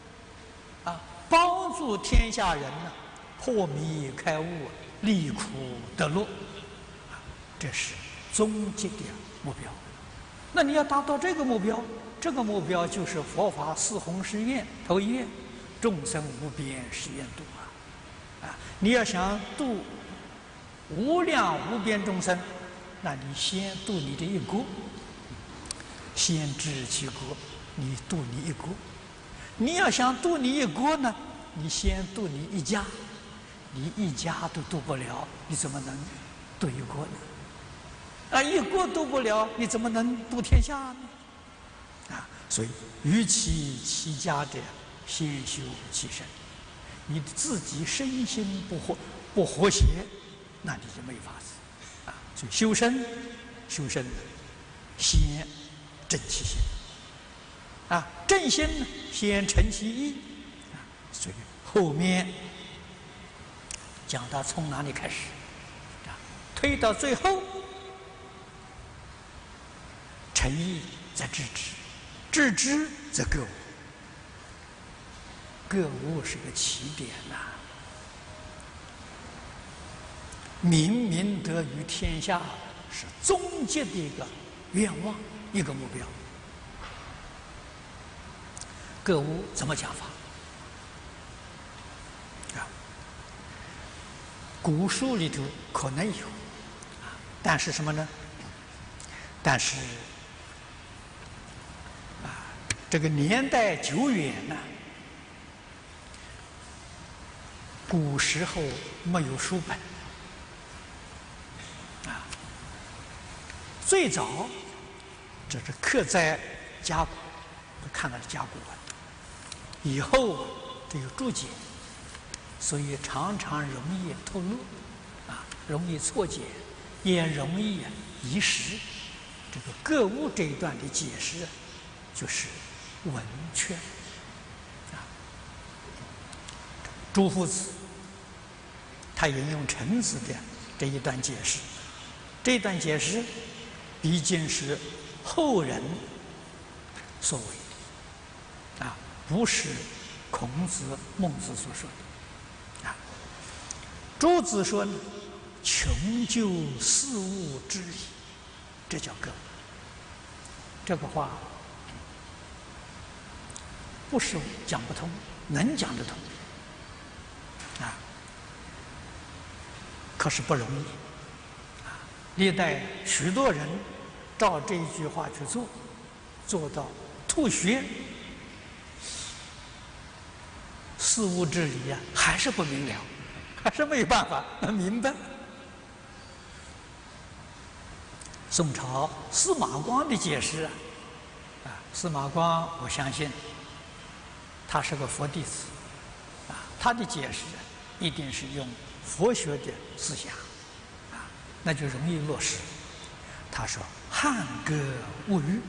帮助天下人破迷开悟，离苦得乐，这是终极的目标。那你要达到这个目标，这个目标就是佛法四弘誓愿头一愿：众生无边誓愿度你要想度无量无边众生，那你先度你的一国，先治其国，你度你一国。你要想度你一国呢，你先度你一家，你一家都度不了，你怎么能度一国呢？一国度不了，你怎么能度天下呢？所以与其家的先修其身，你自己身心不和谐，那你就没法子所以修身先正其心正心呢，先诚其意所以后面讲到从哪里开始推到最后，诚意则知之，知之则个悟，个悟是个起点明德于天下是终极的一个愿望，一个目标。个悟怎么讲法？古书里头可能有，但是什么呢？但是这个年代久远古时候没有书本最早这是刻在甲骨，看到的甲骨文。以后都有注解，所以常常容易透露容易错解，也容易遗失。这个个物这一段的解释就是文劝诸夫子他引用陈子的这一段解释。这段解释毕竟是后人所为的，不是孔子、孟子所说的。朱子说呢：“穷究事物之理，这叫格。”这个话不是讲不通，能讲得通可是不容易历代许多人照这一句话去做，做到吐血，事物之理还是不明了，还是没有办法明白。宋朝司马光的解释司马光，我相信他是个佛弟子他的解释一定是用佛学的思想那就容易落实。他说：“汉歌物语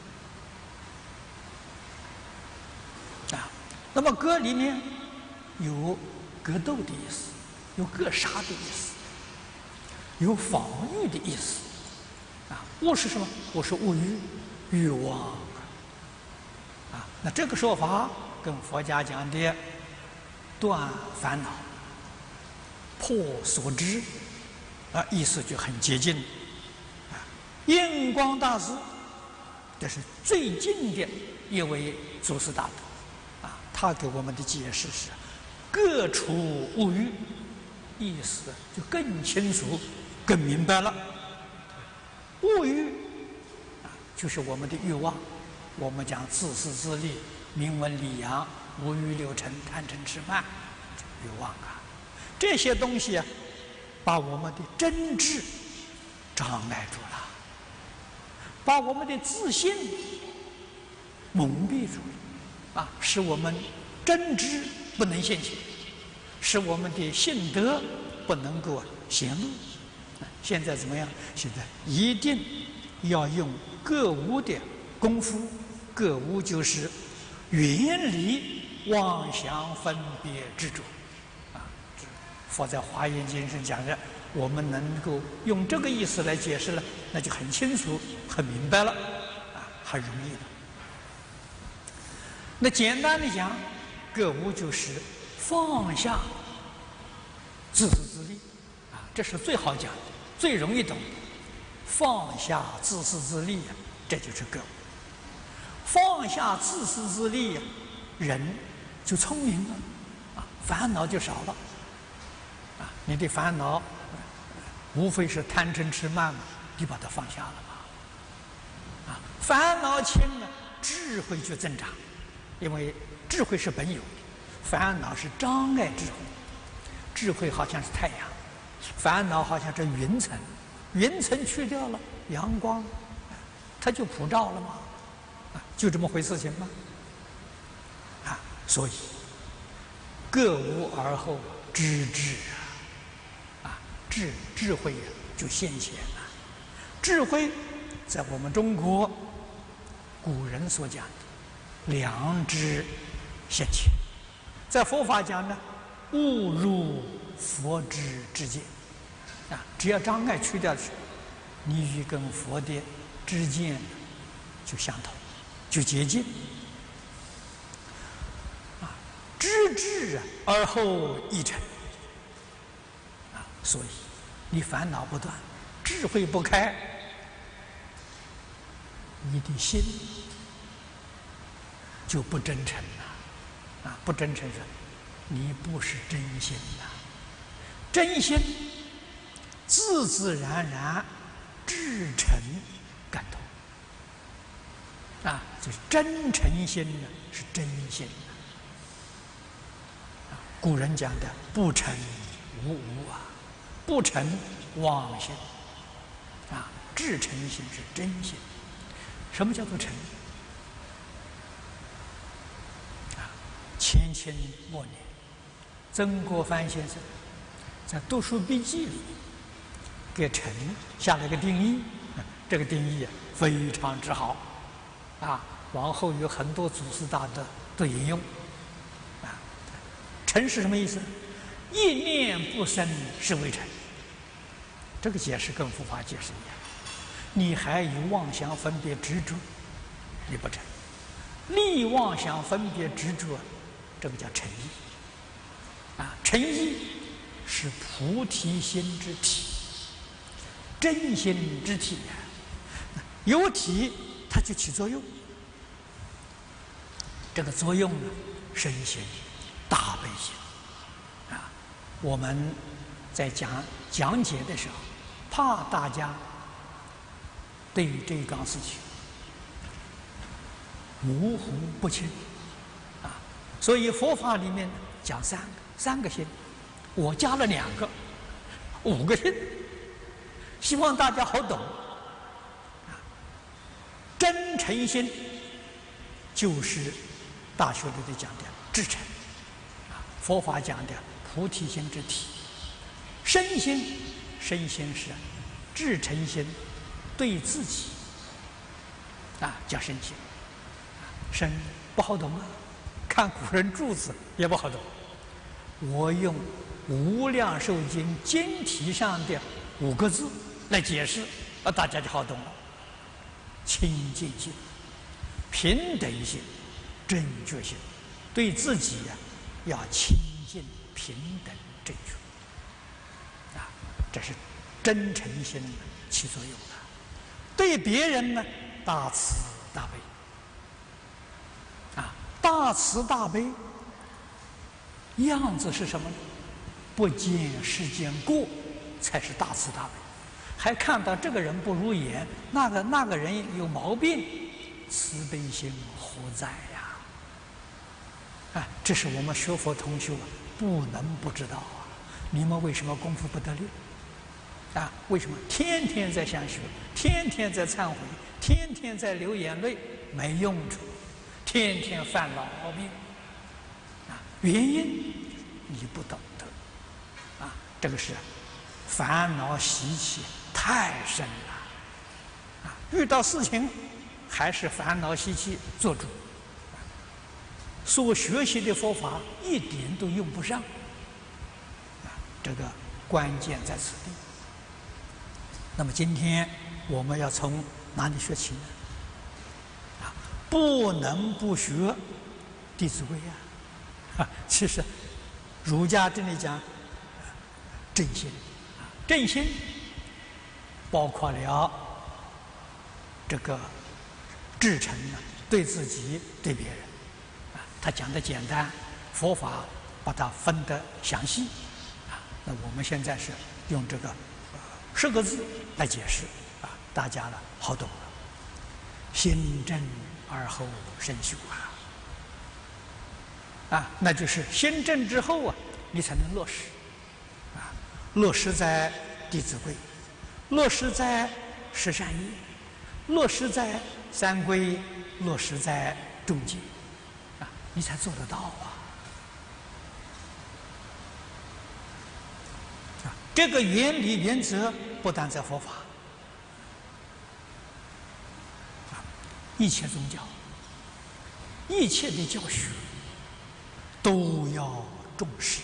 那么歌里面有格斗的意思，有格杀的意思，有防御的意思物是什么？物是物欲、欲望那这个说法跟佛家讲的断烦恼、破所知意思就很接近印光大师，这是最近的一位祖师大德他给我们的解释是：各处物欲，意思就更清楚、更明白了。物欲就是我们的欲望，我们讲自私自利、名闻利养、五欲六尘、贪嗔痴慢，欲望这些东西把我们的真智障碍住了，把我们的自信蒙蔽住了使我们真知不能现前，使我们的信德不能够显露。现在怎么样？现在一定要用格物的功夫，格物就是远离妄想分别执着佛在《华严经》上讲的，我们能够用这个意思来解释了，那就很清楚、很明白了很容易的。那简单的讲，格物就是放下自私自利这是最好讲的、最容易懂的。放下自私自利这就是格物。放下自私自利人就聪明了烦恼就少了你的烦恼无非是贪嗔痴慢嘛，你把它放下了吧烦恼轻了，智慧就增长，因为智慧是本有的，烦恼是障碍智慧。智慧好像是太阳，烦恼好像这云层，云层去掉了，阳光它就普照了吗？就这么回事情吗？所以格物而后知之智慧就现前了。智慧在我们中国古人所讲的良知现前，在佛法讲呢，悟入佛之见只要障碍去掉去，你跟佛的知见就相同，就接近知至而后意成所以你烦恼不断，智慧不开，你的心就不真诚了不真诚是你不是真心真心自自然然至诚感动就是真诚心是真心古人讲的不诚无无不诚妄心至诚心是真心。什么叫做诚千末年曾国藩先生在读书笔记里给诚下了个定义这个定义非常之好往后有很多祖师大德都引用诚是什么意思？ 一念不生是为成。这个解释跟佛法解释一样。你还有妄想分别执着，你不成；立妄想分别执着，这个叫成意。成意是菩提心之体，真心之体呀。有体，它就起作用。这个作用呢，身心、大悲心。我们在讲解的时候，怕大家对这一桩事情模糊不清所以佛法里面讲三个心，我加了2个，5个心，希望大家好懂。真诚心就是大学里头讲的至诚，佛法讲的菩提心之体。身心是至诚心，对自己叫身心。身不好懂看古人注字也不好懂。我用《无量寿经》经题上的5个字来解释，大家就好懂了。清净心、平等心、正觉心，对自己要清净、平等、正确。这是真诚心起作用的。对别人呢，大慈大悲。大慈大悲样子是什么呢？不见世间过，才是大慈大悲。还看到这个人不如眼，那个人有毛病，慈悲心何在呀？这是我们学佛同修不能不知道你们为什么功夫不得力？为什么天天在想学，天天在忏悔，天天在流眼泪，没用处，天天犯老病原因你不懂得这个是烦恼习气太深了遇到事情还是烦恼习气做主所学习的佛法一点都用不上这个关键在此地。那么今天我们要从哪里学起呢？不能不学《弟子规》其实儒家这里讲正心，正心包括了这个至诚对自己对别人他讲的简单，佛法把它分得详细那我们现在是用这个10个字来解释大家呢好懂了。心正而后身修那就是心正之后你才能落实落实在《弟子规》，落实在十善业，落实在三规，落实在众戒你才做得到这个原理原则不但在佛法一切宗教一切的教学都要重视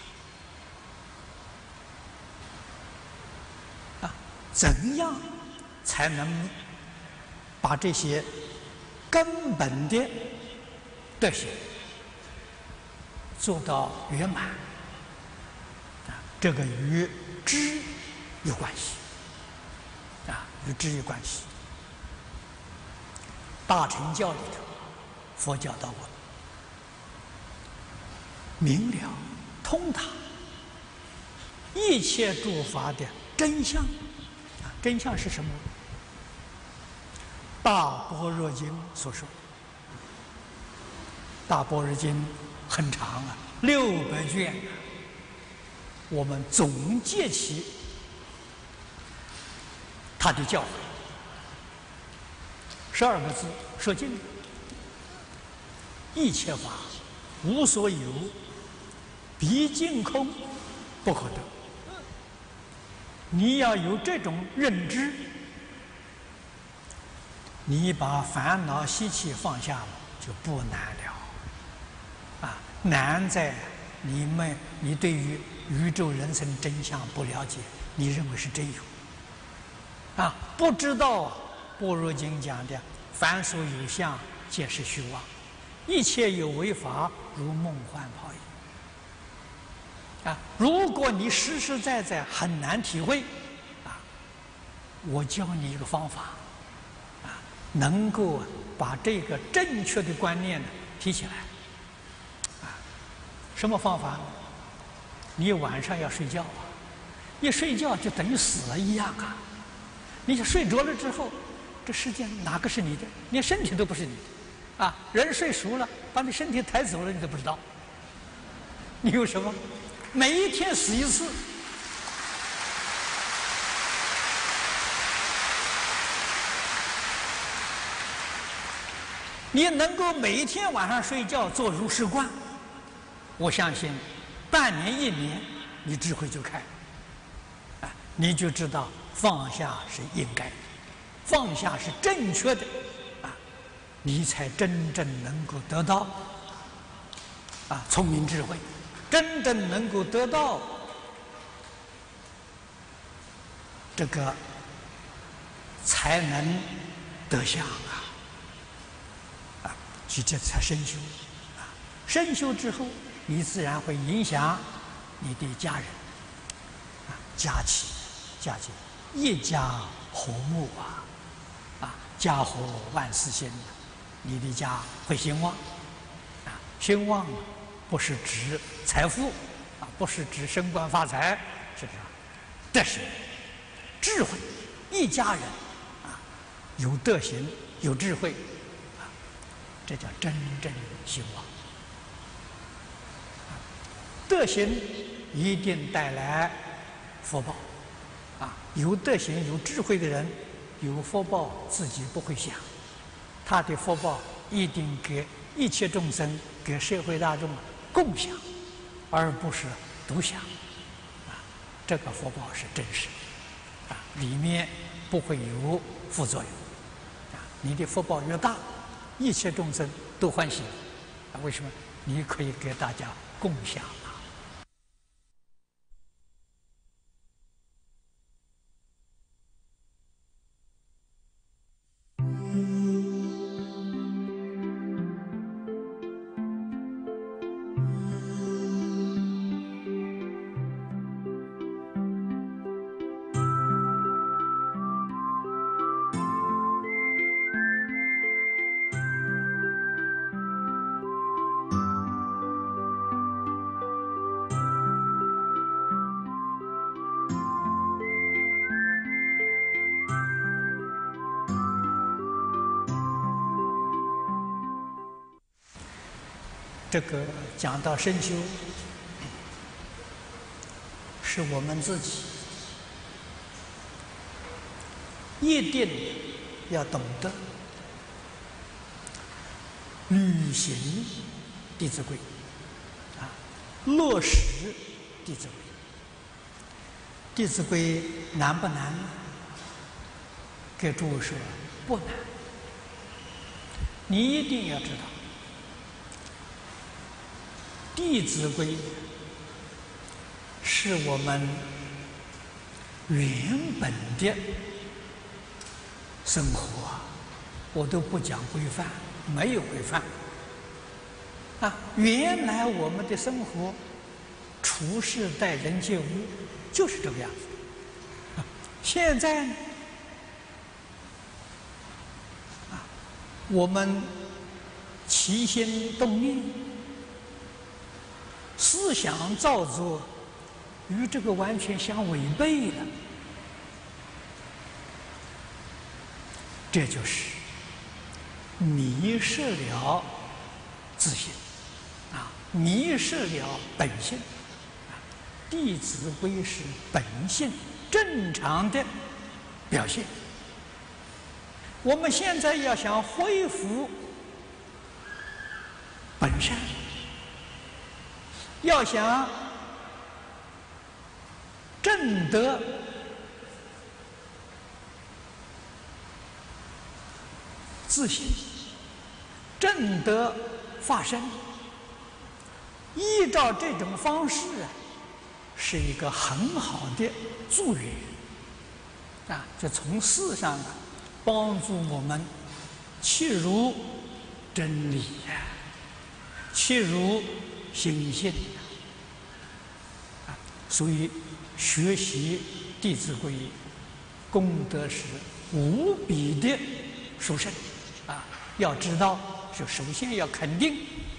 怎样才能把这些根本的德行做到圆满这个与知有关系与知有关系。大乘教里头佛教导我明了通达一切诸法的真相真相是什么？大般若经所说。大般若经很长600卷我们总结起他的教诲，12个字说尽了：一切法无所有，毕竟空，不可得。你要有这种认知，你把烦恼习气放下了，就不难了。难在你对于宇宙人生真相不了解，你认为是真有，不知道般若经讲的凡所有相，皆是虚妄，一切有为法，如梦幻泡影。如果你实实在在很难体会，我教你一个方法，能够把这个正确的观念呢提起来。什么方法呢？你晚上要睡觉一睡觉就等于死了一样你睡着了之后，这世界哪个是你的？连身体都不是你的人睡熟了，把你身体抬走了，你都不知道。你有什么？每一天死一次。你能够每一天晚上睡觉做如是观，我相信半年1年，你智慧就开你就知道放下是应该的，放下是正确的你才真正能够得到聪明智慧，真正能够得到这个才能得相其实这才深修深修之后，你自然会影响你的家人家齐一家和睦家和万事兴，你的家会兴旺兴旺不是指财富不是指升官发财，是不是？德行、智慧，一家人有德行有智慧这叫真正兴旺。德行一定带来福报有德行有智慧的人，有福报自己不会想，他的福报一定给一切众生，给社会大众共享，而不是独享这个福报是真实里面不会有副作用你的福报越大，一切众生都欢喜为什么？你可以给大家共享这个讲到深修，是我们自己一定要懂得履行《弟子规》落实《弟子规》。《弟子规》难不难？给诸位说，不难。你一定要知道。《弟子规》是我们原本的生活我都不讲规范，没有规范原来我们的生活处事待人接物就是这个样子现在呢我们起心动念思想造作与这个完全相违背了，这就是迷失了自性迷失了本性弟子规是本性正常的表现。我们现在要想恢复本善，要想证得自信，证得法身， 依照这种方式啊，是一个很好的助缘啊，就从事上啊，帮助我们切入真理呀，切入心性啊，所以学习《弟子规》功德是无比的殊胜啊！要知道，就首先要肯定，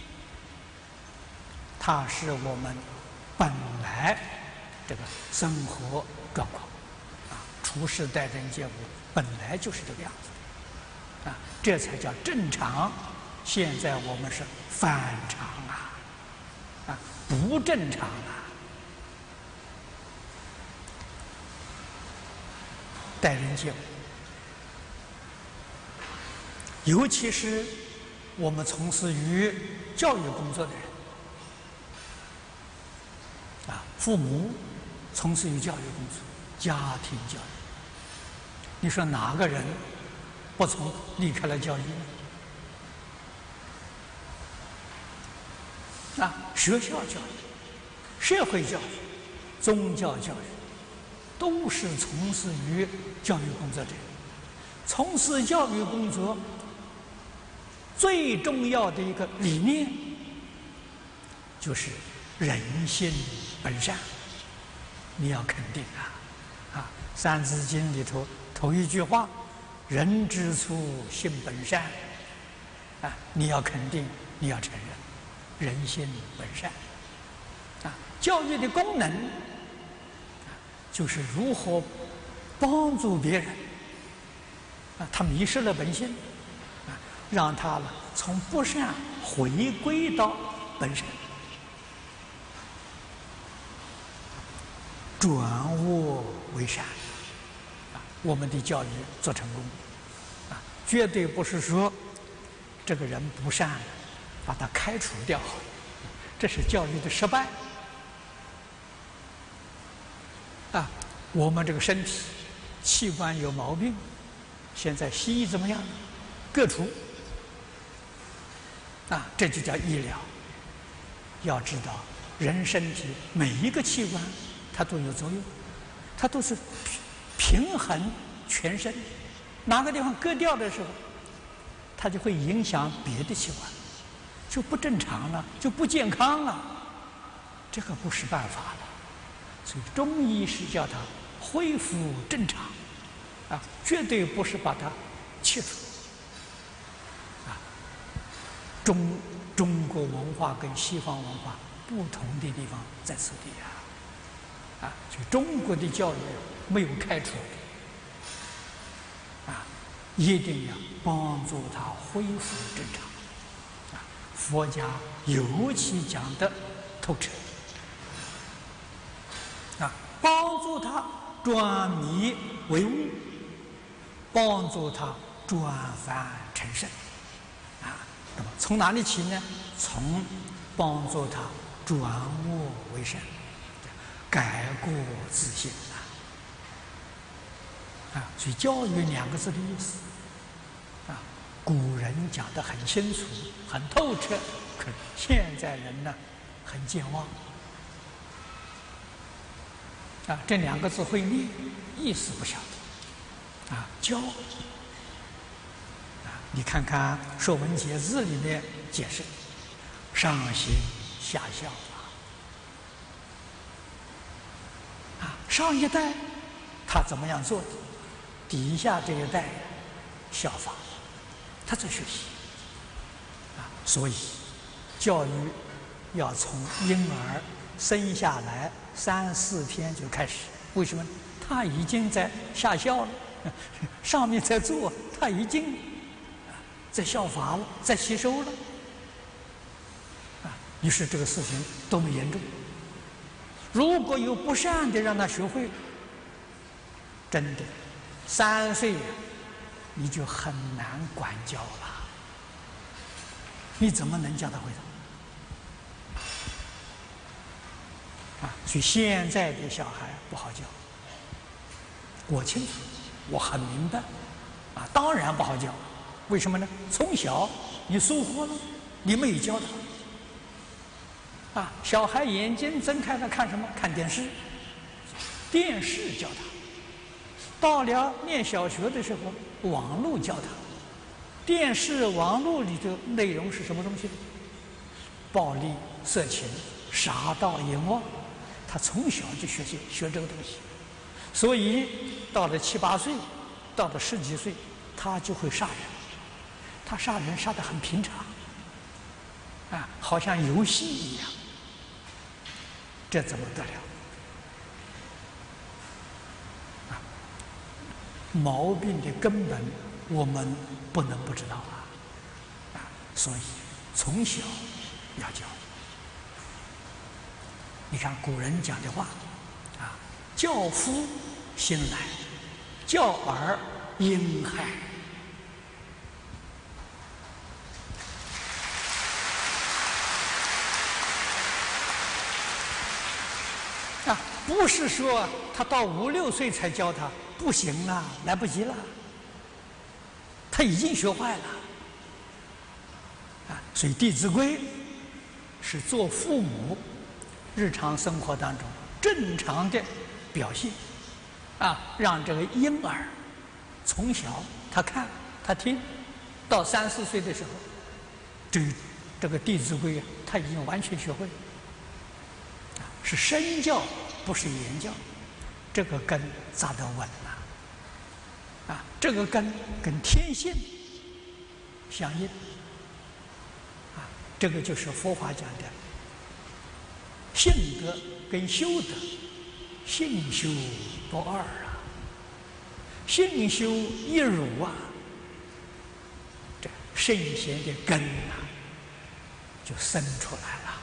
它是我们本来这个生活状况啊，处事待人接物本来就是这个样子啊，这才叫正常。现在我们是反常啊，不正常啊！待人接物，尤其是我们从事于教育工作的人啊，父母从事于教育工作，家庭教育，你说哪个人不从离开了教育呢？啊，学校教育、社会教育、宗教教育，都是从事于教育工作者。从事教育工作最重要的一个理念，就是人性本善。你要肯定啊，《三字经》里头一句话：“人之初，性本善。”啊，你要肯定，你要承认，人性本善。啊，教育的功能就是如何帮助别人啊，他迷失了本性啊，让他呢从不善回归到本善，转恶为善啊，我们的教育做成功啊，绝对不是说这个人不善了，把他开除掉，这是教育的失败啊。我们这个身体器官有毛病，现在西医怎么样？割除啊，这就叫医疗。要知道，人身体每一个器官它都有作用，它都是平衡全身。哪个地方割掉的时候，它就会影响别的器官，就不正常了，就不健康了。这个不是办法了。所以中医是叫它恢复正常，啊，绝对不是把它切除。啊，中国文化跟西方文化不同的地方在此地啊，所以中国的教育没有开除，啊，一定要帮助他恢复正常，啊，佛家尤其讲的透彻，啊，帮助他转迷为悟，帮助他转凡成圣，啊，那么从哪里起呢？从帮助他转恶为善，改过自新啊！所以教育两个字的意思啊，古人讲得很清楚、很透彻，可是现在人呢很健忘啊，这两个字会念，意思不晓得啊，教啊，你看看《说文解字》里面解释：上行下效啊，上一代他怎么样做的，底下这一代效仿，他在学习啊，所以教育要从婴儿生下来3、4天就开始。为什么？他已经在下效了，上面在做，他已经在效法了，在吸收了啊。于是这个事情多么严重！如果有不善的让他学会，真的3岁你就很难管教了，你怎么能教他会的？啊，所以现在的小孩不好教，我清楚，我很明白，啊，当然不好教，为什么呢？从小你疏忽了，你没有教他， 啊，小孩眼睛睁开了看什么？看电视，电视教他。到了念小学的时候，网络教他。电视、网络里的内容是什么东西？暴力、色情、杀盗淫妄，他从小就学这个东西，所以到了7、8岁，到了10几岁，他就会杀人。他杀人杀得很平常，啊，好像游戏一样。这怎么得了？啊，毛病的根本我们不能不知道啊，所以从小要教。你看古人讲的话，啊，教夫心来，教儿婴孩。啊，不是说他到5、6岁才教他，不行了，来不及了，他已经学坏了。啊，所以《弟子规》是做父母日常生活当中正常的表现，啊，让这个婴儿从小他看他听，到3、4岁的时候，这个《弟子规》他已经完全学会了。是身教，不是言教，这个根扎得稳了。啊，这个根跟天性相应。啊，这个就是佛法讲的性德跟修德，性修不二啊。性修一如啊，这圣贤的根啊，就生出来了。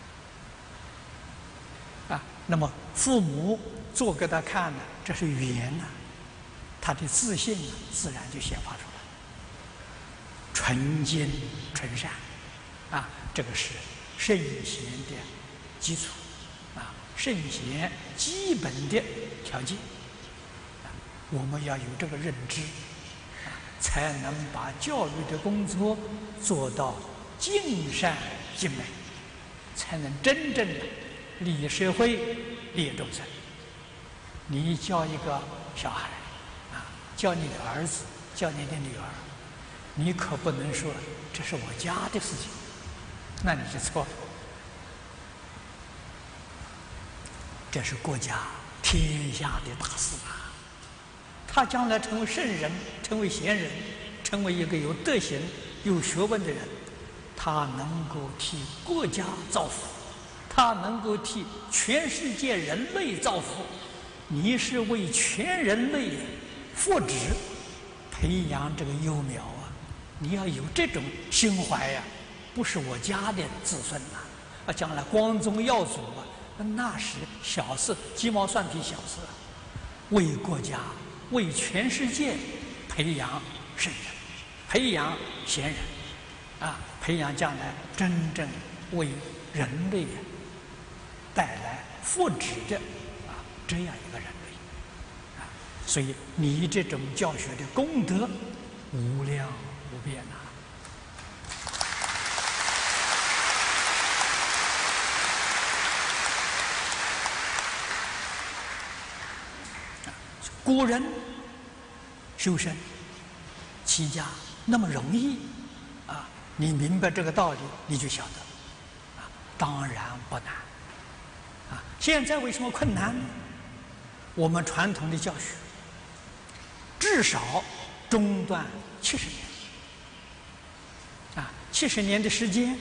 啊，那么父母做给他看呢，这是缘呐，他的自信啊，自然就显发出来。纯净纯善，啊，这个是圣贤的基础，啊，圣贤基本的条件，啊，我们要有这个认知，啊，才能把教育的工作做到尽善尽美，才能真正的利益社会，利益众生。你教一个小孩，啊，教你的儿子，教你的女儿，你可不能说这是我家的事情，那你就错了。这是国家天下的大事啊！他将来成为圣人，成为贤人，成为一个有德行、有学问的人，他能够替国家造福。他能够替全世界人类造福，你是为全人类福祉培养这个幼苗啊！你要有这种心怀呀，不是我家的子孙呐，啊，将来光宗耀祖啊，那是小事，鸡毛蒜皮小事啊！为国家、为全世界培养圣人，培养贤人，啊，培养将来真正为人类带来福祉的啊这样一个人类啊，所以你这种教学的功德无量无边呐。古人修身齐家那么容易啊，你明白这个道理，你就晓得啊，当然不难。啊，现在为什么困难呢？我们传统的教学至少中断70年，啊，70年的时间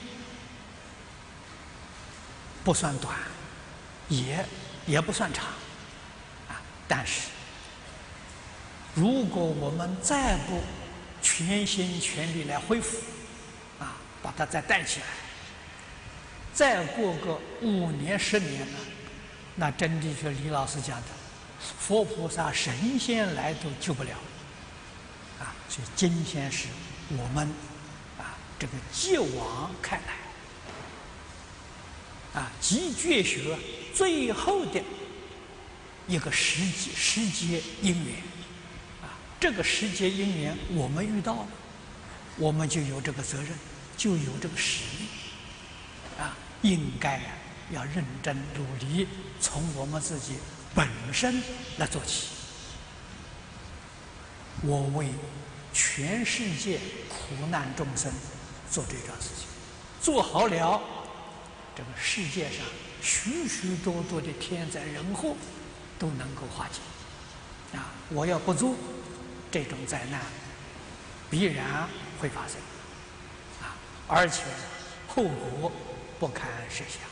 不算短，也不算长，啊，但是如果我们再不全心全力来恢复，啊，把它再带起来。再过个5年、10年呢，那真的就李老师讲的，佛菩萨、神仙来都救不了，啊！所以今天是我们啊这个继往开来，啊，集绝学最后的一个时节因缘，啊，这个时节因缘我们遇到了，我们就有这个责任，就有这个使命。啊，应该要认真努力，从我们自己本身来做起。我为全世界苦难众生做这桩事情，做好了，这个世界上许许多多的天灾人祸都能够化解。我要不做，这种灾难必然会发生，而且后果不堪设想。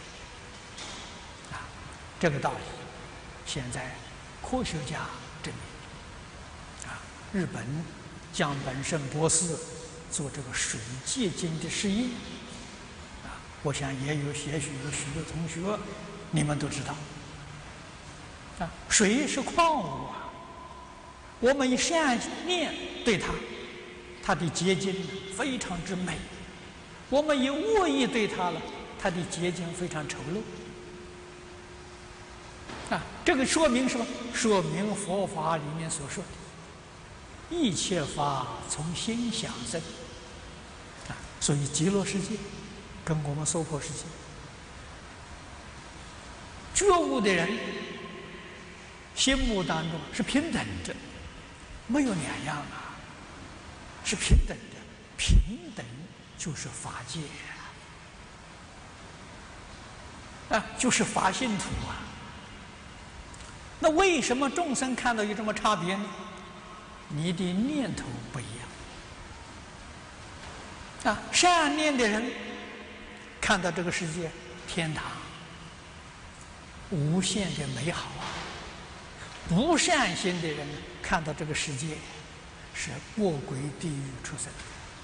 这个道理，现在科学家证明。日本江本胜博士做这个水结晶的实验，我想也许有许多同学你们都知道。水是矿物我们以善念对它，它的结晶非常之美；我们以恶意对它了，它的结晶非常丑陋。这个说明什么？说明佛法里面所说的一切法从心想生。所以极乐世界跟我们娑婆世界，觉悟的人心目当中是平等的，没有两样是平等的。平等就是法界就是法性土那为什么众生看到有这么差别呢？你的念头不一样善念的人看到这个世界天堂无限的美好不善心的人看到这个世界是恶鬼地狱出生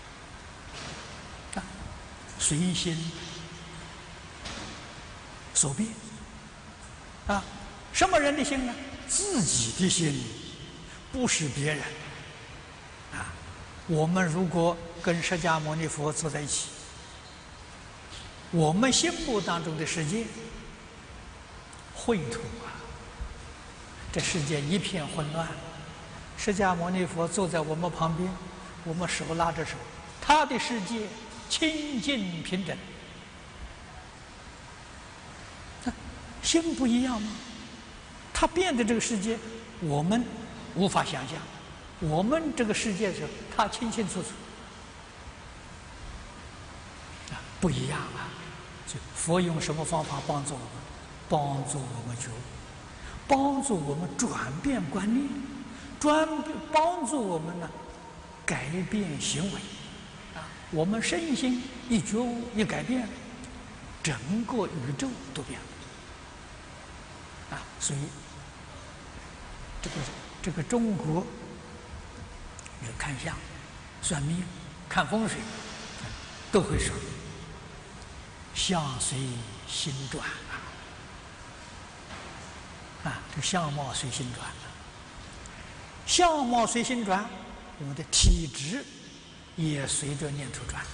随心所变什么人的心呢？自己的心，不是别人我们如果跟释迦牟尼佛坐在一起，我们心目当中的世界秽土这世界一片混乱。释迦牟尼佛坐在我们旁边，我们手拉着手，他的世界清净平等。心不一样吗？他变的这个世界，我们无法想象；我们这个世界的时候，他清清楚楚。不一样所以佛用什么方法帮助我们？帮助我们觉悟，帮助我们转变观念，帮助我们呢改变行为。我们身心一觉悟一改变，整个宇宙都变了。所以这个中国有看相、算命、看风水，都会说相随心转这相貌随心转相貌随心转，我们的体质也随着念头转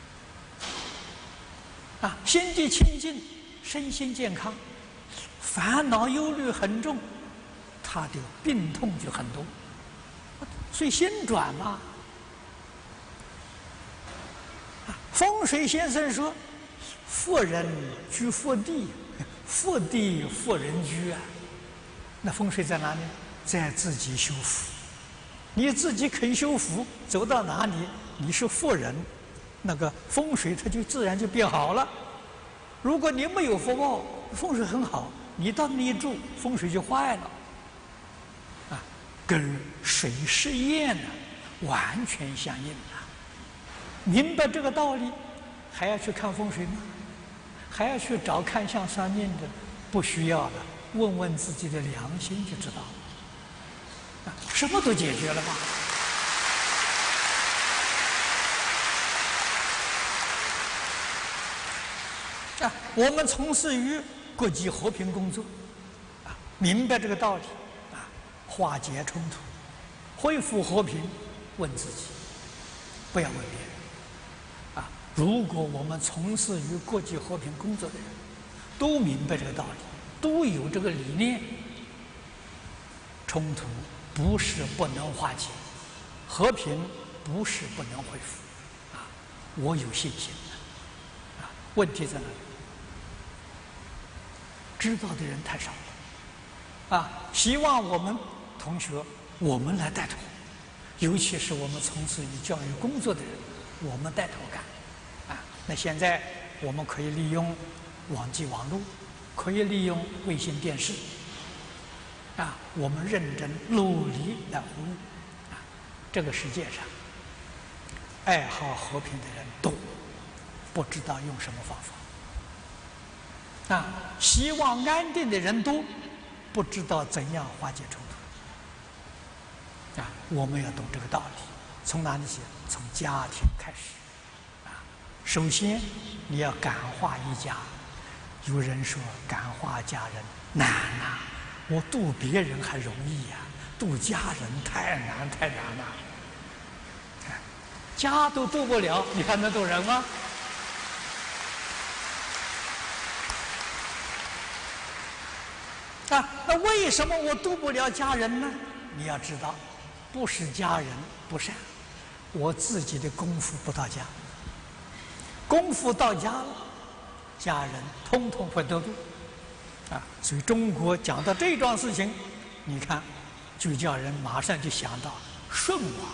心地清净，身心健康，烦恼忧虑很重，他的病痛就很多。所以心转嘛风水先生说，富人居福地，福地富人居那风水在哪里？在自己修福。你自己肯修福，走到哪里你是富人，那个风水它就自然就变好了。如果你没有福报，风水很好，你到那里住，风水就坏了跟水是焰完全相应明白这个道理，还要去看风水吗？还要去找看相算命的？不需要了，问问自己的良心就知道了什么都解决了吧。我们从事于国际和平工作明白这个道理化解冲突，恢复和平，问自己，不要问别人如果我们从事于国际和平工作的人都明白这个道理，都有这个理念，冲突不是不能化解，和平不是不能恢复我有信心问题在哪里？ 知道的人太少了。啊，希望我们同学我们来带头，尤其是我们从事于教育工作的人，我们带头干。啊，那现在我们可以利用网际网络，可以利用卫星电视。啊，我们认真努力来服务。啊，这个世界上爱好和平的人多，不知道用什么方法。啊，希望安定的人多，不知道怎样化解冲突。啊，我们要懂这个道理。从哪里起？从家庭开始。啊，首先你要感化一家。有人说感化家人难呐，我度别人还容易呀，度家人太难太难了。家都度不了，你还能度人吗？啊，那为什么我度不了家人呢？你要知道，不是家人不善，我自己的功夫不到家。功夫到家了，家人通通会得度。啊，所以中国讲到这桩事情，你看，就叫人马上就想到舜王。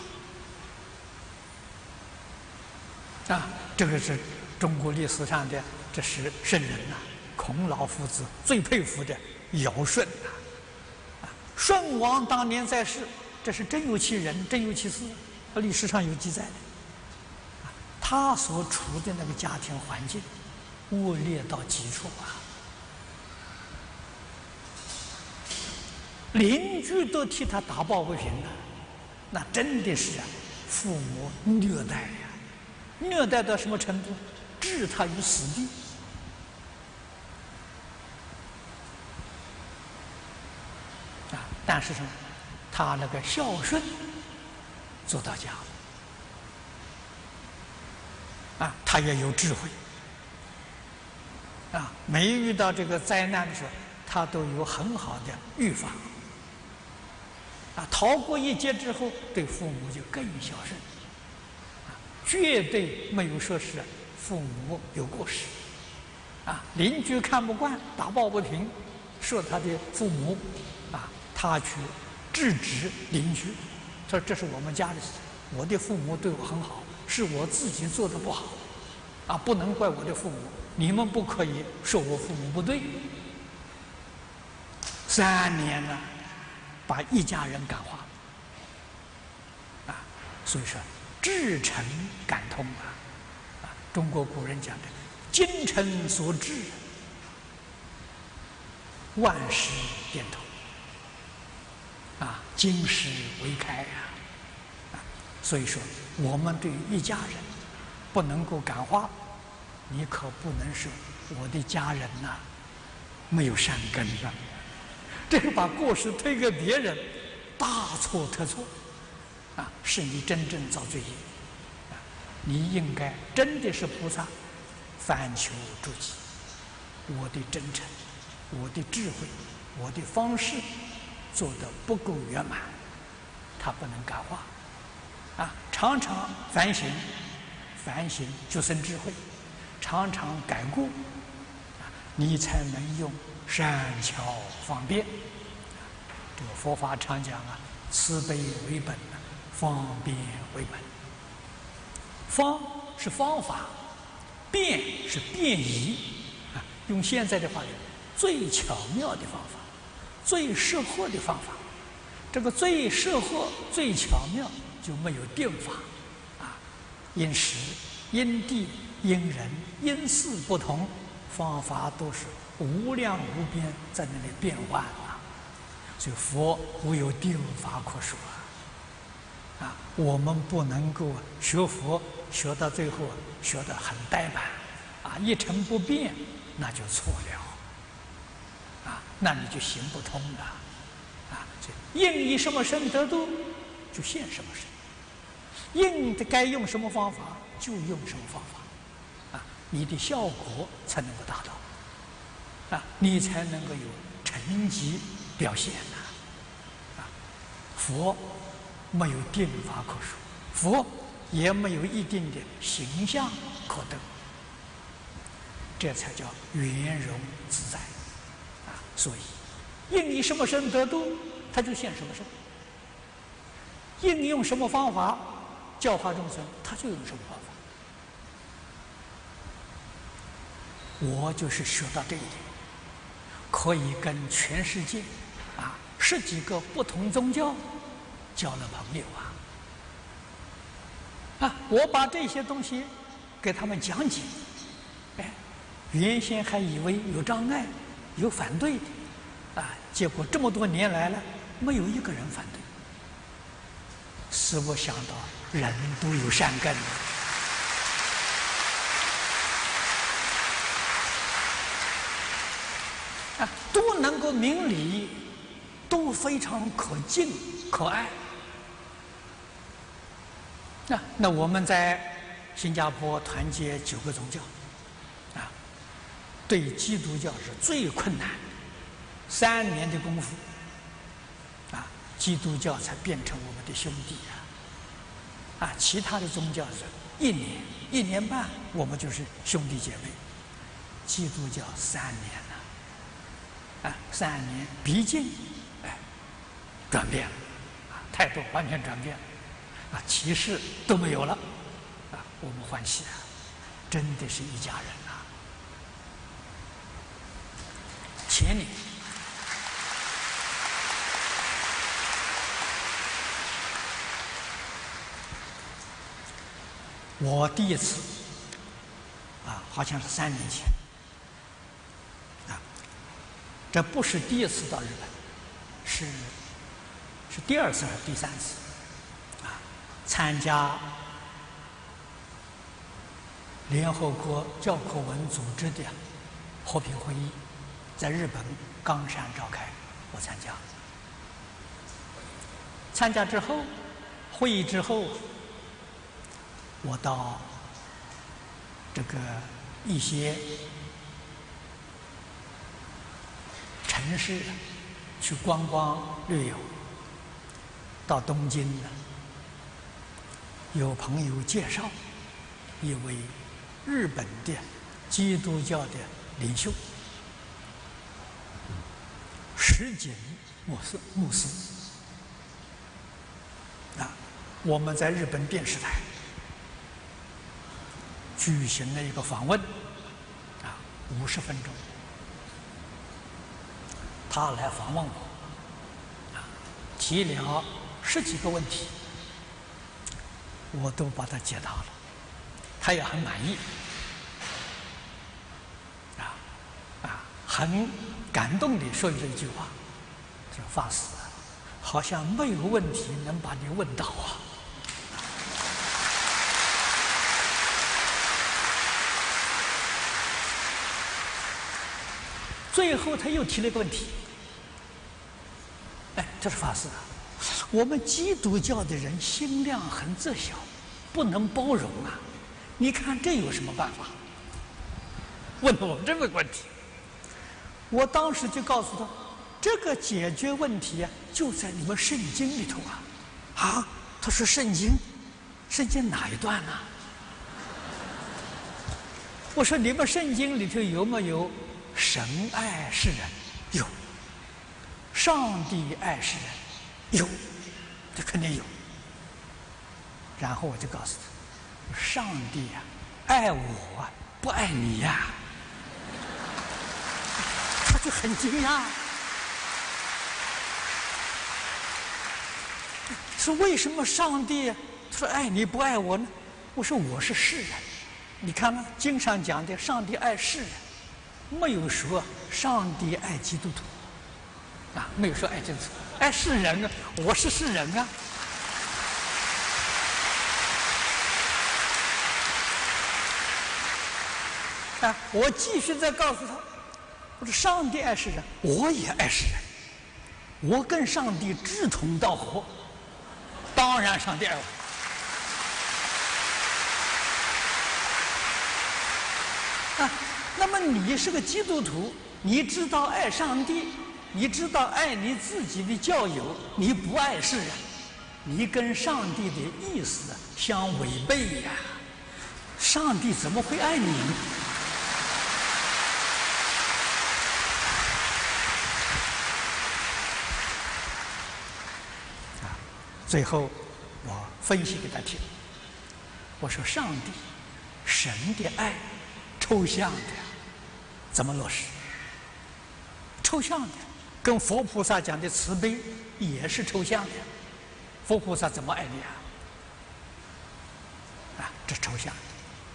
啊，这个是中国历史上的，这是圣人呐，孔老夫子最佩服的尧舜呐。啊，舜王当年在世，这是真有其人，真有其事，历史上有记载的。啊，他所处的那个家庭环境，恶劣到极处啊，邻居都替他打抱不平了，那真的是啊，父母虐待呀。虐待到什么程度？置他于死地。啊，但是什么？他那个孝顺做到家了。啊，他也有智慧。啊，没遇到这个灾难的时候，他都有很好的预防。啊，逃过一劫之后，对父母就更孝顺。绝对没有说是父母有过失。啊，邻居看不惯，打抱不平，说他的父母，啊，他去制止邻居，说这是我们家的事，我的父母对我很好，是我自己做的不好，啊，不能怪我的父母，你们不可以说我父母不对。3年了，把一家人感化。啊，所以说至诚感通啊！啊，中国古人讲的“精诚所至，万事点头”。啊，经世为开呀！啊，所以说我们对于一家人不能够感化，你可不能说我的家人呐没有善根了。这个把过失推给别人，大错特错。啊，是你真正造罪业。啊，你应该真的是菩萨，反求诸己。我的真诚，我的智慧，我的方式做得不够圆满，他不能感化。啊，常常反省，反省就生智慧，常常改过，啊，你才能用善巧方便。这个佛法常讲啊，慈悲为本。方便为本。方是方法，便是便宜。啊，用现在的话讲，最巧妙的方法，最适合的方法。这个最适合、最巧妙就没有定法。啊，因时、因地、因人、因事不同，方法都是无量无边，在那里变换啊。所以佛无有定法可说啊。啊，我们不能够学佛学到最后学得很呆板，啊，一成不变，那就错了，啊，那你就行不通了，啊，应以什么身得度，就现什么身，应该用什么方法就用什么方法，啊，你的效果才能够达到，啊，你才能够有成绩表现呐，啊，佛没有定法可说，佛也没有一定的形象可得，这才叫圆融自在。 所以应你什么身得度，他就现什么身；应你用什么方法教化众生，他就用什么方法。我就是学到这一点，可以跟全世界10几个不同宗教交了朋友我把这些东西给他们讲解，原先还以为有障碍、有反对的，结果这么多年来了，没有一个人反对，使我想到人都有善根都能够明理，都非常可敬可爱。那我们在新加坡团结9个宗教，对基督教是最困难，3年的功夫，基督教才变成我们的兄弟其他的宗教是1年、1年半，我们就是兄弟姐妹，基督教3年了，3年毕竟转变了，态度完全转变了。歧视都没有了，我们欢喜真的是一家人前年，我第一次好像是3年前这不是第一次到日本，是第2次还是第3次参加联合国教科文组织的和平会议，在日本冈山召开，我参加。参加之后，会议之后，我到这个一些城市去观光旅游，到东京了。有朋友介绍一位日本的基督教的领袖石井牧师我们在日本电视台举行了一个访问50分钟，他来访问我提了10几个问题，我都把他解答了，他也很满意，很感动地说了一句话，说法师好像没有问题能把你问倒最后他又提了一个问题，这是法师我们基督教的人心量很窄小，不能包容你看这有什么办法？问了我这么个问题，我当时就告诉他，这个解决问题就在你们圣经里头他说圣经哪一段呢？我说你们圣经里头有没有神爱世人？有。上帝爱世人？有。这肯定有。然后我就告诉他，上帝爱我不爱你他就很惊讶，说为什么上帝说爱你不爱我呢？我说我是世人，你看吗？经上讲的上帝爱世人，没有说上帝爱基督徒没有说爱基督徒，爱世人我是世人我继续再告诉他，我说上帝爱世人，我也爱世人，我跟上帝志同道合，当然上帝爱我。那么你是个基督徒，你知道爱上帝，你知道爱你自己的教友，你不爱世人，你跟上帝的意思相违背上帝怎么会爱你呢？ 最后我分析给他听，我说上帝、神的爱，抽象的，怎么落实？抽象的，跟佛菩萨讲的慈悲也是抽象的。佛菩萨怎么爱你啊？这抽象的。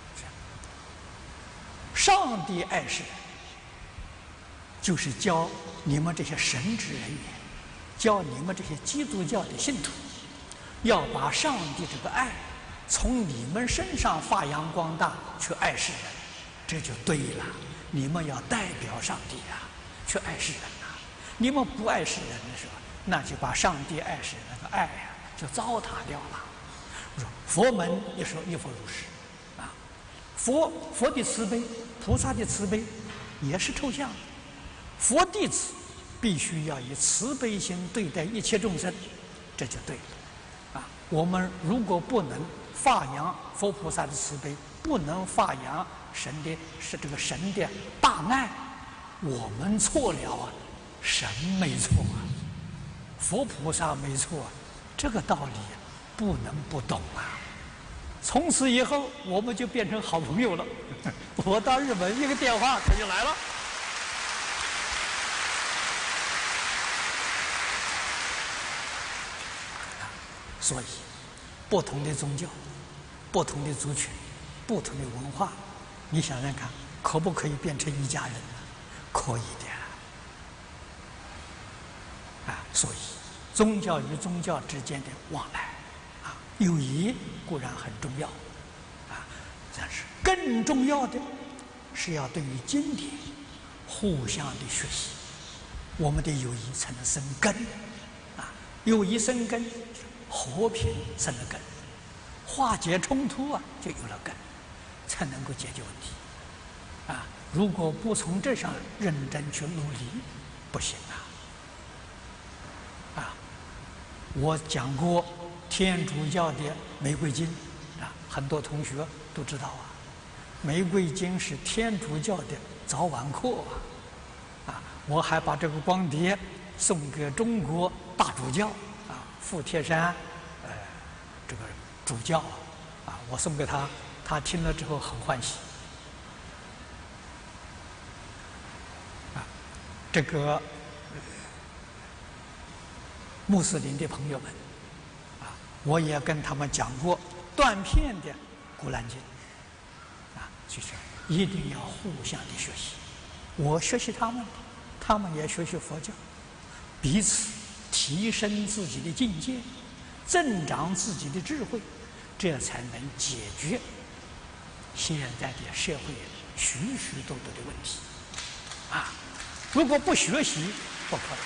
上帝爱世人，就是教你们这些神职人员，教你们这些基督教的信徒，要把上帝这个爱从你们身上发扬光大，去爱世人，这就对了。你们要代表上帝啊，去爱世人啊。你们不爱世人的时候，那就把上帝爱世人那个爱呀，就糟蹋掉了。我说佛门也说亦复如是啊，佛的慈悲，菩萨的慈悲也是抽象的。佛弟子必须要以慈悲心对待一切众生，这就对了啊。我们如果不能发扬佛菩萨的慈悲，不能发扬神的大爱，我们错了啊，神没错啊，佛菩萨没错啊，这个道理不能不懂啊。从此以后，我们就变成好朋友了。我到日本一个电话，他就来了。所以，不同的宗教、不同的族群、不同的文化，你想想看，可不可以变成一家人呢？可以的啊！所以，宗教与宗教之间的往来啊，友谊固然很重要啊，但是更重要的是要对于经典互相的学习，我们的友谊才能生根啊！友谊生根，和平生了根，化解冲突啊，就有了根，才能够解决问题啊！如果不从这上认真去努力，不行啊！我讲过天主教的玫瑰经啊，很多同学都知道啊。玫瑰经是天主教的早晚课啊，我还把这个光碟送给中国大主教啊，傅铁山，这个主教啊，我送给他，他听了之后很欢喜。啊，这个穆斯林的朋友们啊，我也跟他们讲过断片的《古兰经》啊，就是一定要互相的学习，我学习他们，他们也学习佛教，彼此提升自己的境界，增长自己的智慧，这才能解决现在的社会许许多多的问题啊！如果不学习，不可能。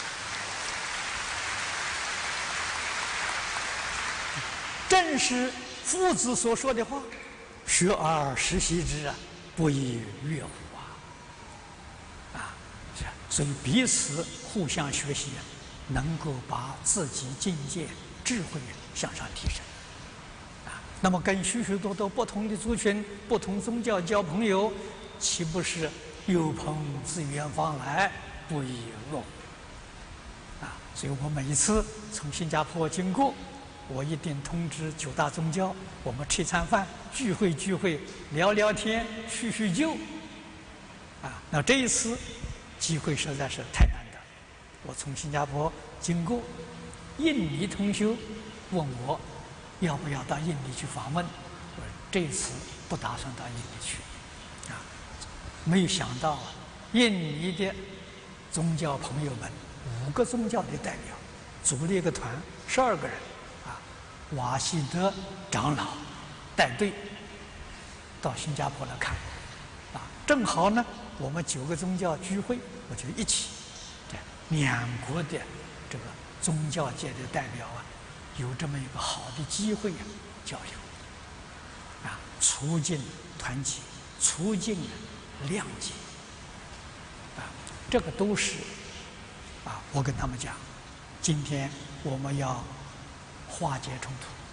正是夫子所说的话：“学而时习之啊，不亦说乎啊！”所以彼此互相学习，能够把自己境界、智慧向上提升啊。那么跟许许多多不同的族群、不同宗教交朋友，岂不是有朋自远方来，不亦乐乎啊？所以我每一次从新加坡经过，我一定通知9大宗教，我们吃一餐饭，聚会聚会，聊聊天，叙叙旧啊。那这一次机会实在是太难得，我从新加坡经过，印尼同修问我要不要到印尼去访问，我说这一次不打算到印尼去啊。没有想到印尼的宗教朋友们5个宗教的代表组了一个团，12个人啊，瓦西德长老带队到新加坡来看啊，正好呢我们9个宗教聚会，我就一起2国的这个宗教界的代表啊，有这么一个好的机会啊，交流啊，促进团结，促进谅解啊，这个都是啊，我跟他们讲，今天我们要化解冲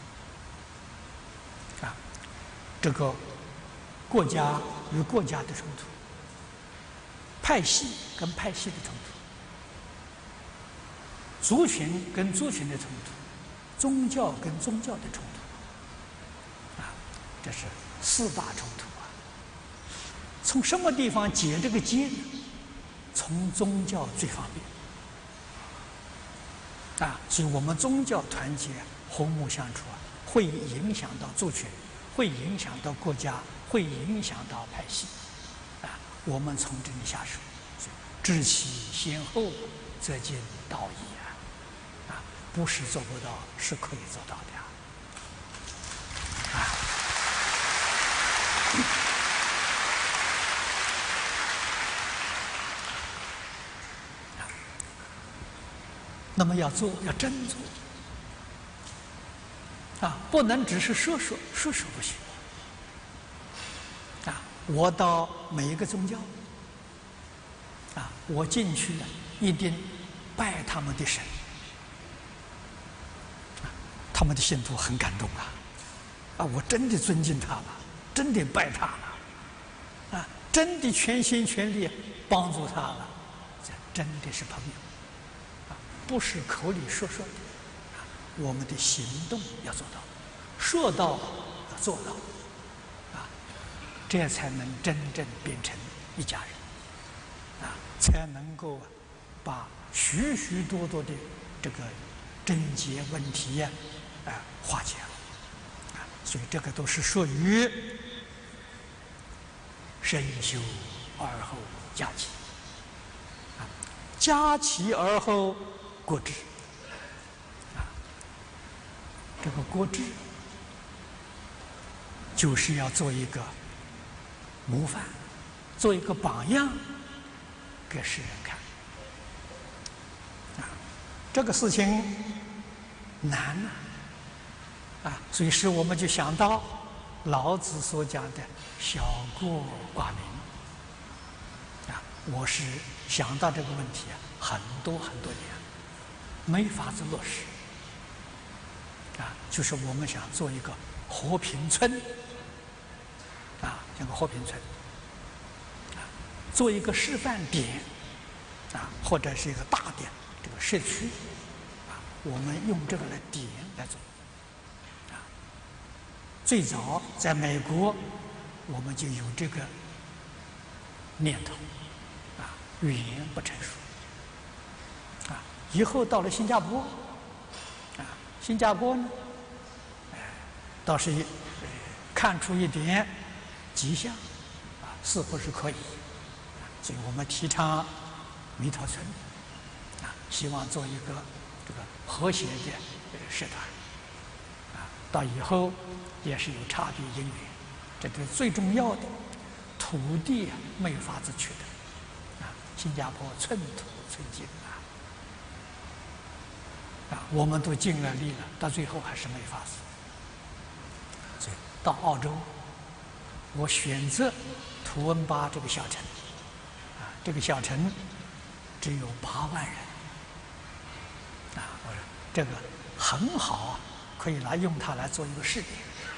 突啊，这个国家与国家的冲突，派系跟派系的冲突，族群跟族群的冲突， 宗教跟宗教的冲突，这是4大冲突啊。从什么地方解这个结呢？从宗教最方便所以我们宗教团结、和睦相处会影响到族群，会影响到国家，会影响到派系我们从这里下手，知其先后，则近道矣不是做不到，是可以做到的那么要做，要真做不能只是说说不行我到每一个宗教我进去了，一定拜他们的神他们的信徒很感动我真的尊敬他了，真的拜他了真的全心全力帮助他了，这真的是朋友不是口里说的我们的行动要做到，说到要做到这才能真正变成一家人才能够把许许多多的这个症结问题化解了所以这个都是属于身修而后家齐家齐而后国治这个国治就是要做一个模范，做一个榜样给世人看这个事情难所以使我们就想到老子所讲的小过寡民我是想到这个问题很多年没法子落实就是我们想做一个和平村像个和平村做一个示范点或者是一个大点这个社区我们用这个来点来做最早在美国我们就有这个念头语言不成熟以后到了新加坡新加坡呢倒是看出一点迹象似乎是可以所以我们提倡弥陀村希望做一个这个和谐的社团到以后也是有差别因缘这个最重要的土地没有法子取得新加坡寸土寸金我们都尽了力了，到最后还是没法子。所以到澳洲，我选择图恩巴这个小城，这个小城只有8万人，我说这个很好可以来用它来做一个试点。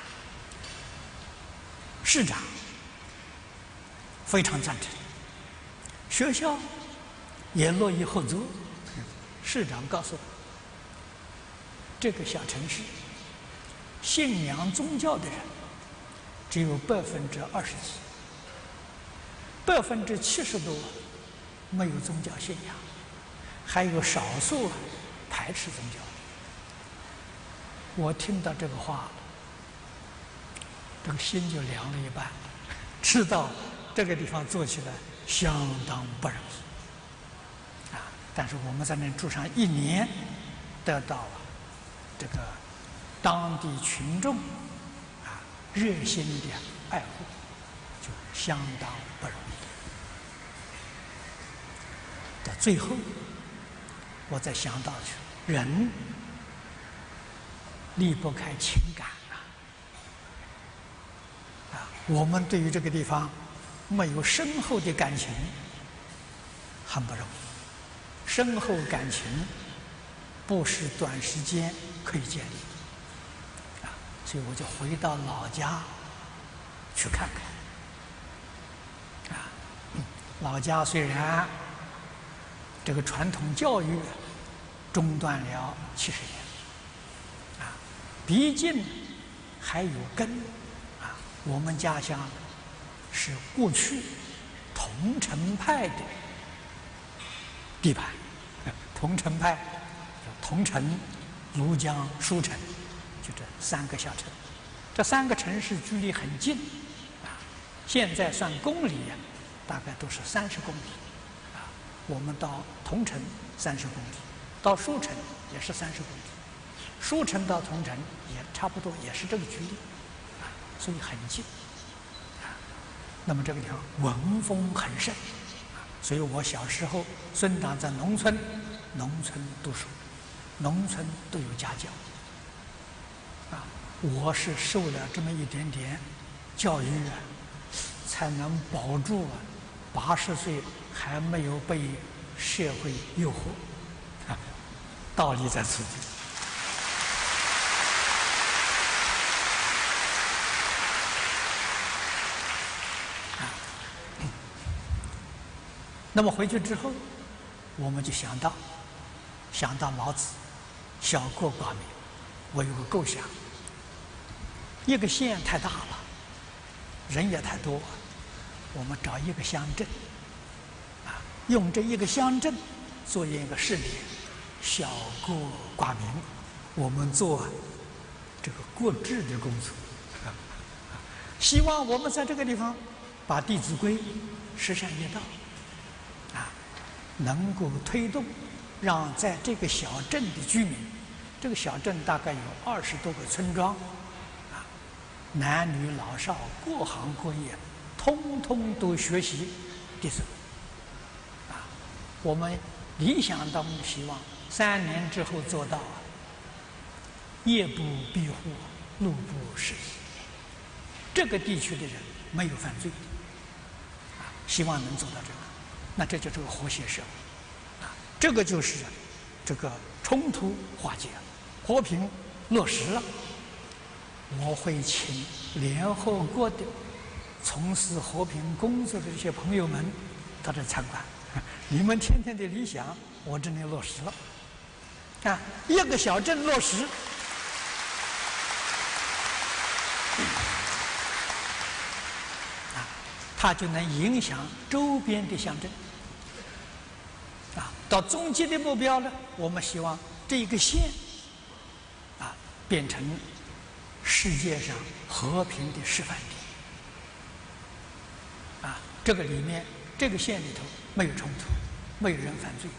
市长非常赞成，学校也乐意合作。市长告诉我，这个小城市信仰宗教的人只有20%几，70%多没有宗教信仰，还有少数排斥宗教。我听到这个话，这个心就凉了一半，知道这个地方做起来相当不容易。但是我们在那住上1年，得到了这个当地群众热心的爱护，就相当不容易。到最后，我再想到人离不开情感我们对于这个地方没有深厚的感情，很不容易。深厚感情不是短时间可以建立所以我就回到老家去看看老家虽然这个传统教育中断了70年毕竟还有根啊。我们家乡是过去桐城派的地盘，桐城派叫桐城、庐江、舒城，就这3个小城。这3个城市距离很近啊，现在算公里啊，大概都是30公里啊。我们到桐城30公里，到舒城也是30公里，舒城到桐城也差不多也是这个距离啊，所以很近啊。那么这个地方文风很盛啊，所以我小时候孙党在农村读书，农村都有家教啊。我是受了这么一点点教育啊，才能保住啊80岁还没有被社会诱惑啊，道理在此地。那么回去之后，我们就想到老子小过寡民。我有个构想，一个县太大了，人也太多，我们找一个乡镇啊，用这一个乡镇做一个试点，小过寡民，我们做这个国治的工作啊。希望我们在这个地方把《弟子规》实善业道啊，能够推动，让在这个小镇的居民，这个小镇大概有20多个村庄啊，男女老少各行各业，通通都学习《弟子规》啊。我们理想当中希望3年之后做到夜不闭户，路不拾遗，这个地区的人没有犯罪啊，希望能做到这个。那这就是个和谐社会啊，这个就是这个冲突化解、和平落实了。我会请联合国的从事和平工作的这些朋友们到这参观，你们天天的理想，我这里落实了啊，一个小镇落实。它就能影响周边的乡镇啊。到终极的目标呢，我们希望这一个县啊变成世界上和平的示范点啊。这个里面，这个县里头没有冲突，没有人犯罪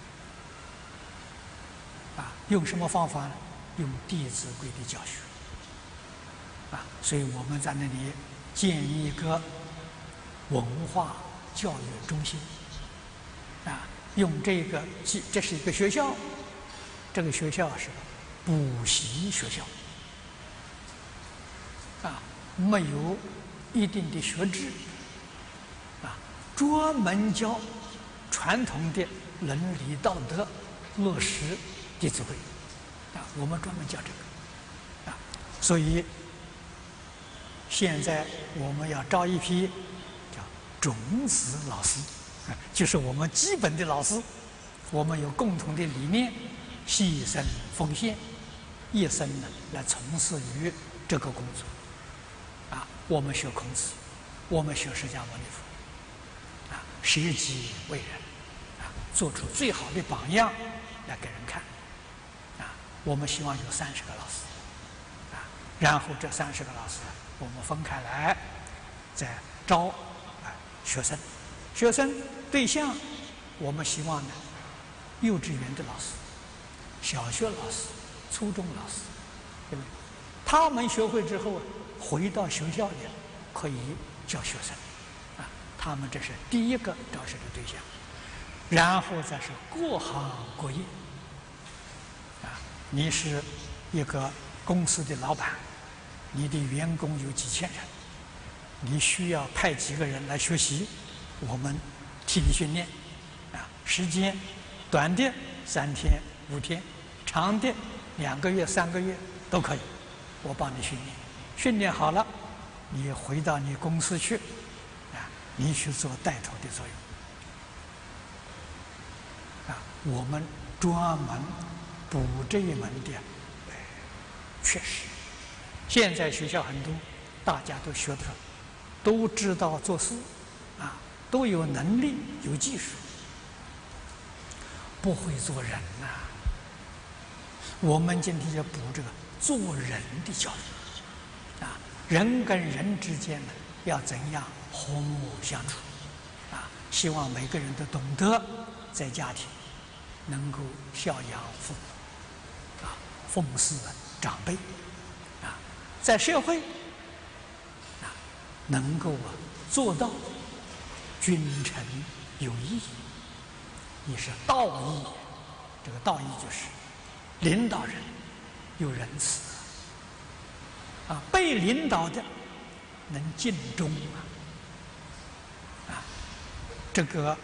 啊。用什么方法呢？用《弟子规》的教学啊。所以我们在那里建一个文化教育中心啊，用这个，这是一个学校，这个学校是补习学校啊，没有一定的学制啊，专门教传统的伦理道德，落实《弟子规》啊，我们专门教这个啊。所以现在我们要招一批种子老师，就是我们基本的老师，我们有共同的理念，牺牲奉献，一生呢来从事于这个工作啊。我们学孔子，我们学释迦牟尼佛啊，舍己为人啊，做出最好的榜样来给人看啊。我们希望有30个老师啊，然后这30个老师我们分开来再招学生，学生对象，我们希望呢，幼稚园的老师、小学老师、初中老师，对不对？他们学会之后，回到学校里可以教学生，啊，他们这是第一个招生的对象。然后再是各行各业，啊，你是一个公司的老板，你的员工有几千人。你需要派几个人来学习，我们替你训练，啊，时间短的3天5天，长的2个月3个月都可以，我帮你训练。训练好了，你回到你公司去，啊，你去做带头的作用，啊，我们专门补这一门的缺失。 现在学校很多，大家都学得上，都知道做事，啊，都有能力、有技术，不会做人呐。我们今天要补这个做人的教育，啊，人跟人之间呢，要怎样和睦相处，啊，希望每个人都懂得在家庭能够孝养父母，啊，奉事长辈，啊，在社会啊能够做到君臣有义，也是道义。这个道义就是领导人有仁慈，啊，被领导的能尽忠啊，这个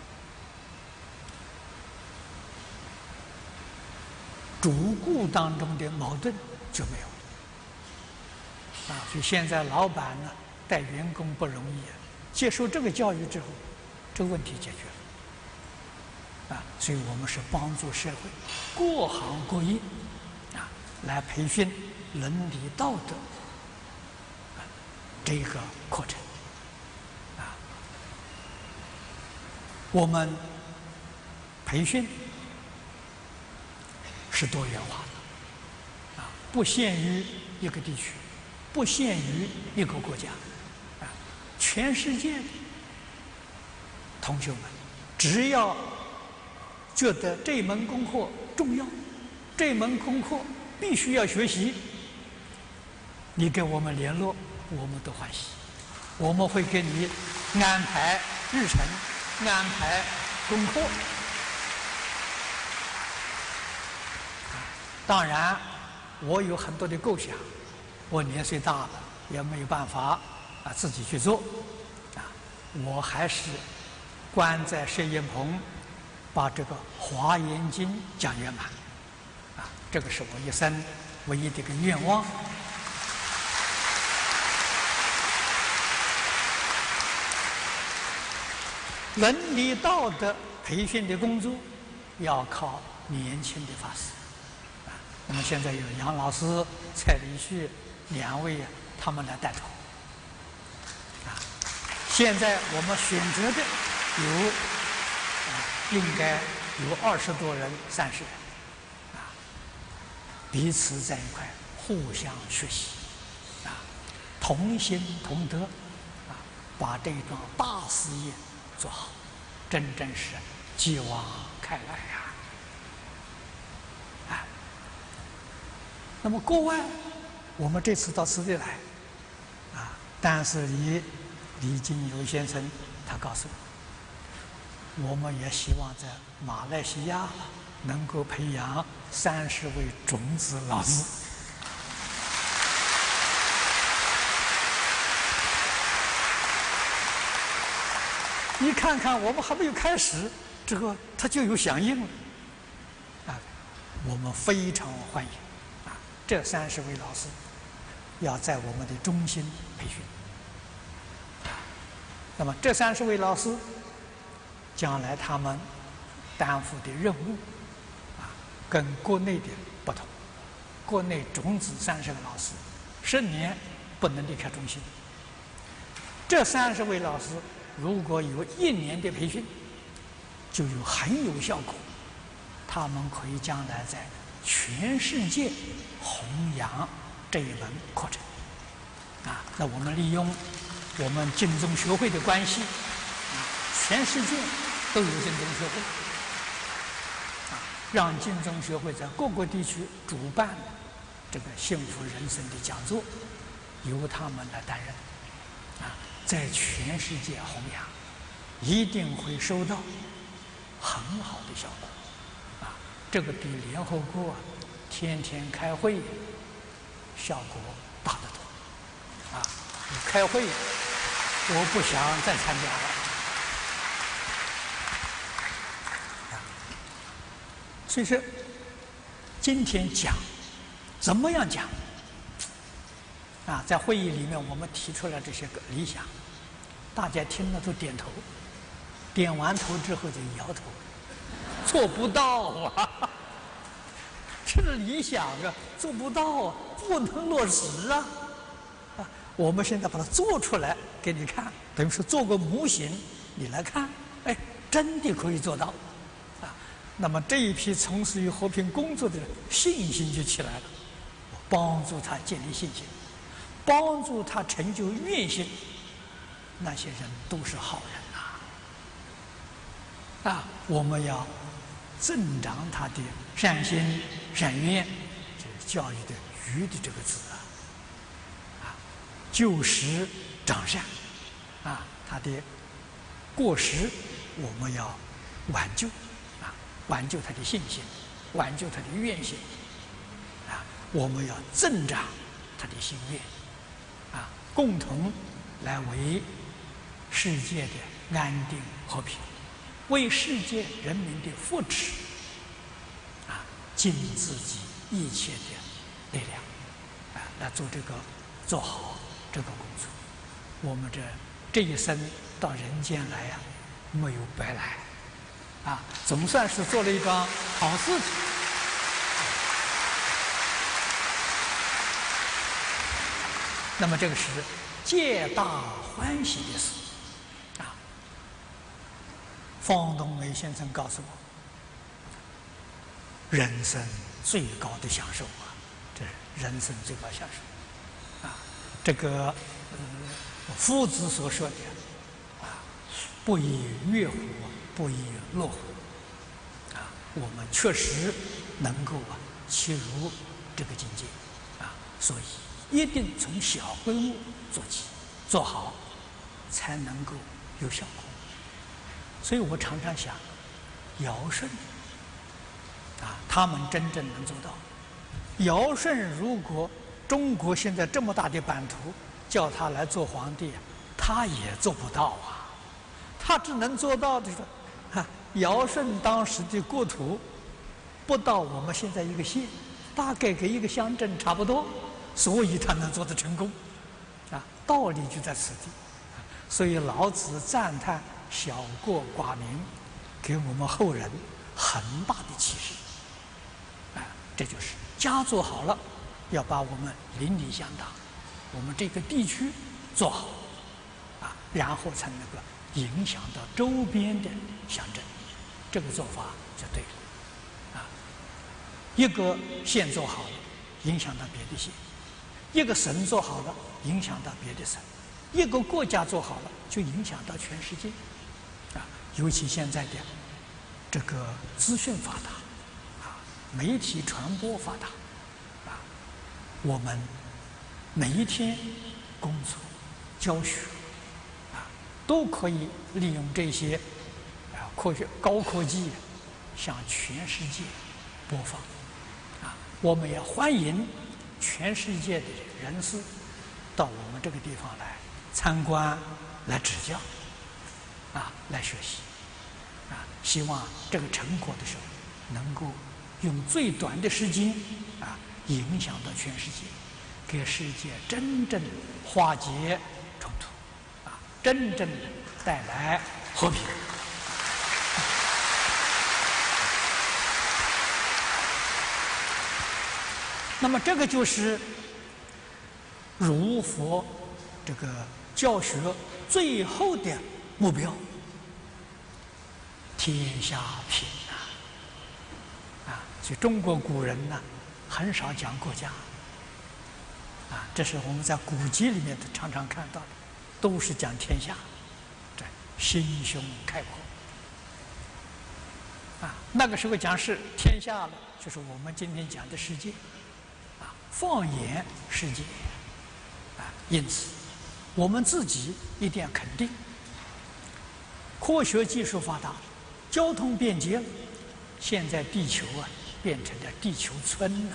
主顾当中的矛盾就没有啊。所以现在老板呢带员工不容易，接受这个教育之后，这个问题解决了。啊，所以我们是帮助社会各行各业啊，来培训伦理道德啊这个课程啊。我们培训是多元化的啊，不限于一个地区，不限于一个国家啊，全世界的同学们只要觉得这门功课重要，这门功课必须要学习，你跟我们联络，我们都欢喜，我们会给你安排日程，安排功课。当然，我有很多的构想，我年岁大了，也没有办法啊自己去做，啊，我还是关在摄影棚。把这个《华严经》讲圆满，啊，这个是我一生唯一的一个愿望。伦理道德培训的工作要靠年轻的法师，啊，那么现在有杨老师、蔡礼旭两位他们来带头，啊，现在我们选择的有。应该有20多人、30人，啊，彼此在一块互相学习，啊，同心同德，啊，把这桩大事业做好，真正是继往开来呀！啊，那么国外，我们这次到此地来，啊，但是李金友先生他告诉我。我们也希望在马来西亚能够培养30位种子老师。你看看，我们还没有开始，这个他就有响应了，啊，我们非常欢迎啊！这30位老师要在我们的中心培训，那么这30位老师。将来他们担负的任务，啊，跟国内的不同。国内种子30个老师，10年不能离开中心。这30位老师如果有1年的培训，就有很有效果。他们可以将来在全世界弘扬这一门课程。啊，那我们利用我们净宗学会的关系，啊，全世界。都有净宗学会，啊，让净宗学会在各个地区主办这个幸福人生的讲座，由他们来担任，啊，在全世界弘扬，一定会收到很好的效果，啊，这个比联合国天天开会效果大得多，啊，开会我不想再参加了。所以说，今天讲怎么样讲啊？在会议里面，我们提出了这些个理想，大家听了都点头，点完头之后就摇头，做不到啊！ 这是理想啊，做不到啊，不能落实啊！我们现在把它做出来给你看，等于是做个模型，你来看，哎，真的可以做到啊！那么这一批从事于和平工作的人，信心就起来了，帮助他建立信心，帮助他成就愿心，那些人都是好人呐！我们要增长他的善心、善愿，这是教育的“育”的这个字就实长善，他的过失我们要挽救，挽救他的信心，挽救他的愿心，我们要增长他的心愿，共同来为世界的安定和平，为世界人民的福祉，尽自己一切的力量，来做做好这个工作。我们这一生到人间来呀，没有白来，总算是做了一桩好事情。那么这个是皆大欢喜的事，方东梅先生告诉我，人生最高的享受这是人生最高享受。这个夫子所说的不亦乐乎，不亦乐乎，我们确实能够切入这个境界，所以一定从小规模做起，做好才能够有效果。所以我常常想，尧舜他们真正能做到。尧舜如果中国现在这么大的版图，叫他来做皇帝，他也做不到他只能做到的是，尧舜当时的国土不到我们现在一个县，大概跟一个乡镇差不多，所以他能做得成功，道理就在此地。所以老子赞叹小国寡民，给我们后人很大的启示。这就是家做好了，要把我们邻里乡党，我们这个地区做好，然后才能够影响到周边的乡镇，这个做法就对了。一个县做好了，影响到别的县；一个省做好了，影响到别的省；一个国家做好了，就影响到全世界。尤其现在的这个资讯发达，媒体传播发达，我们每一天工作、教学，都可以利用这些高科技向全世界播放。我们也欢迎全世界的人士到我们这个地方来参观、来指教，来学习，希望这个成果的时候，能够用最短的时间，影响到全世界，给世界真正化解冲突，真正带来和平。那么这个就是儒佛这个教学最后的目标，天下平所以中国古人很少讲国家，这是我们在古籍里面常常看到的，都是讲天下，这心胸开阔。那个时候讲是天下了，就是我们今天讲的世界，放眼世界，因此我们自己一定要肯定，科学技术发达，交通便捷了，现在地球变成了地球村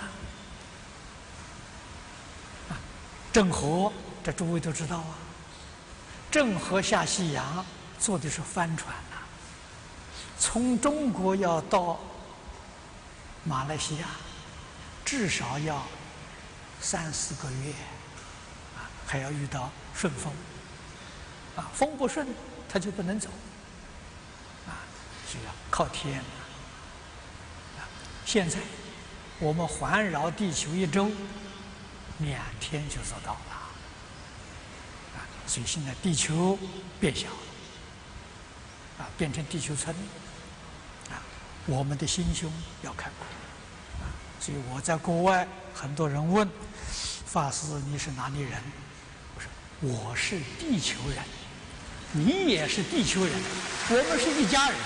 郑和，这诸位都知道郑和下西洋坐的是帆船从中国要到马来西亚，至少要3、4个月，还要遇到顺风，风不顺他就不能走，是要靠天。现在我们环绕地球1周，2天就做到了。所以现在地球变小了，变成地球村，我们的心胸要开阔，所以我在国外，很多人问法师你是哪里人？我说我是地球人，你也是地球人，我们是一家人。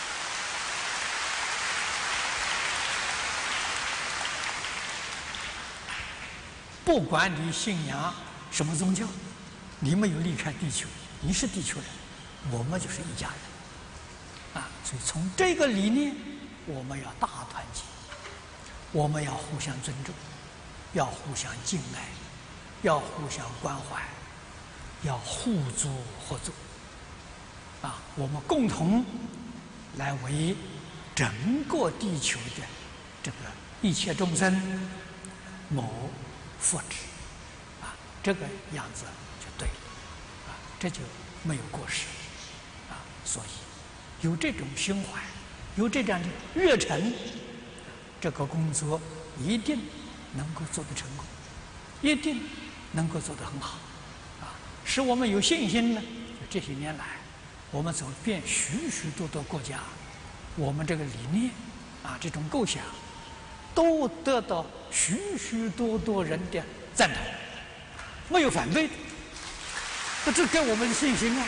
不管你信仰什么宗教，你没有离开地球，你是地球人，我们就是一家人。所以从这个理念，我们要大团结，我们要互相尊重，要互相敬爱，要互相关怀，要互助合作。我们共同来为整个地球的这个一切众生谋福祉，这个样子就对了，这就没有过失，所以有这种胸怀，有这样的热忱，这个工作一定能够做得成功，一定能够做得很好，使我们有信心呢。就这些年来，我们走遍许许多多国家，我们这个理念这种构想，都得到许许多多人的赞同，没有反对的，这给我们的信心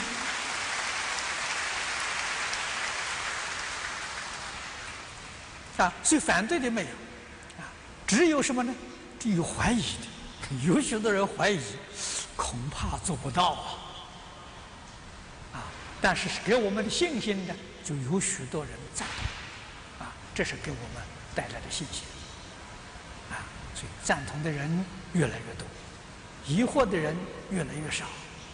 所以反对的没有，只有什么呢？只有怀疑的，有许多人怀疑，恐怕做不到但是给我们的信心呢，就有许多人赞同，这是给我们带来的信心，所以赞同的人越来越多，疑惑的人越来越少，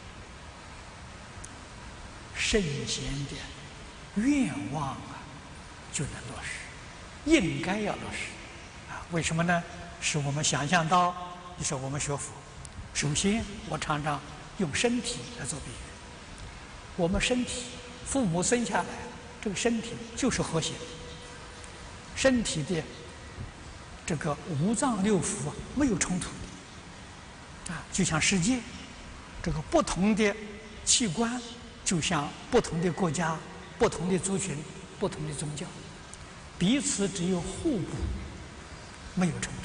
圣贤的愿望就能落实，应该要落实，为什么呢？是我们想象到，你说我们学佛，首先我常常用身体来做比喻。我们身体，父母生下来，这个身体就是和谐的，身体的这个五脏六腑没有冲突的，就像世界，这个不同的器官，就像不同的国家、不同的族群、不同的宗教，彼此只有互补，没有冲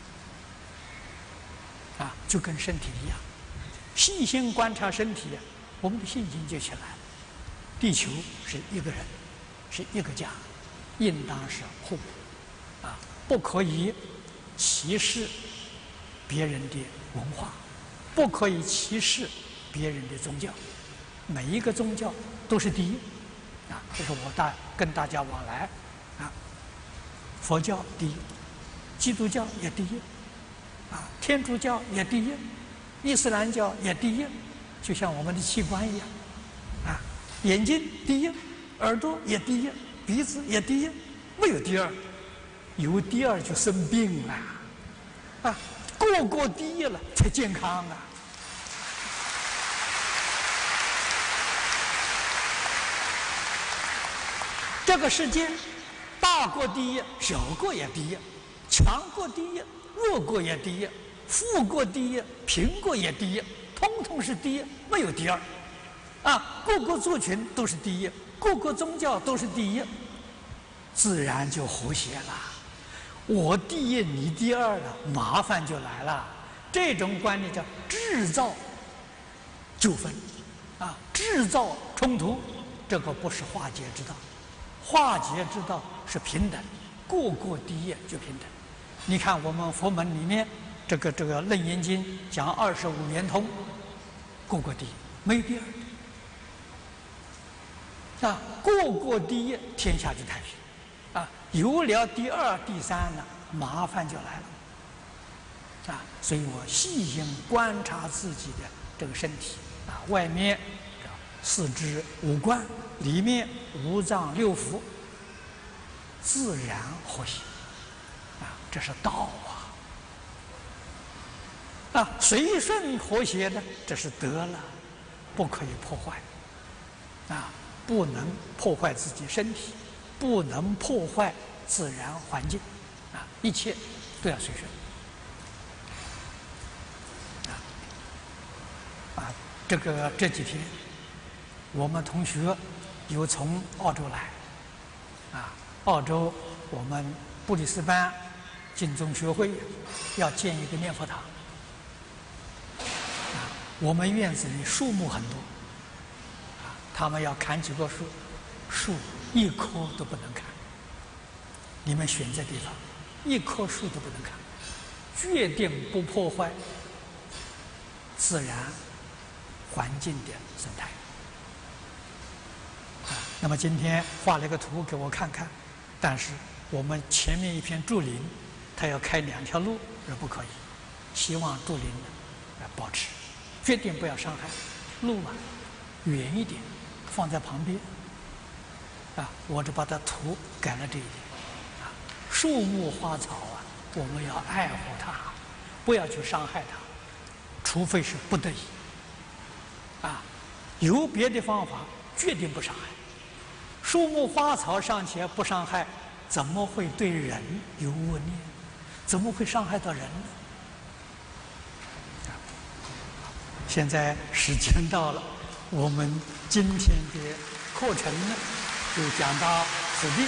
突，就跟身体一样，细心观察身体，我们的信心就起来了。地球是一个人，是一个家，应当是互补，不可以歧视别人的文化，不可以歧视别人的宗教，每一个宗教都是第一，这是我跟大家往来，佛教第一，基督教也第一，天主教也第一，伊斯兰教也第一。就像我们的器官一样，眼睛第一，耳朵也第一，鼻子也第一，没有第二，有第二就生病了，个个第一了才健康这个世界，大国第一，小国也第一，强国第一，弱国也第一，富国第一，贫国也第一。通通是第一，没有第二，各个族群都是第一，各个宗教都是第一，自然就和谐了。我第一，你第二了，麻烦就来了。这种观念叫制造纠纷，制造冲突，这个不是化解之道。化解之道是平等，个个第一就平等。你看我们佛门里面。这个《楞严经》讲25圆通，个个第一，没有第二。个个第一，天下就太平。有了第二、第三呢，麻烦就来了。所以我细心观察自己的这个身体，外面四肢五官，里面五脏六腑，自然和谐。这是道随顺和谐呢，这是得了，不可以破坏，不能破坏自己身体，不能破坏自然环境，一切都要随顺。这几天，我们同学有从澳洲来，澳洲我们布里斯班净宗学会要建一个念佛堂，我们院子里树木很多，他们要砍几棵树，树一棵都不能砍。你们选这地方，一棵树都不能砍，决定不破坏自然环境的生态。那么今天画了一个图给我看看，但是我们前面一片竹林，它要开2条路是不可以，希望竹林保持，决定不要伤害路远一点，放在旁边。我就把它图改了这一点。树木花草我们要爱护它，不要去伤害它，除非是不得已。有别的方法，决定不伤害。树木花草尚且不伤害，怎么会对人有恶念？怎么会伤害到人呢？现在时间到了，我们今天的课程呢，就讲到此地。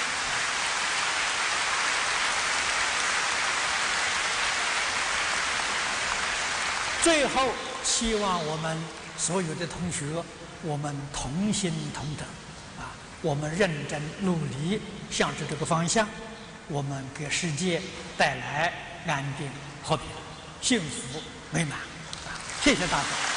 最后，希望我们所有的同学，我们同心同德，我们认真努力，向着这个方向，我们给世界带来安定、和平、幸福、美满。谢谢大家。